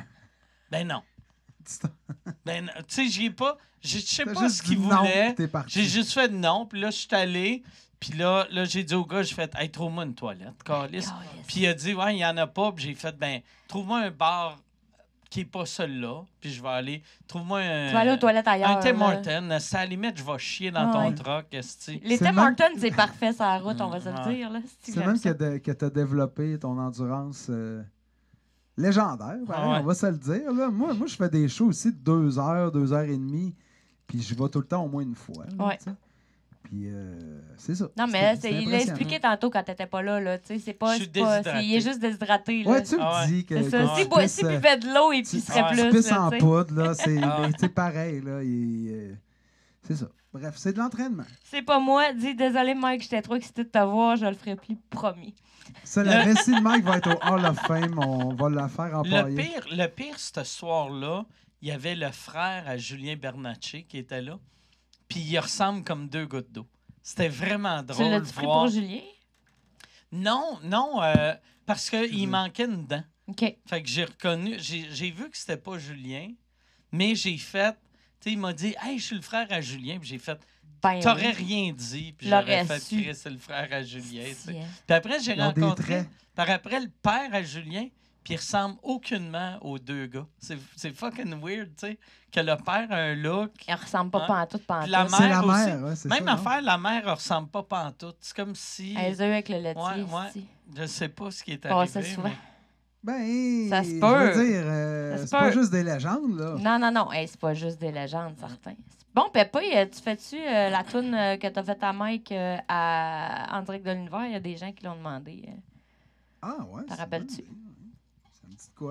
Tu sais, j'ai pas... Je sais T'as pas juste ce qu'il dit non, voulait. puis t'es parti. J'ai juste fait non, puis là, je suis allé. Puis là, j'ai dit au gars, j'ai fait « Hey, trouve-moi une toilette, câlisse. » Puis il a dit « Ouais, il y en a pas. » Puis j'ai fait « Ben, trouve-moi un bar qui est pas celui-là. Puis je vais aller... Trouve-moi un... Tu vas aller aux toilettes ailleurs. Un Tim là. Hortons. C'est à la limite, je vais chier dans ton Ouais. truck, esti. Les C'est Tim même- Hortons, c'est parfait sur la route, on va se le Ouais. dire. Là, C'est même que tu as développé ton endurance légendaire, pareil, Ouais. on va se le dire. Là. Moi, je fais des shows aussi de 2 heures, 2 heures et demie, puis je vais tout le temps au moins une fois. Là, Ouais. tu sais. Puis c'est ça. Non, mais C'était il l'a impressionnant. expliqué tantôt quand t'étais pas là. Là. Tu sais, c'est pas, Je suis c'est pas- déshydraté. il est juste déshydraté. Là. Ouais, tu me Ah ouais. dis que C'est ça. que Si tu S'il pisses, buvait de l'eau, il tu pisserait ouais. plus. pisses là, en tu sais. poudre, là, c'est Ah ouais. c'est pareil. Là, c'est ça. Bref, c'est de l'entraînement. C'est pas moi. Dis désolé, Mike, j'étais trop excité de te voir. Je le ferai plus, promis. Ça, le récit de Mike va être au Hall of Fame. On va la faire empailler. Le pire, ce soir-là, il y avait le frère à Julien Bernatchez qui était là. Puis il ressemble comme 2 gouttes d'eau. C'était vraiment Tu drôle de l'as-tu pris voir. pour Julien? Non, parce qu'il manquait une dent. OK. Fait que j'ai reconnu, j'ai vu que c'était pas Julien, mais j'ai fait, tu sais, il m'a dit, hey, je suis le frère à Julien, puis j'ai fait, Ben t'aurais oui. rien dit, puis L'aurais j'aurais fait, su. Chris, c'est le frère à Julien, tu sais. Tiens. Puis après, j'ai Ils ont des rencontré, traits. par après, le père à Julien, puis il ressemble aucunement aux 2 gars. C'est fucking weird, tu sais, que le père a un look. Il ressemble pas Hein? pantoute, pantoute. Puis la C'est la mère aussi. mère, ouais, c'est Même ça, non? affaire, la mère ne ressemble pas pantoute. C'est comme si, Elle est avec le laitier. Ouais. ici. je sais pas ce qui est Bon, arrivé. ça, souvent. Ben, Ça se je peut. veux dire, Ça se c'est pas peut. juste des légendes, là. Non. Hey, c'est pas juste des légendes, certains. Bon, Pépé, tu fais-tu la toune que t'as faite à Mike en direct de l'univers? Il y a des gens qui l'ont demandé. Ah, ouais. T'en c'est rappelles-tu? bon, oui. Ça me dit de quoi?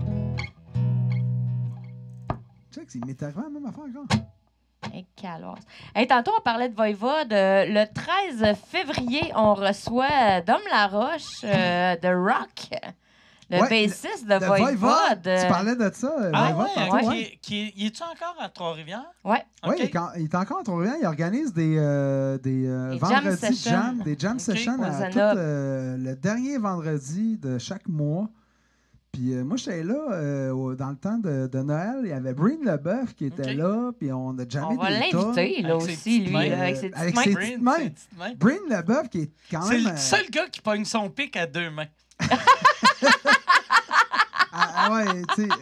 Check, il m'est arrivé la même affaire encore. Hey, calosse. Hey, tantôt, on parlait de Voivode. Le 13 février, on reçoit Dom Laroche de Rock, le Ouais, bassiste de Le Voivode. Voivode. Tu parlais de ça, Ah Voivode, ouais, tantôt, ok. ouais. Il est-tu encore à Trois-Rivières? Ouais. Oui, Ok. il est encore à Trois-Rivières. Il organise des jam vendredis sessions. jam, des jam Ok. sessions Au à Zenob. tout, le dernier vendredi de chaque mois. Puis moi, j'étais là dans le temps de Noël. Il y avait Breen Leboeuf qui était Ok. là. Puis on a jammé On va des tunes. l'inviter, là Avec ses aussi, petites lui, mains. avec ses petites Avec mains. ses- Breen, mains. ses petites mains. Breen Leboeuf qui est quand C'est même... le seul gars qui pogne son pic à 2 mains. ouais, tu sais...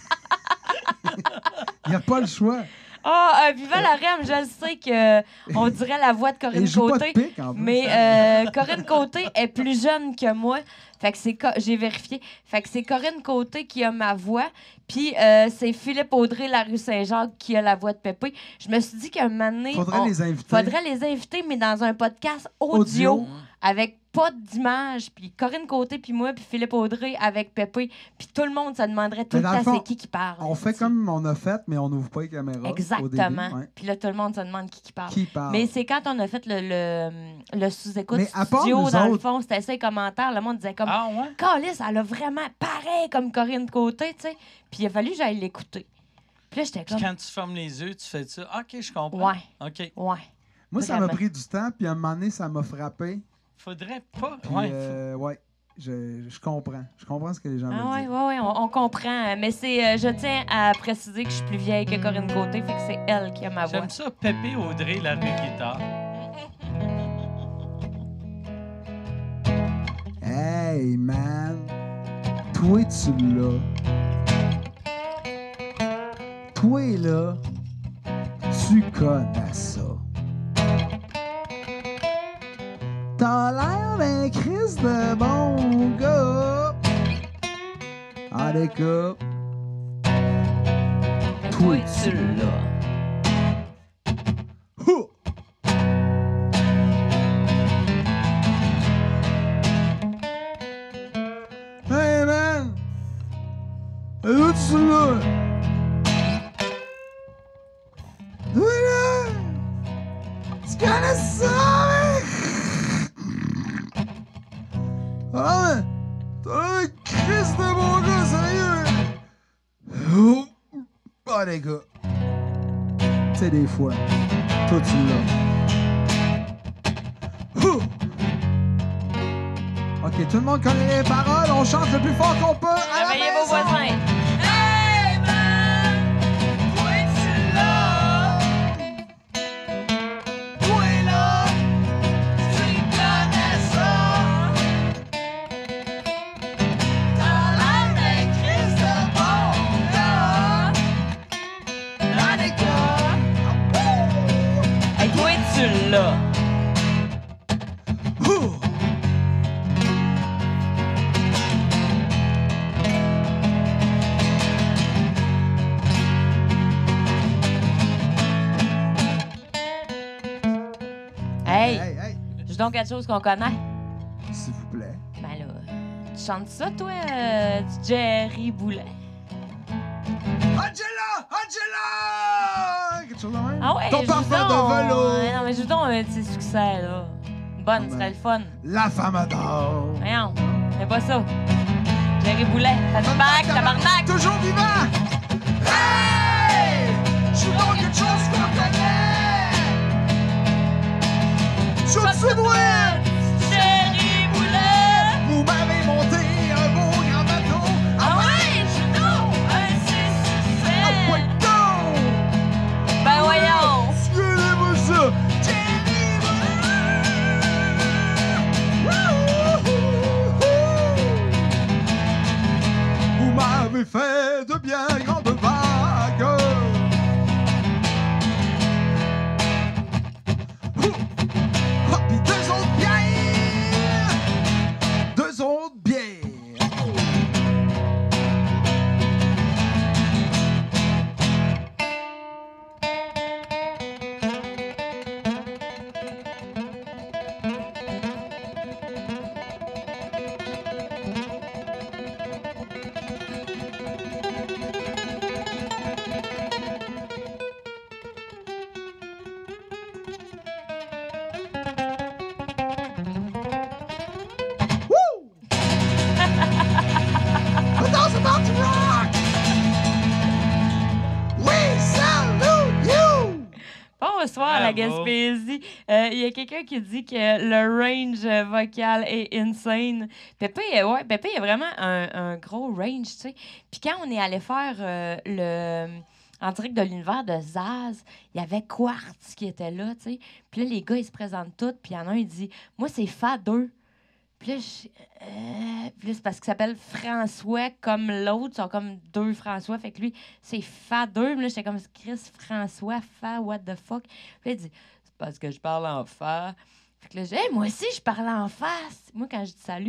Il n'y a pas le choix. Ah, Viva la Reine, je le sais qu'on dirait la voix de Et Corinne il joue pas de Côté. pique, en plus. Mais Corinne Côté est plus jeune que moi. Fait que j'ai vérifié. Fait que c'est Corinne Côté qui a ma voix, puis c'est Philippe Audrey, la rue Saint-Jacques, qui a la voix de Pépé. Je me suis dit qu'un moment donné, Faudrait les inviter. faudrait les inviter, mais dans un podcast audio. Avec pas d'image, puis Corinne Côté, puis moi, puis Philippe Audrey avec Pépé, puis tout le monde se demanderait tout Mais le dans le temps fond, c'est qui parle. On fait comme on a fait, mais on n'ouvre pas les caméras. Exactement. Au début, ouais. Puis là, tout le monde se demande qui parle. Qui parle? Mais c'est quand on a fait le sous-écoute Mais à part studio, nous dans le autres- fond, c'était ça les commentaires. Le monde disait comme Ah, ouais? Calice, elle a vraiment pareil comme Corinne Côté, tu sais. Puis il a fallu que j'aille l'écouter. Puis là, j'étais Puis comme. quand tu fermes les yeux, tu fais ça. OK, je comprends. Ouais. OK. Ouais. Moi, ça m'a Vraiment. pris du temps, puis à un moment donné, ça m'a frappé. Faudrait pas. Puis, Ouais. je comprends. Je comprends ce que les gens Ah veulent ouais, dire. ouais, on comprend. Mais c'est, je tiens à préciser que je suis plus vieille que Corinne Côté, fait que c'est elle qui a ma voix. J'aime ça, Pépé Audrey, la rue guitare. Hey, man! Toi, tu l'as. Toi, là, tu connais ça. T'as l'air d'un Christ de bon gars. Allez, gars. Toi, tu l'as. Hou! Hey, man! Où tu l'as? Oui, là! Tu connais ça, mec? Ah, mais t'as un Christ de bon gars, sérieux! Oh! Ah, les gars! Tu sais, des fois, toi, tu l'as. Ouh! OK, tout le monde connaît les paroles, on chante le plus fort qu'on peut. À la Réveillez vos maison. voisins. Hey, man! Toi, tu l'as! Toi, là! Tu connais ça! T'as l'air d'un Christ de bon gars! Là, les gars! Hey, toi, tu l'as. Ouh! Hey, Hey, hey, j'ai donc quelque chose qu'on connaît. s'il vous plaît. Ben là, tu chantes ça, toi, du Jerry Boulet? Angela! Angela! Quelque chose de même? Ah ouais, Ton joue parfum donc. de velours! Ouais, non, mais joue donc un petit succès, là. Bonne, Ah ben. c'était le fun. La femme adore! Voyons, fais pas ça. Jerry Boulet, fais du bac, tabarnak! Toujours vivant! Hey! Je donc quelque chose qu'on connaît! Shoot Sudwin! Jerry Boulet! Vous m'avez monté un beau grand bateau! Ah ouais, joue donc un petit Ah, succès! ouais, donc! Ben voyons! Suivez-moi ça! Jerry Boulet! Vous m'avez fait de bien grandes vagues! Ah, puis deux autres bières! Deux autres bières! Woo! The dog's about to rock! We salute you! Bonsoir, la Bravo. Gaspésie. Il y a quelqu'un qui dit que le range vocal est insane. Pépé, Pépé a vraiment un gros range, tu sais. Puis quand on est allé faire en direct de l'univers de Zaz, il y avait Quartz qui était là, tu sais. Puis là, les gars, ils se présentent tous. Puis il y en a un, il dit « Moi, c'est Fa 2. » Puis là, puis là, c'est parce qu'il s'appelle François comme l'autre. Ils sont comme deux François. Fait que lui, c'est Fa 2. Puis là, j'étais comme Chris François, Fa, what the fuck. Puis là, il dit c'est parce que je parle en Fa. Fait que là, j'ai dit hey, moi aussi, je parle en face. Moi, quand je dis salut,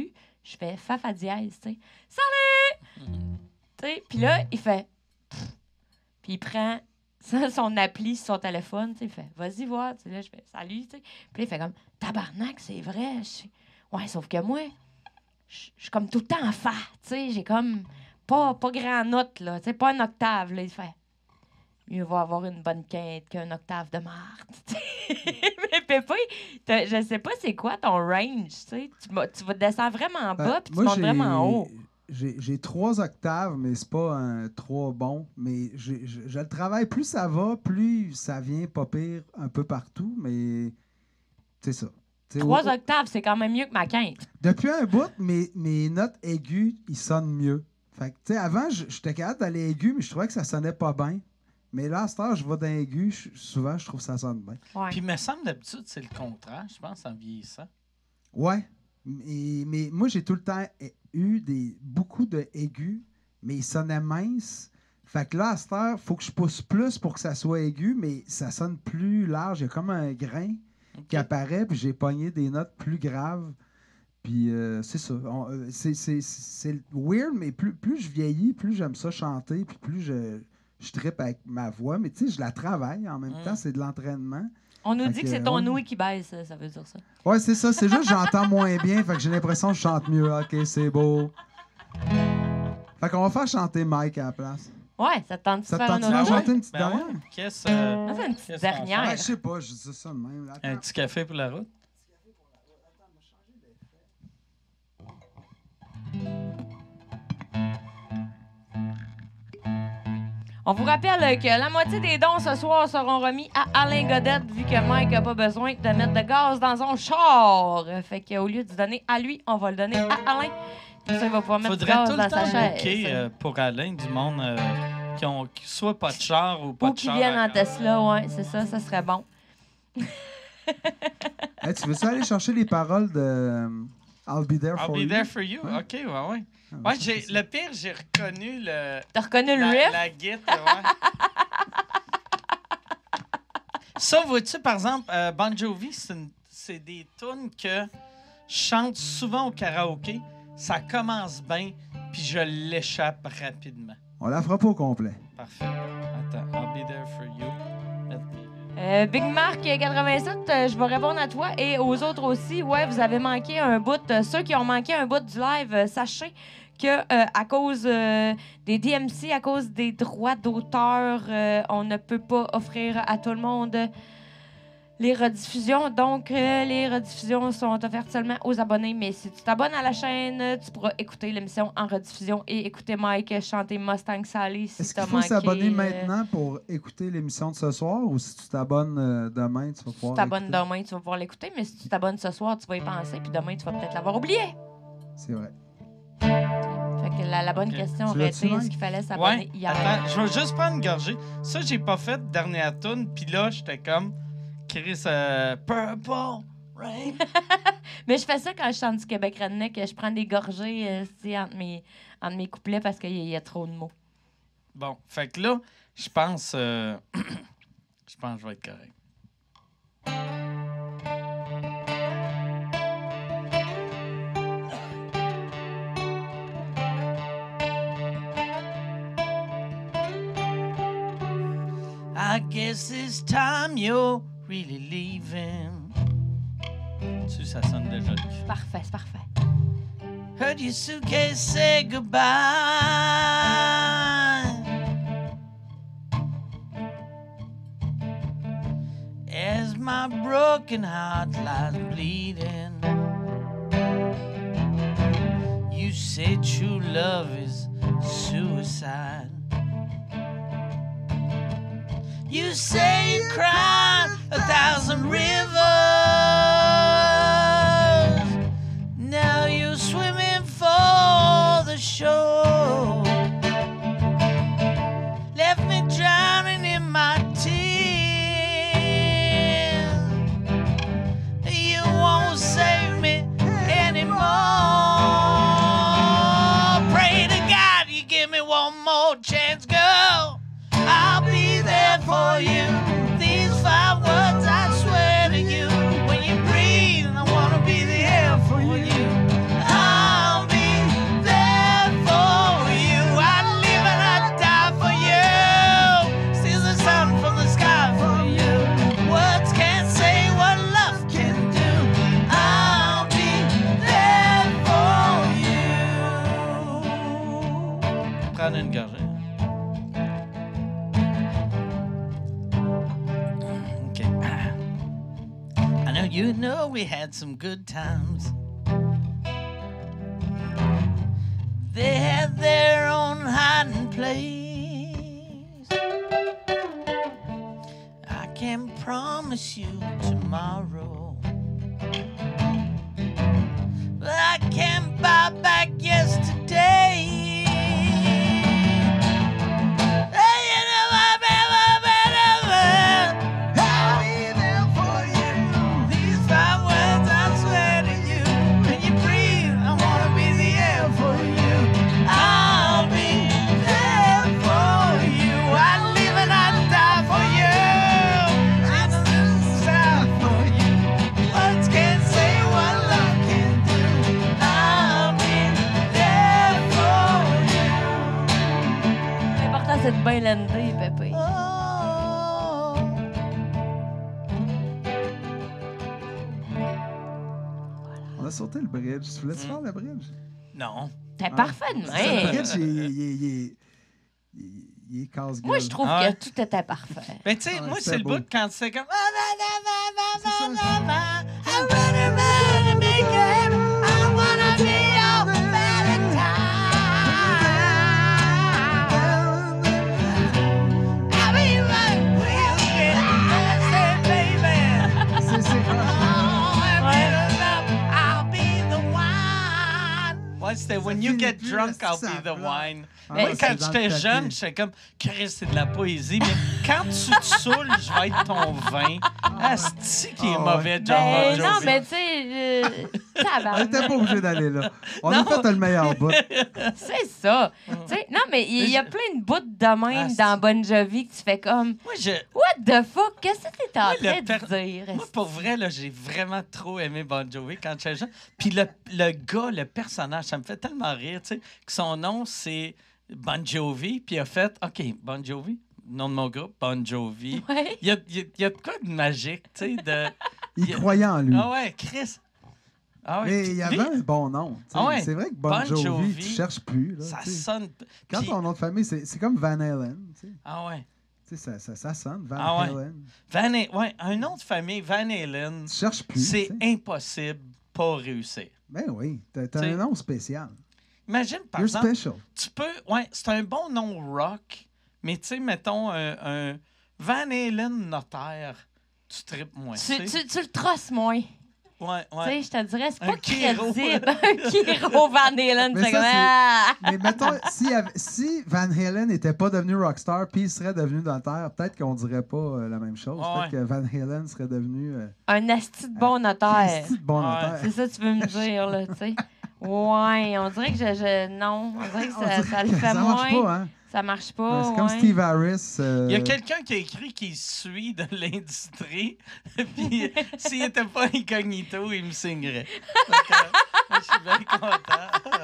Je fais fa fa dièse, tu sais. Salut! Tu sais, puis là, il fait. Puis il prend son appli sur son téléphone, tu sais, il fait vas-y voir, tu sais, là, je fais salut, tu sais. Puis là, il fait comme tabarnak, c'est vrai. Ouais, sauf que moi, je suis comme tout le temps en fa, tu sais, j'ai comme pas grand note, là, tu sais, pas une octave, là. Il fait mieux vaut avoir une bonne quinte qu'une octave de marde, tu sais. Mais Pépé, je sais pas c'est quoi ton range, tu sais. Tu vas descendre vraiment bas, puis tu montes vraiment haut. J'ai 3 octaves, mais c'est pas un 3 bon. Mais je le travaille, plus ça va, plus ça vient pas pire un peu partout, mais c'est ça. 3 octaves, c'est quand même mieux que ma quinte. Depuis un bout, mes notes aiguës, ils sonnent mieux. Fait que, tu sais, avant, j'étais capable d'aller aigu, mais je trouvais que ça sonnait pas bien. Mais là, à cette heure, je vais dans aigu, souvent, je trouve que ça sonne bien. Ouais. Puis, il me semble d'habitude, c'est le contraire, je pense, en vieillissant. Ouais. Mais moi, j'ai tout le temps eu beaucoup de aigus, mais ils sonnaient minces. Fait que là, à cette heure, il faut que je pousse plus pour que ça soit aigu, mais ça sonne plus large. Il y a comme un grain qui apparaît, puis j'ai pogné des notes plus graves. Puis c'est ça. C'est weird, mais plus je vieillis, plus j'aime ça chanter, puis plus je trippe avec ma voix. Mais tu sais, je la travaille en même temps, c'est de l'entraînement. On nous Fait dit que c'est ton ouais. ouïe qui baisse, ça veut dire ça. Ouais, c'est ça. C'est juste que j'entends moins bien, fait que j'ai l'impression que je chante mieux. OK, c'est beau. Fait qu'on va faire chanter Mike à la place. Ouais, ça te tente de Ça te faire un tente-tu autre de jeu? chanter une petite Ben dernière? ouais. Qu'est-ce On fait une petite qu'est-ce qu'on dernière. Ouais, je sais pas, je dis ça de même. Là. Un Attends. petit café pour la route? On vous rappelle que la moitié des dons ce soir seront remis à Alain Godette, vu que Mike n'a pas besoin de mettre de gaz dans son char. Fait qu'au lieu de donner à lui, on va le donner à Alain. Puis ça, il va pouvoir mettre du Faudrait gaz tout dans le sa temps chaise. booker pour Alain du monde qui soit pas de char ou pas Ou de qui char. viennent en à- Tesla, ouais, c'est ça, ça serait bon. Hey, tu veux-tu aller chercher les paroles de I'll be there I'll for be you? there for you. Ouais. OK, ouais. Ah, Ouais, ça, c'est ça. le pire, j'ai reconnu T'as reconnu le riff? la guitare, ouais. Ça, vois-tu, par exemple, Bon Jovi, c'est des tunes que je chante souvent au karaoké. Ça commence bien, puis je l'échappe rapidement. On la fera pas au complet. Parfait. Attends, I'll be there for you. Big Mark 87, je vais répondre à toi et aux autres aussi. Ouais, vous avez manqué un bout. Ceux qui ont manqué un bout du live, sachez que à cause des DMC, à cause des droits d'auteur, on ne peut pas offrir à tout le monde les rediffusions. Donc, les rediffusions sont offertes seulement aux abonnés. Mais si tu t'abonnes à la chaîne, tu pourras écouter l'émission en rediffusion et écouter Mike chanter Mustang Sally si Est-ce t'as qu'il faut manqué, s'abonner maintenant pour écouter l'émission de ce soir ou si tu t'abonnes demain, tu vas Si pouvoir. tu t'abonnes l'écouter? demain, tu vas pouvoir l'écouter, mais si tu t'abonnes ce soir, tu vas y penser, puis demain, tu vas peut-être l'avoir oublié. C'est vrai. Fait que la bonne Ok. question Tu aurait l'as-tu, été Mike? est-ce qu'il fallait s'abonner Ouais, hier? attends, je vais juste prendre une gorgée. Ça, j'ai pas fait dernière tune, puis là, j'étais comme Chris Purple Rain. Mais je fais ça quand je chante du Québec redneck, je prends des gorgées tu sais, entre mes couplets parce qu'il y a trop de mots. Bon, fait que là, je pense que je vais être correct. I guess it's time you're really leaving. Tu sais, ça sonne déjà le cul. C'est parfait, c'est parfait. Heard your suitcase say goodbye. As my broken heart lies bleeding, you say true love is suicide. You say you cried 1,000 rivers. Now you're swimming for the shore. Left me drowning in my tears. You won't save me anymore. Pray to God you give me one more chance, girl. I'll be there for you. These 5 words I swear You know we had some good times. They had their own hiding place. I can't promise you tomorrow, but I can't buy back yesterday. C'est de bien landé, Pépé. On a sauté le bridge. Tu voulais-tu faire le bridge? Non. T'es parfait de Le même. bridge, il est casse-gueule. Moi, je trouve Ah ouais. que tout était parfait. Ben, tu sais, Ouais, moi, c'était c'est le beau. bout quand c'est comme. Ouais, c'était When you get drunk, I'll be the wine. Moi, ouais, quand c'est dans j'étais le tapis. jeune, j'étais comme, Chris, c'est de la poésie, mais quand tu te saoules, je vais être ton vin. Asti qui est Ah ouais. mauvais, John Ben, Bon non, Jovi. mais tu sais, On tabarnak. n'était pas obligé d'aller là. On a Non. fait le meilleur bout. C'est ça. Tu sais, non, mais il y a plein de bouts de même Ah, dans Bon Jovi que tu fais comme, Moi, je... what the fuck? Qu'est-ce que t'es en Moi, le train de dire? Moi, pour vrai, là, j'ai vraiment trop aimé Bon Jovi quand j'étais jeune. Puis le gars, le personnage, ça me fait tellement rire, tu sais, que son nom, c'est Bon Jovi, puis il a fait, OK, Bon Jovi, nom de mon groupe, Bon Jovi. Ouais. Il y a de quoi de magique, tu sais, de... Il croyait en lui. Ah ouais, Chris. Ah ouais, Mais puis il y lui, avait un bon nom. tu sais. Ah ouais. C'est vrai que Bon, Bon Jovi, Jovi, tu cherches plus. Là, ça tu sais. sonne... Quand puis- ton nom de famille, c'est comme Van Halen. Tu sais. Ah ouais. Tu sais, ça sonne, Van Ah ouais. Halen. Ouais, un nom de famille, Van Halen, Tu cherches plus. c'est tu sais. impossible pas réussir. Ben oui, t'as Tu sais. un nom spécial. Imagine, par You're exemple, special. tu peux... Ouais, c'est un bon nom rock, mais tu sais, mettons, un Van Halen notaire, tu tripes moins. Tu, tu sais. tu le trosses moins. Ouais, Tu ouais. sais, je te dirais, c'est Un pas Kiro. crédible. Un Kiro Van Halen. Mais C'est ça, comme, c'est- ah! Mais mettons, si Van Halen n'était pas devenu rockstar puis il serait devenu notaire, peut-être qu'on dirait pas la même chose. Ouais. Peut-être que Van Halen serait devenu Un asti de bon notaire. Christy de bon Ouais. notaire. C'est ça que tu veux me dire, là, tu sais. Ouais, on dirait que non, on dirait que ça le fait ça marche moins. pas, hein? Ça marche pas. C'est comme ouais. Steve Harris. Il y a quelqu'un qui a écrit qu'il suit de l'industrie, puis s'il n'était pas incognito, il me signerait. Donc, moi, je suis bien content.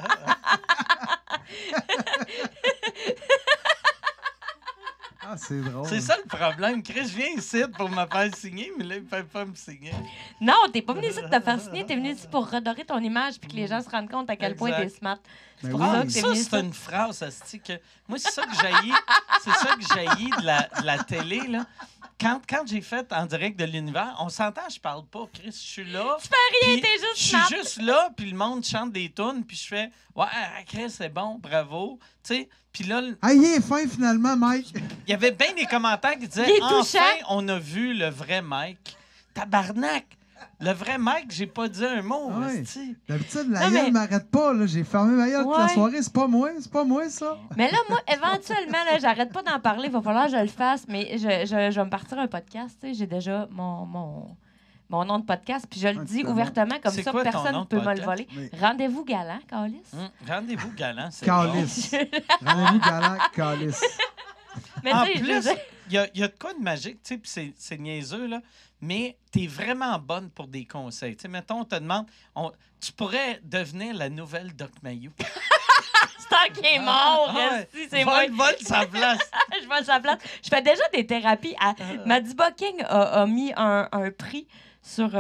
Ah, c'est drôle. C'est ça le problème. Chris, je viens ici pour me faire signer, mais là, il ne peut pas me signer. Non, t'es pas venu ici pour te faire signer, t'es venu ici pour redorer ton image puis que les gens se rendent compte à quel point t'es Exact. smart. Ben pour oui. ça que t'es Ça, venu c'est ici. une phrase, asti, que... Moi, c'est ça que j'haïs de la télé, là. Quand j'ai fait en direct de l'univers, on s'entend, je parle pas, Chris, je suis là. Tu fais rien, puis t'es juste Je smart. suis juste là, puis le monde chante des tunes, puis je fais « Ouais, Chris, c'est bon, bravo. » Tu sais, puis là, Ah, il est fin finalement, Mike. il y avait bien des commentaires qui disaient Il est « Enfin, touchant. on a vu le vrai Mike. » Tabarnak! Le vrai Mike, j'ai pas dit un mot, Ah ouais. esti. D'habitude, la Non, mais- gueule m'arrête pas. Là. J'ai fermé ma gueule toute la Ouais. soirée. C'est pas moi, ça. Mais là, moi, éventuellement, là, j'arrête pas d'en parler. Il va falloir que je le fasse. Mais je vais me partir un podcast. Tu sais, j'ai déjà mon nom de podcast. Puis je le Ah, dis c'est ouvertement, comme C'est ça, quoi ton personne nom ne de peut me le podcast? voler. Mais- Rendez-vous galant, Calis. Rendez-vous galant, c'est Calice. Rendez-vous galant, calice. Mais En tu sais, je veux plus, dire- il y a de quoi de magique, tu sais, puis c'est niaiseux, là, mais t'es vraiment bonne pour des conseils. Tu sais, mettons, on te demande, tu pourrais devenir la nouvelle Doc Mayou. c'est tant qu'il est mort, Ah ouais. esti, c'est moi. Vole sa place. Je vole sa place. Je fais déjà des thérapies. Madiba King a mis un prix sur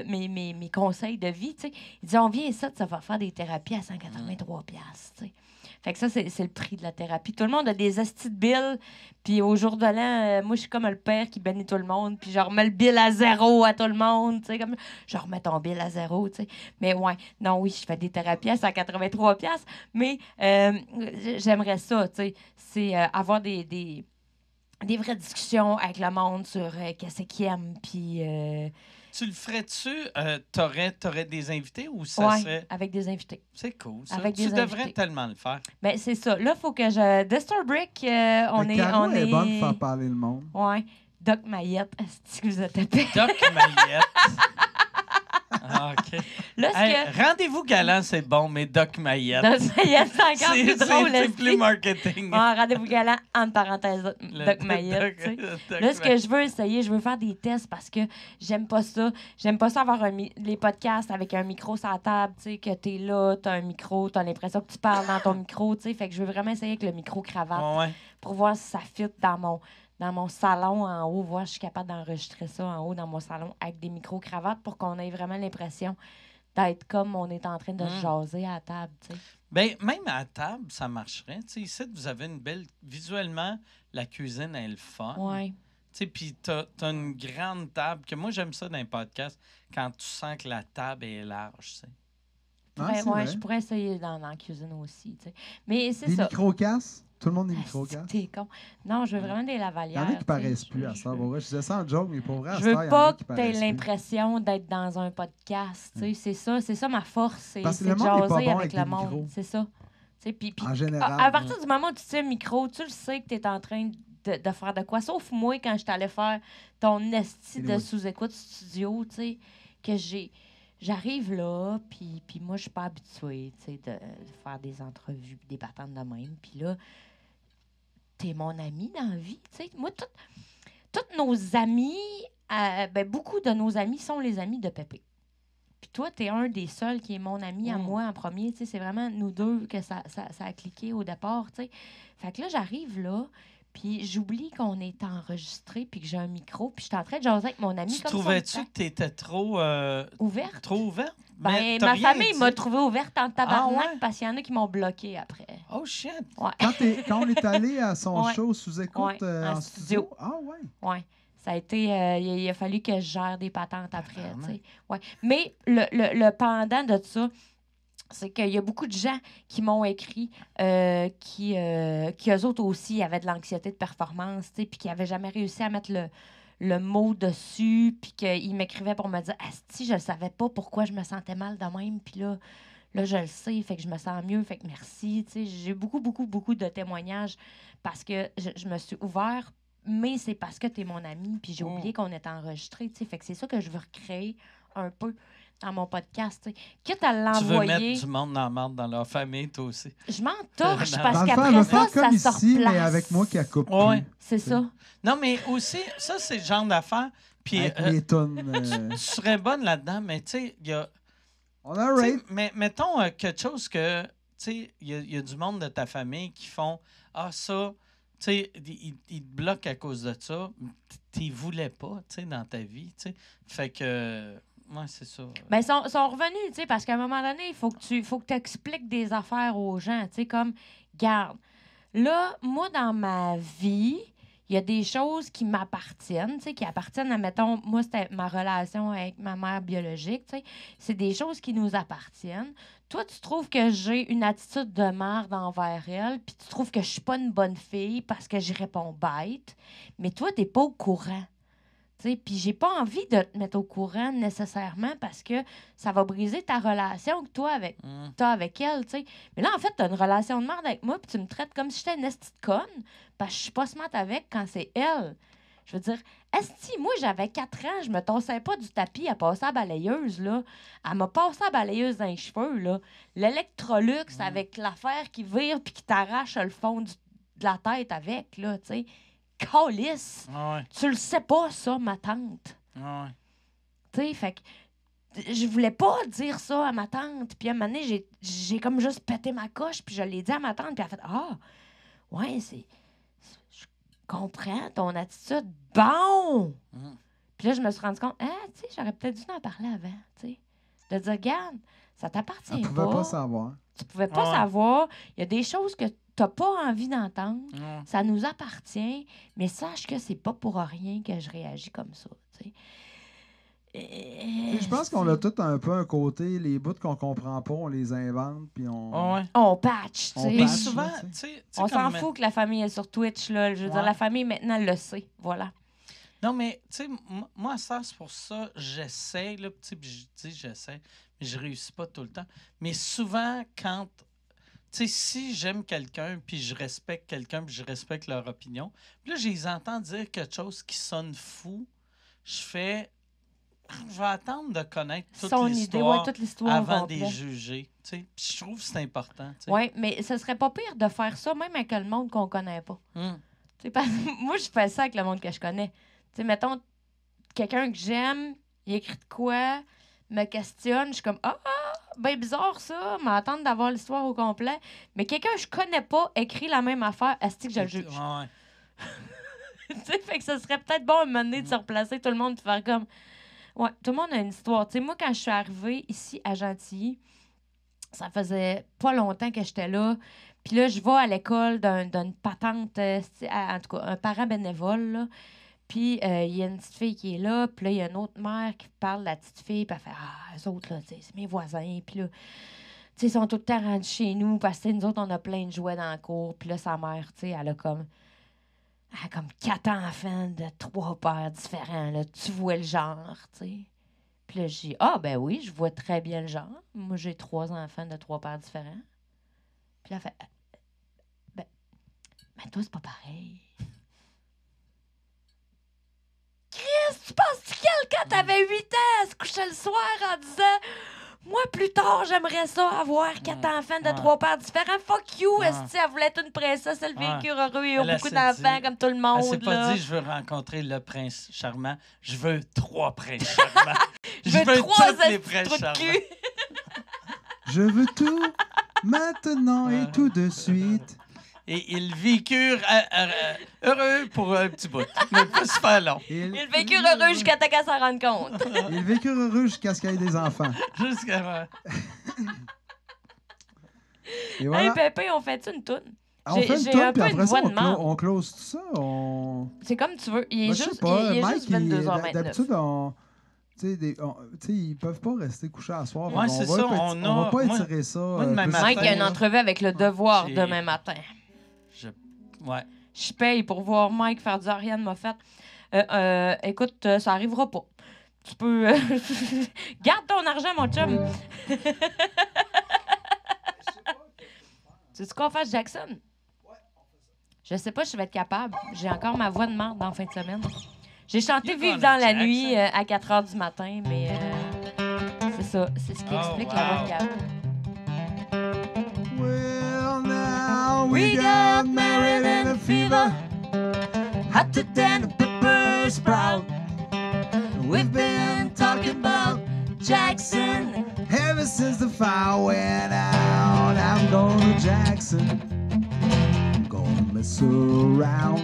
mes conseils de vie. Tu sais. Il dit, on vient ici, ça va faire des thérapies à 183$. Tu sais. Fait que ça, c'est le prix de la thérapie. Tout le monde a des astis de billes. Puis au jour de l'an, moi, je suis comme le père qui bénit tout le monde. Puis je remets le bill à zéro à tout le monde. Tu sais, comme je remets ton bill à zéro. Tu sais. Mais ouais, non, oui, je fais des thérapies à 183$. Mais j'aimerais ça. Tu sais, c'est avoir des vraies discussions avec le monde sur qu'est-ce qu'ils aiment. Puis. Tu le ferais-tu? T'aurais des invités ou ça Ouais, serait. avec des invités. C'est cool, ça. Avec Tu des devrais invités. tellement le faire. Ben, c'est ça. Là, il faut que je. Destor Brick, on Mais est. Caro On est est... bonne pour faire parler le monde. Ouais. Doc Mayette, est-ce que vous êtes tapé? Doc Mayette. Ah, OK. Là, ce Hey, que. Rendez-vous galant, c'est bon, mais Doc Mayette. Doc Mayette, c'est encore plus drôle. C'est est-ce plus que- marketing. Ah, rendez-vous galant, entre parenthèses, Le- Doc Mayette, tu sais. Doc Là, ce que je veux essayer, je veux faire des tests parce que j'aime pas ça. J'aime pas ça avoir les podcasts avec un micro sur la table, tu sais, que t'es là, t'as un micro, t'as l'impression que tu parles dans ton micro, tu sais. Fait que je veux vraiment essayer avec le micro-cravate Ouais. pour voir si ça fit dans mon salon en haut, voir si je suis capable d'enregistrer ça en haut dans mon salon avec des micro-cravates pour qu'on ait vraiment l'impression d'être comme on est en train de se jaser à la table, tu sais. Ben, même à table, ça marcherait. Tu sais, ici, vous avez une belle. Visuellement, la cuisine est le fun. Ouais. Tu sais, puis t'as une grande table, que moi, j'aime ça dans les podcasts, quand tu sens que la table est large, tu sais. Ah, c'est Ouais, vrai. je pourrais essayer dans la cuisine aussi, tu sais. Mais c'est Des ça. micro-casses? Tout le monde des Ah, micro-casses? t'es con. Non, je veux vraiment des Il y lavalières. en a qui tu sais. paraissent plus à ça. Pour vrai. Je disais ça en joke, mais pour vrai, à Je cette veux heure, il y en pas a que qui tu aies paraissent plus. l'impression d'être dans un podcast. Tu sais, c'est ça ma force. C'est Parce que c'est le de monde est pas jaser bon avec avec le des monde. micros. C'est ça. Tu sais, puis En général. à partir du moment où tu tiens le micro, tu le sais que tu es en train de faire de quoi. Sauf moi, quand je t'allais faire ton esti de Oui. sous-écoute studio, tu sais, que j'arrive là, puis moi, je suis pas habituée, tu sais, de faire des entrevues, des patentes de même. Puis là, t'es mon ami dans la vie, tu sais. Moi, tous nos amis, ben, beaucoup de nos amis sont les amis de Pépé. Puis toi, t'es un des seuls qui est mon ami à moi en premier, tu sais. C'est vraiment nous deux que ça a cliqué au départ, tu sais. Fait que là, j'arrive là, puis j'oublie qu'on est enregistré, puis que j'ai un micro, puis je suis en train de jaser avec mon ami. Tu comme trouvais-tu ça, que t'étais trop ouverte? trop ouverte? Ben, Mais t'as ma rien famille dit. m'a trouvé ouverte en tabarnak Ah ouais? parce qu'il y en a qui m'ont bloqué après. Oh shit! Ouais. Quand on est allé à son Ouais. show sous-écoute Ouais, en en studio. Ah ouais. Ouais. Ça a été. Il a fallu que je gère des patentes après. Tabarnak. Tu sais. Ouais. Mais le pendant de ça, c'est qu'il y a beaucoup de gens qui m'ont écrit qui eux autres aussi avaient de l'anxiété de performance, tu sais, puis qui n'avaient jamais réussi à mettre le mot dessus, puis qu'ils m'écrivaient pour me dire Asti, je ne savais pas pourquoi je me sentais mal de même, puis là, je le sais, fait que je me sens mieux, fait que merci. Tu sais, j'ai eu beaucoup, beaucoup, beaucoup de témoignages parce que je me suis ouvert, mais c'est parce que tu es mon ami, puis j'ai oublié qu'on était enregistré. Tu sais, fait que c'est ça que je veux recréer un peu dans mon podcast. Tu sais. Quitte à Tu veux l'envoyer, mettre du monde dans la marde dans leur famille, toi aussi. je m'en torche Dans parce Dans le fond, elle qu'après va ça, faire comme ça se ici, replace. mais avec moi qui a coupe Ouais. plus. C'est ça. Non, mais aussi, ça, c'est le genre d'affaire. Puis Avec mes tonnes. tu serais bonne là-dedans, mais tu sais, il y a. On a Tu sais, rate. mais mettons quelque chose que, tu sais, il y a du monde de ta famille qui font Ah, ça, tu sais, ils te bloquent à cause de ça. Tu voulais pas, tu sais, dans ta vie, tu sais. Fait que, ouais, c'est ça. Ben, ils sont revenus, tu sais, parce qu'à un moment donné, il faut que tu expliques des affaires aux gens, tu sais, comme, garde, là, moi, dans ma vie, il y a des choses qui m'appartiennent, tu sais, qui appartiennent à, mettons, moi, c'était ma relation avec ma mère biologique, tu sais, c'est des choses qui nous appartiennent. Toi, tu trouves que j'ai une attitude de merde envers elle, puis tu trouves que je suis pas une bonne fille parce que j'y réponds bête, mais toi, t'es pas au courant. Puis j'ai pas envie de te mettre au courant nécessairement parce que ça va briser ta relation que toi t'as avec elle. T'sais. Mais là, en fait, t'as une relation de merde avec moi puis tu me traites comme si j'étais une esti de conne parce que je suis pas smart avec quand c'est elle. Je veux dire, esti, moi, j'avais 4 ans, je me tossais pas du tapis à passer à la balayeuse, là. Elle m'a passé à la balayeuse dans les cheveux, là. L'Electrolux avec l'affaire qui vire puis qui t'arrache le fond de la tête avec, là, tu sais. Calice! Ouais, Tu le sais pas, ça, ma tante. ouais. Tu sais, fait que je voulais pas dire ça à ma tante. Puis à un moment donné, j'ai comme juste pété ma coche, puis je l'ai dit à ma tante, puis elle a fait « Ah, ouais, je comprends ton attitude. Bon! Puis là, je me suis rendu compte, ah, tu sais, j'aurais peut-être dû en parler avant, tu sais. De dire, regarde, ça t'appartient Elle pas. pouvait pas savoir. Tu pouvais pas Ouais. savoir. Il y a des choses que t'as pas envie d'entendre. Ouais. Ça nous appartient, mais sache que c'est pas pour rien que je réagis comme ça, tu sais. Et je pense qu'on a tout un peu un côté, les bouts qu'on comprend pas, on les invente, puis on... Ah ouais. On patch, tu On sais. Mais patch, souvent, là, tu sais... On s'en fout que la famille est sur Twitch, là. Je veux dire, Ouais. la famille, maintenant, elle le sait. Voilà. Non, mais, tu sais, moi, ça, c'est pour ça, j'essaie, là, tu sais, puis je dis j'essaie, mais je réussis pas tout le temps. Mais souvent, quand, tu sais, si j'aime quelqu'un, puis je respecte quelqu'un, puis je respecte leur opinion, puis là, je les entends dire quelque chose qui sonne fou, je fais, je vais attendre de connaître toute Son idée, l'histoire ouais, toute l'histoire avant de complète. les juger, tu sais. Puis je trouve que c'est important, tu sais. Oui, mais ce serait pas pire de faire ça même avec le monde qu'on connaît pas. Hum. Tu sais, parce que moi, je fais ça avec le monde que je connais. Tu sais, mettons, quelqu'un que j'aime, il écrit de quoi, me questionne, je suis comme, ben bizarre ça, m'attendre d'avoir l'histoire au complet. Mais quelqu'un que je connais pas écrit la même affaire, est-ce que je le juge? Ouais. Tu sais, fait que ce serait peut-être bon à un moment donné de se replacer tout le monde et faire comme, ouais, tout le monde a une histoire. Tu sais, moi, quand je suis arrivée ici à Gentilly, ça faisait pas longtemps que j'étais là. Puis là, je vais à l'école d'une patente, en tout cas, un parent bénévole, là. Puis il y a une petite fille qui est là. Puis là, il y a une autre mère qui parle de la petite fille. Puis elle fait, eux autres, là, tu sais, c'est mes voisins. Puis là, tu sais, ils sont tout le temps rendus chez nous parce que nous autres, on a plein de jouets dans la cour. Puis là, sa mère, tu sais, elle a comme 4 enfants de 3 pères différents, là. Tu vois le genre, tu sais. Puis là, je dis, ben oui, je vois très bien le genre. Moi, j'ai 3 enfants de 3 pères différents. Puis là, elle fait, ben toi, c'est pas pareil. Chris, tu penses que quelqu'un t'avait 8 ans, elle se couchait le soir en disant, moi, plus tard, j'aimerais ça avoir 4 enfants de Ouais. 3 pères différents. Fuck you, Ouais. est-ce elle voulait être une princesse, elle Ouais. vécu heureux et a Elle beaucoup s'est d'enfants dit- comme tout le Elle monde, s'est pas là. dit, je veux rencontrer le prince charmant. Je veux 3 princes charmants. Je veux 3 tous les princes trous de charmants. cul. Je veux tout, maintenant et tout de suite. Et ils vécurent heureux pour un petit bout, mais pas super long. Ils vécurent heureux jusqu'à temps qu'elle s'en rende compte. Ils vécurent heureux jusqu'à ce qu'il y ait des enfants. Jusqu'à... Et voilà. Hey, Pépé, on fait-tu une toune? On j'ai- fait une j'ai toune, un puis peu après une ça, voix de marde. on close tout ça. C'est comme tu veux. Il est Ben, je sais juste, pas, il est Mike, juste 22h29. d'habitude, tu sais, ils peuvent pas rester couchés à soir. Ouais, Donc c'est on va ça, pas on on va pas moi- étirer ça. moi, demain plus matin, Mike, il y a une tard. entrevue avec le Devoir J'ai- demain matin. Ouais. Je paye pour voir Mike faire du Ariane Moffett. Écoute, ça arrivera pas. Tu peux... Garde ton argent, mon chum. Tu sais qu'on fasse Jackson? Je sais pas si je vais être capable. J'ai encore ma voix de marde en fin de semaine. J'ai chanté You're Vivre gonna dans la Jackson. nuit à 4 h du matin, mais c'est ça. C'est ce qui Oh, explique wow. la voix de Gab. Well, now We got married in a fever, hotter than a pepper sprout. We've been talking about Jackson. Ever since the fire went out, I'm going to Jackson. I'm gonna mess around.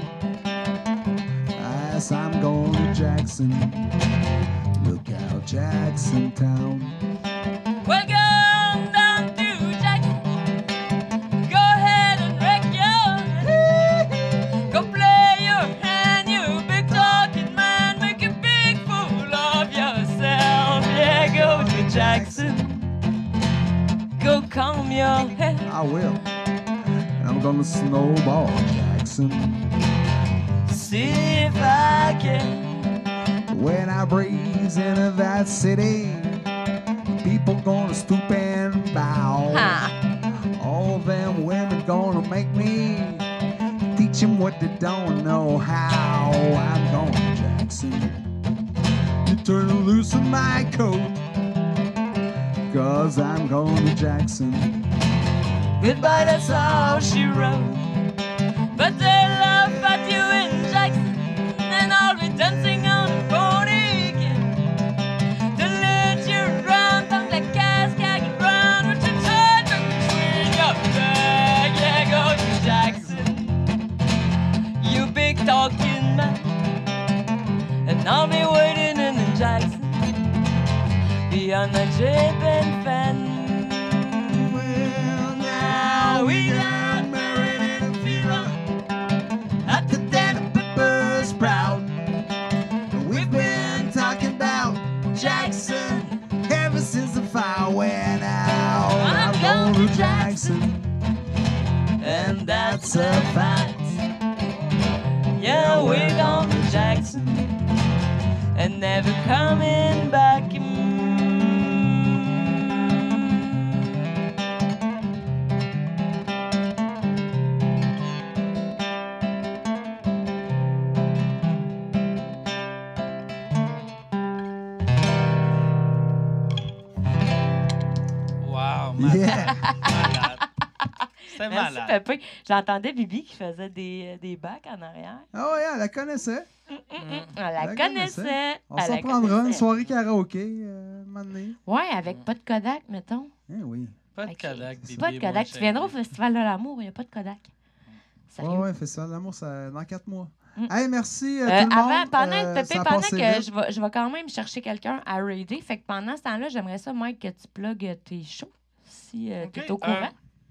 Yes, I'm going to Jackson. Look out, Jackson Town. Welcome down to Jackson. Go ahead and wreck your. Go play your hand, you big talking man. Make a big fool of yourself. Yeah, go to Jackson. Go comb your hair. I will. And I'm gonna snowball Jackson. See if I can. When I breeze into that city, people gonna stoop and bow. Ha. All them women gonna make me teach them what they don't know how. I'm going to Jackson to turn loose in my coat, 'cause I'm going to Jackson. Goodbye, that's all she wrote. But they laugh at you in Jackson, and I'll be dancing on a pony again. To let you run down the cascade run with your tail between your legs. Yeah, go to Jackson, you big talking man, and I'll be waiting in Jackson beyond the J-Pen fan. Well, went out. I'm going to Jackson, and that's a fact. Yeah, we're going to Jackson and never coming back. Wow, malade. Yeah. Malade. C'était Merci, malade. Pépé. J'entendais Bibi qui faisait des bacs en arrière. Ah ouais, elle la connaissait. On la la connaissait. On Elle s'en la prendra une connaissait. soirée karaoké, un moment donné. Ouais, avec pas de Kodak, mettons. Eh oui. Pas de Ok. Kodak, Bibi, Pas de mon Kodak. Tu chéri. viendras au Festival de l'amour, il n'y a pas de Kodak. Sérieux. Ouais, ouais, Festival de l'amour, ça, dans 4 mois. Mm. Hey, merci tout le Avant, monde. Pépé, Ça a pendant passé que vite. je vais quand même chercher quelqu'un à raider, fait que pendant ce temps-là, j'aimerais ça, Mike, que tu plugues tes shows, si tu es au courant.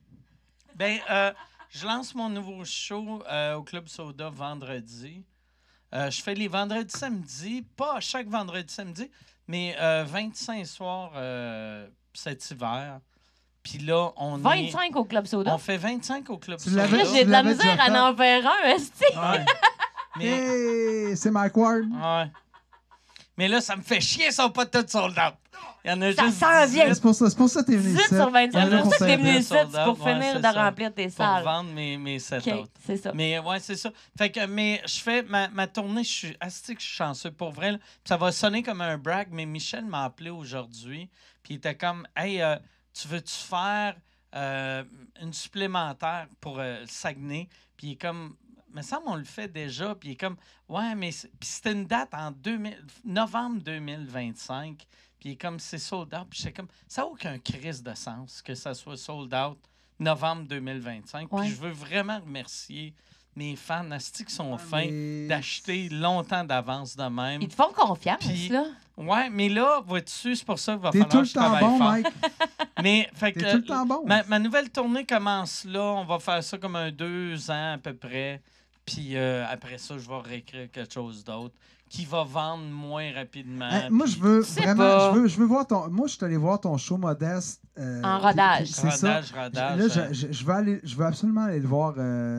Je lance mon nouveau show au Club Soda vendredi. Je fais les vendredis samedis, pas chaque vendredi samedi, mais 25 soirs cet hiver. Puis là, on 25 au Club Soda. On fait 25 au Club Tu Soda. l'avais- Là, j'ai de la tu l'avais misère déjà fait. à en faire un, esti. Ouais. Mais, Hey, c'est Mike Ward. ouais. Mais là, ça me fait chier, ils sont pas tous sold out. Il y en a Ça juste s'en 18 vient. C'est pour ça que t'es venu 18 ici. sur 25. Ouais, C'est pour ça que t'es pour venu ça. ici, sold c'est pour out, ouais, finir c'est de ça. remplir tes pour salles. vendre mes 7 OK, autres. c'est ça. Mais ouais, c'est ça. Fait que, mais je fais ma tournée, je suis astique, je suis chanceux pour vrai. Là. Puis ça va sonner comme un brag, mais Michel m'a appelé aujourd'hui. Puis il était comme, hey, tu veux-tu faire une supplémentaire pour le Saguenay? Puis il est comme, me semble on le fait déjà. Puis il est comme, ouais, mais puis c'était une date en novembre 2025. Puis il est comme, c'est sold out. Puis j'étais comme, ça n'a aucun crise de sens que ça soit sold out novembre 2025. Ouais. Puis je veux vraiment remercier mes fans astis qui sont fins mais- d'acheter longtemps d'avance de même. Ils te font confiance, Puis- là. Ouais, mais là, vois-tu, c'est pour ça qu'il va T'es falloir tout que le je temps travaille bon, fort. Mike. Mais, fait T'es que, tout le temps bon. ma nouvelle tournée commence là. On va faire ça comme 2 ans à peu près. Puis après ça, je vais réécrire quelque chose d'autre qui va vendre moins rapidement. Hey, moi, puis je veux sais vraiment. pas. Je veux voir ton. Moi, je suis allé voir ton show modeste. En rodage. puis C'est ça. rodage. Là, je veux absolument aller le voir.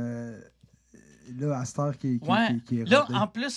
Là, à cette heure qui Ouais. est Là, rodé. en plus,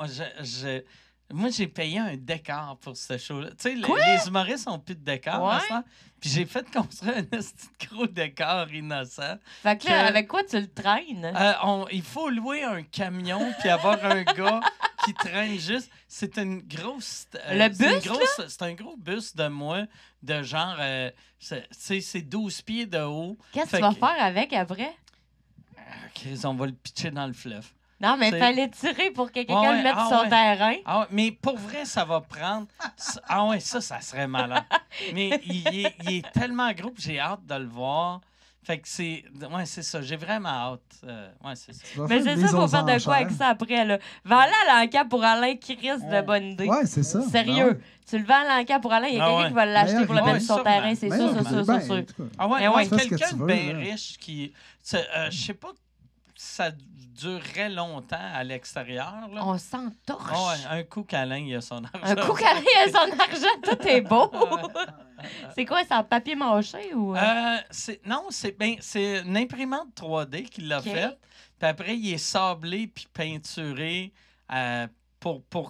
moi, j'ai payé un décor pour ce show-là. Tu sais, Quoi? les humoristes n'ont plus de décor. Ouais. à cette heure. Puis j'ai fait construire un petit gros décor innocent. Fait que là, Que- avec quoi tu le traînes? Il faut louer un camion puis avoir un gars qui traîne juste. C'est une grosse. Le c'est une buste, grosse- C'est un gros bus de moi, de genre. C'est 12 pieds de haut. Qu'est-ce que fait tu vas que- faire avec après? Chris, on va le pitcher dans le fleuve. Non, mais C'est- fallait tirer pour que quelqu'un Ouais, le mette ah sur ouais. son terrain. Ah ouais, mais pour vrai, ça va prendre. Ah ouais, ça serait malade. Mais il est tellement gros que j'ai hâte de le voir. Fait que c'est. Ouais, c'est ça. J'ai vraiment hâte. Ouais, c'est ça. Tu vas Mais faire c'est une ça, mise faut aux faire de quoi avec enchères. ça après, là. Vends-la à l'encan pour Alain, Chris, de bonne idée. Ouais, c'est ça. Sérieux. Ben Tu le vends à l'encan pour Alain, il y a Ah quelqu'un ouais. qui va l'acheter Ben pour le ouais, mettre sur son sûrement. terrain, c'est Ben sûr, oui, c'est sûr, ben, c'est sûr. en tout cas. Ah ouais, Mais ouais, ouais. Fais ce que quelqu'un tu de veux, bien là. riche qui. Je sais pas si ça durerait longtemps à l'extérieur. Là. On s'entorche. Ah ouais, un coup qu'Alain, il a son argent. Un coup qu'Alain a son argent, tout est beau. C'est quoi, c'est en papier mâché ou... Non, c'est une imprimante 3D qui l'a OK. faite. Puis après, il est sablé puis peinturé pour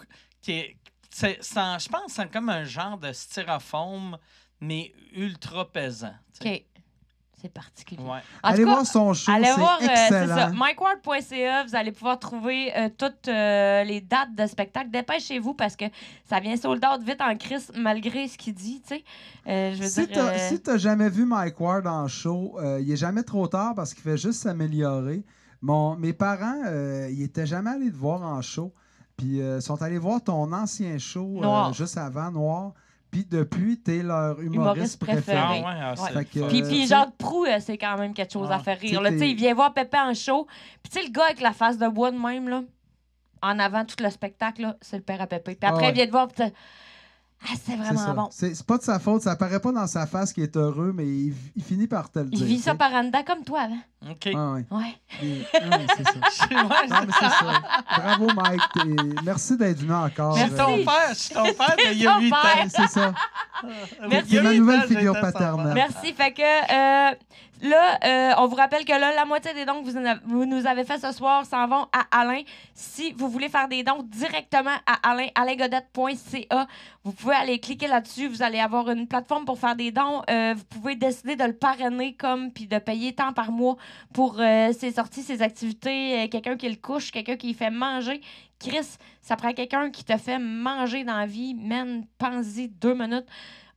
je pense que c'est comme un genre de styrofoam, mais ultra pesant. tu sais. OK. C'est particulier. Ouais. En Allez tout cas, voir son show, allez voir, c'est c'est ça, excellent. mikeward.ca, vous allez pouvoir trouver toutes les dates de spectacle. Dépêchez-vous parce que ça vient sold out vite en crise malgré ce qu'il dit, tu sais. Je veux Si dire... si t'as jamais vu Mike Ward en show, il est jamais trop tard parce qu'il fait juste s'améliorer. Mes parents, ils étaient jamais allés te voir en show. Puis sont allés voir ton ancien show Noir. juste avant, Noir. Puis depuis, t'es leur humoriste Humoriste préféré. préféré. Ah ouais, ah, Ouais. c'est Fait que, le fun. Puis tu sais- Jacques Proulx, c'est quand même quelque chose à Ah, faire rire. tu sais, Là. Tu sais, t'es- il vient voir Pépé en show. Puis tu sais, le gars avec la face de bois de même, là, en avant tout le spectacle, là, c'est le père à Pépé. Puis après, Ah ouais. il vient te voir, puis t'as- c'est C'est vraiment ça. bon. C'est pas de sa faute, ça paraît pas dans sa face qu'il est heureux, mais il finit par te le Il dire. vit ça tu sais. par en dedans comme toi avant. OK. Ouais. Ouais. Ouais, c'est ça. Ouais, Non, mais c'est ça. Bravo, Mike. Merci d'être venu encore. je suis ton père. Je suis ton père il y a Ton 8 ans. père. C'est ça. Merci. C'est ma Il y a nouvelle 8 ans, figure j'étais son paternelle. père. Merci. Fait que là, on vous rappelle que là, la moitié des dons que vous nous avez fait ce soir s'en vont à Alain. Si vous voulez faire des dons directement à alaingodette.ca, vous pouvez aller cliquer là-dessus. Vous allez avoir une plateforme pour faire des dons. Vous pouvez décider de le parrainer puis de payer tant par mois pour ses sorties, ses activités. Quelqu'un qui le couche, quelqu'un qui le fait manger. Chris, ça prend quelqu'un qui te fait manger dans la vie. Man, pense-y 2 minutes.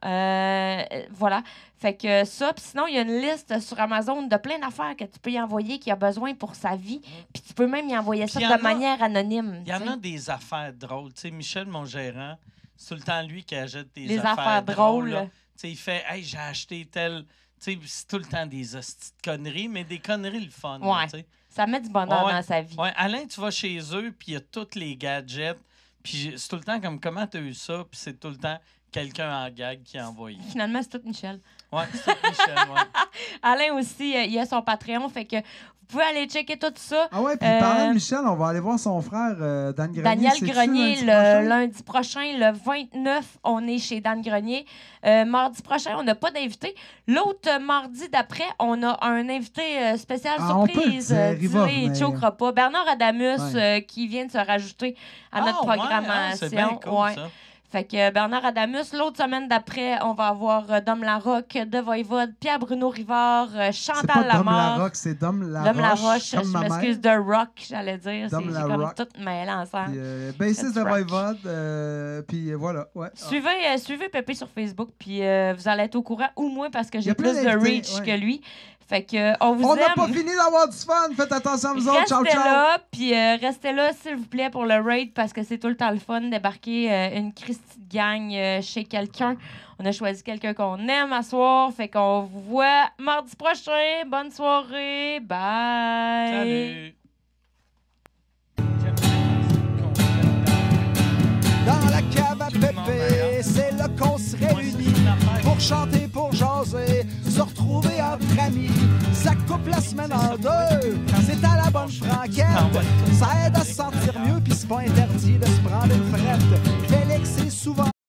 Voilà. Fait que ça, puis sinon, il y a une liste sur Amazon de plein d'affaires que tu peux y envoyer qu'il a besoin pour sa vie. Puis tu peux même y envoyer ça Puis il y en de a- manière anonyme. Il y en tu sais. a des affaires drôles. Tu sais, Michel, mon gérant, c'est tout le temps lui qui achète des Les affaires drôles. là. drôles. Tu sais, il fait « Hey, j'ai acheté tel... » Tu sais, c'est tout le temps des hosties de conneries, mais des conneries le fun. là, Ouais. tu sais. Ça met du bonheur Ouais. dans sa vie. Ouais, Alain, tu vas chez eux, puis il y a tous les gadgets. Puis c'est tout le temps comme comment tu as eu ça, puis c'est tout le temps quelqu'un en gag qui a envoyé. Finalement, c'est tout Michel. Ouais, c'est tout Michel, ouais. Alain aussi, il a son Patreon, fait que vous pouvez aller checker tout ça. Ah ouais, puis parlant de Michel, on va aller voir son frère Dan Grenier. Daniel C'est-tu Grenier, lundi prochain? lundi prochain, le 29, on est chez Dan Grenier. Mardi prochain, on n'a pas d'invité. L'autre mardi d'après, on a un invité spécial Ah, on peut le surprise. dire, il va Dis-le, il ne venir. choquera pas. Bernard Adamus, Ouais. qui vient de se rajouter à notre Ah, ouais, programmation. c'est bien cool, Ouais. ça. Fait que Bernard Adamus, l'autre semaine d'après, on va avoir Dom Larocque, De Voivode, Pierre-Bruno Rivard, C'est Chantal pas Dom Lamarre. Larocque, c'est Dom Dom Laroche. Laroche, comme je ma mère. m'excuse, de Rock, j'allais dire. Dom J'ai comme Laroque. tout mêlé ensemble. Puis, bassiste de That's rock. Voivode. Puis voilà. Ouais. Suivez Pépé sur Facebook, puis vous allez être au courant, ou moi, parce que y a j'ai plein plus de d'invités, reach ouais. que lui. Fait que on vous On n'a aime. pas fini d'avoir du fun. Faites attention à vous autres. Ciao, Restez ciao. là, puis restez là, s'il vous plaît, pour le raid, parce que c'est tout le temps le fun de débarquer une Christie de gang chez quelqu'un. On a choisi quelqu'un qu'on aime à soir, fait qu'on vous voit mardi prochain. Bonne soirée. Bye. Salut! Dans la cave à Pépé, c'est là qu'on se réunit pour chanter, pour jaser, se retrouver entre amis. Ça coupe la semaine en deux, c'est à la bonne franquette. Ça aide à se sentir mieux, puis c'est pas interdit de se prendre une frette. Félix est souvent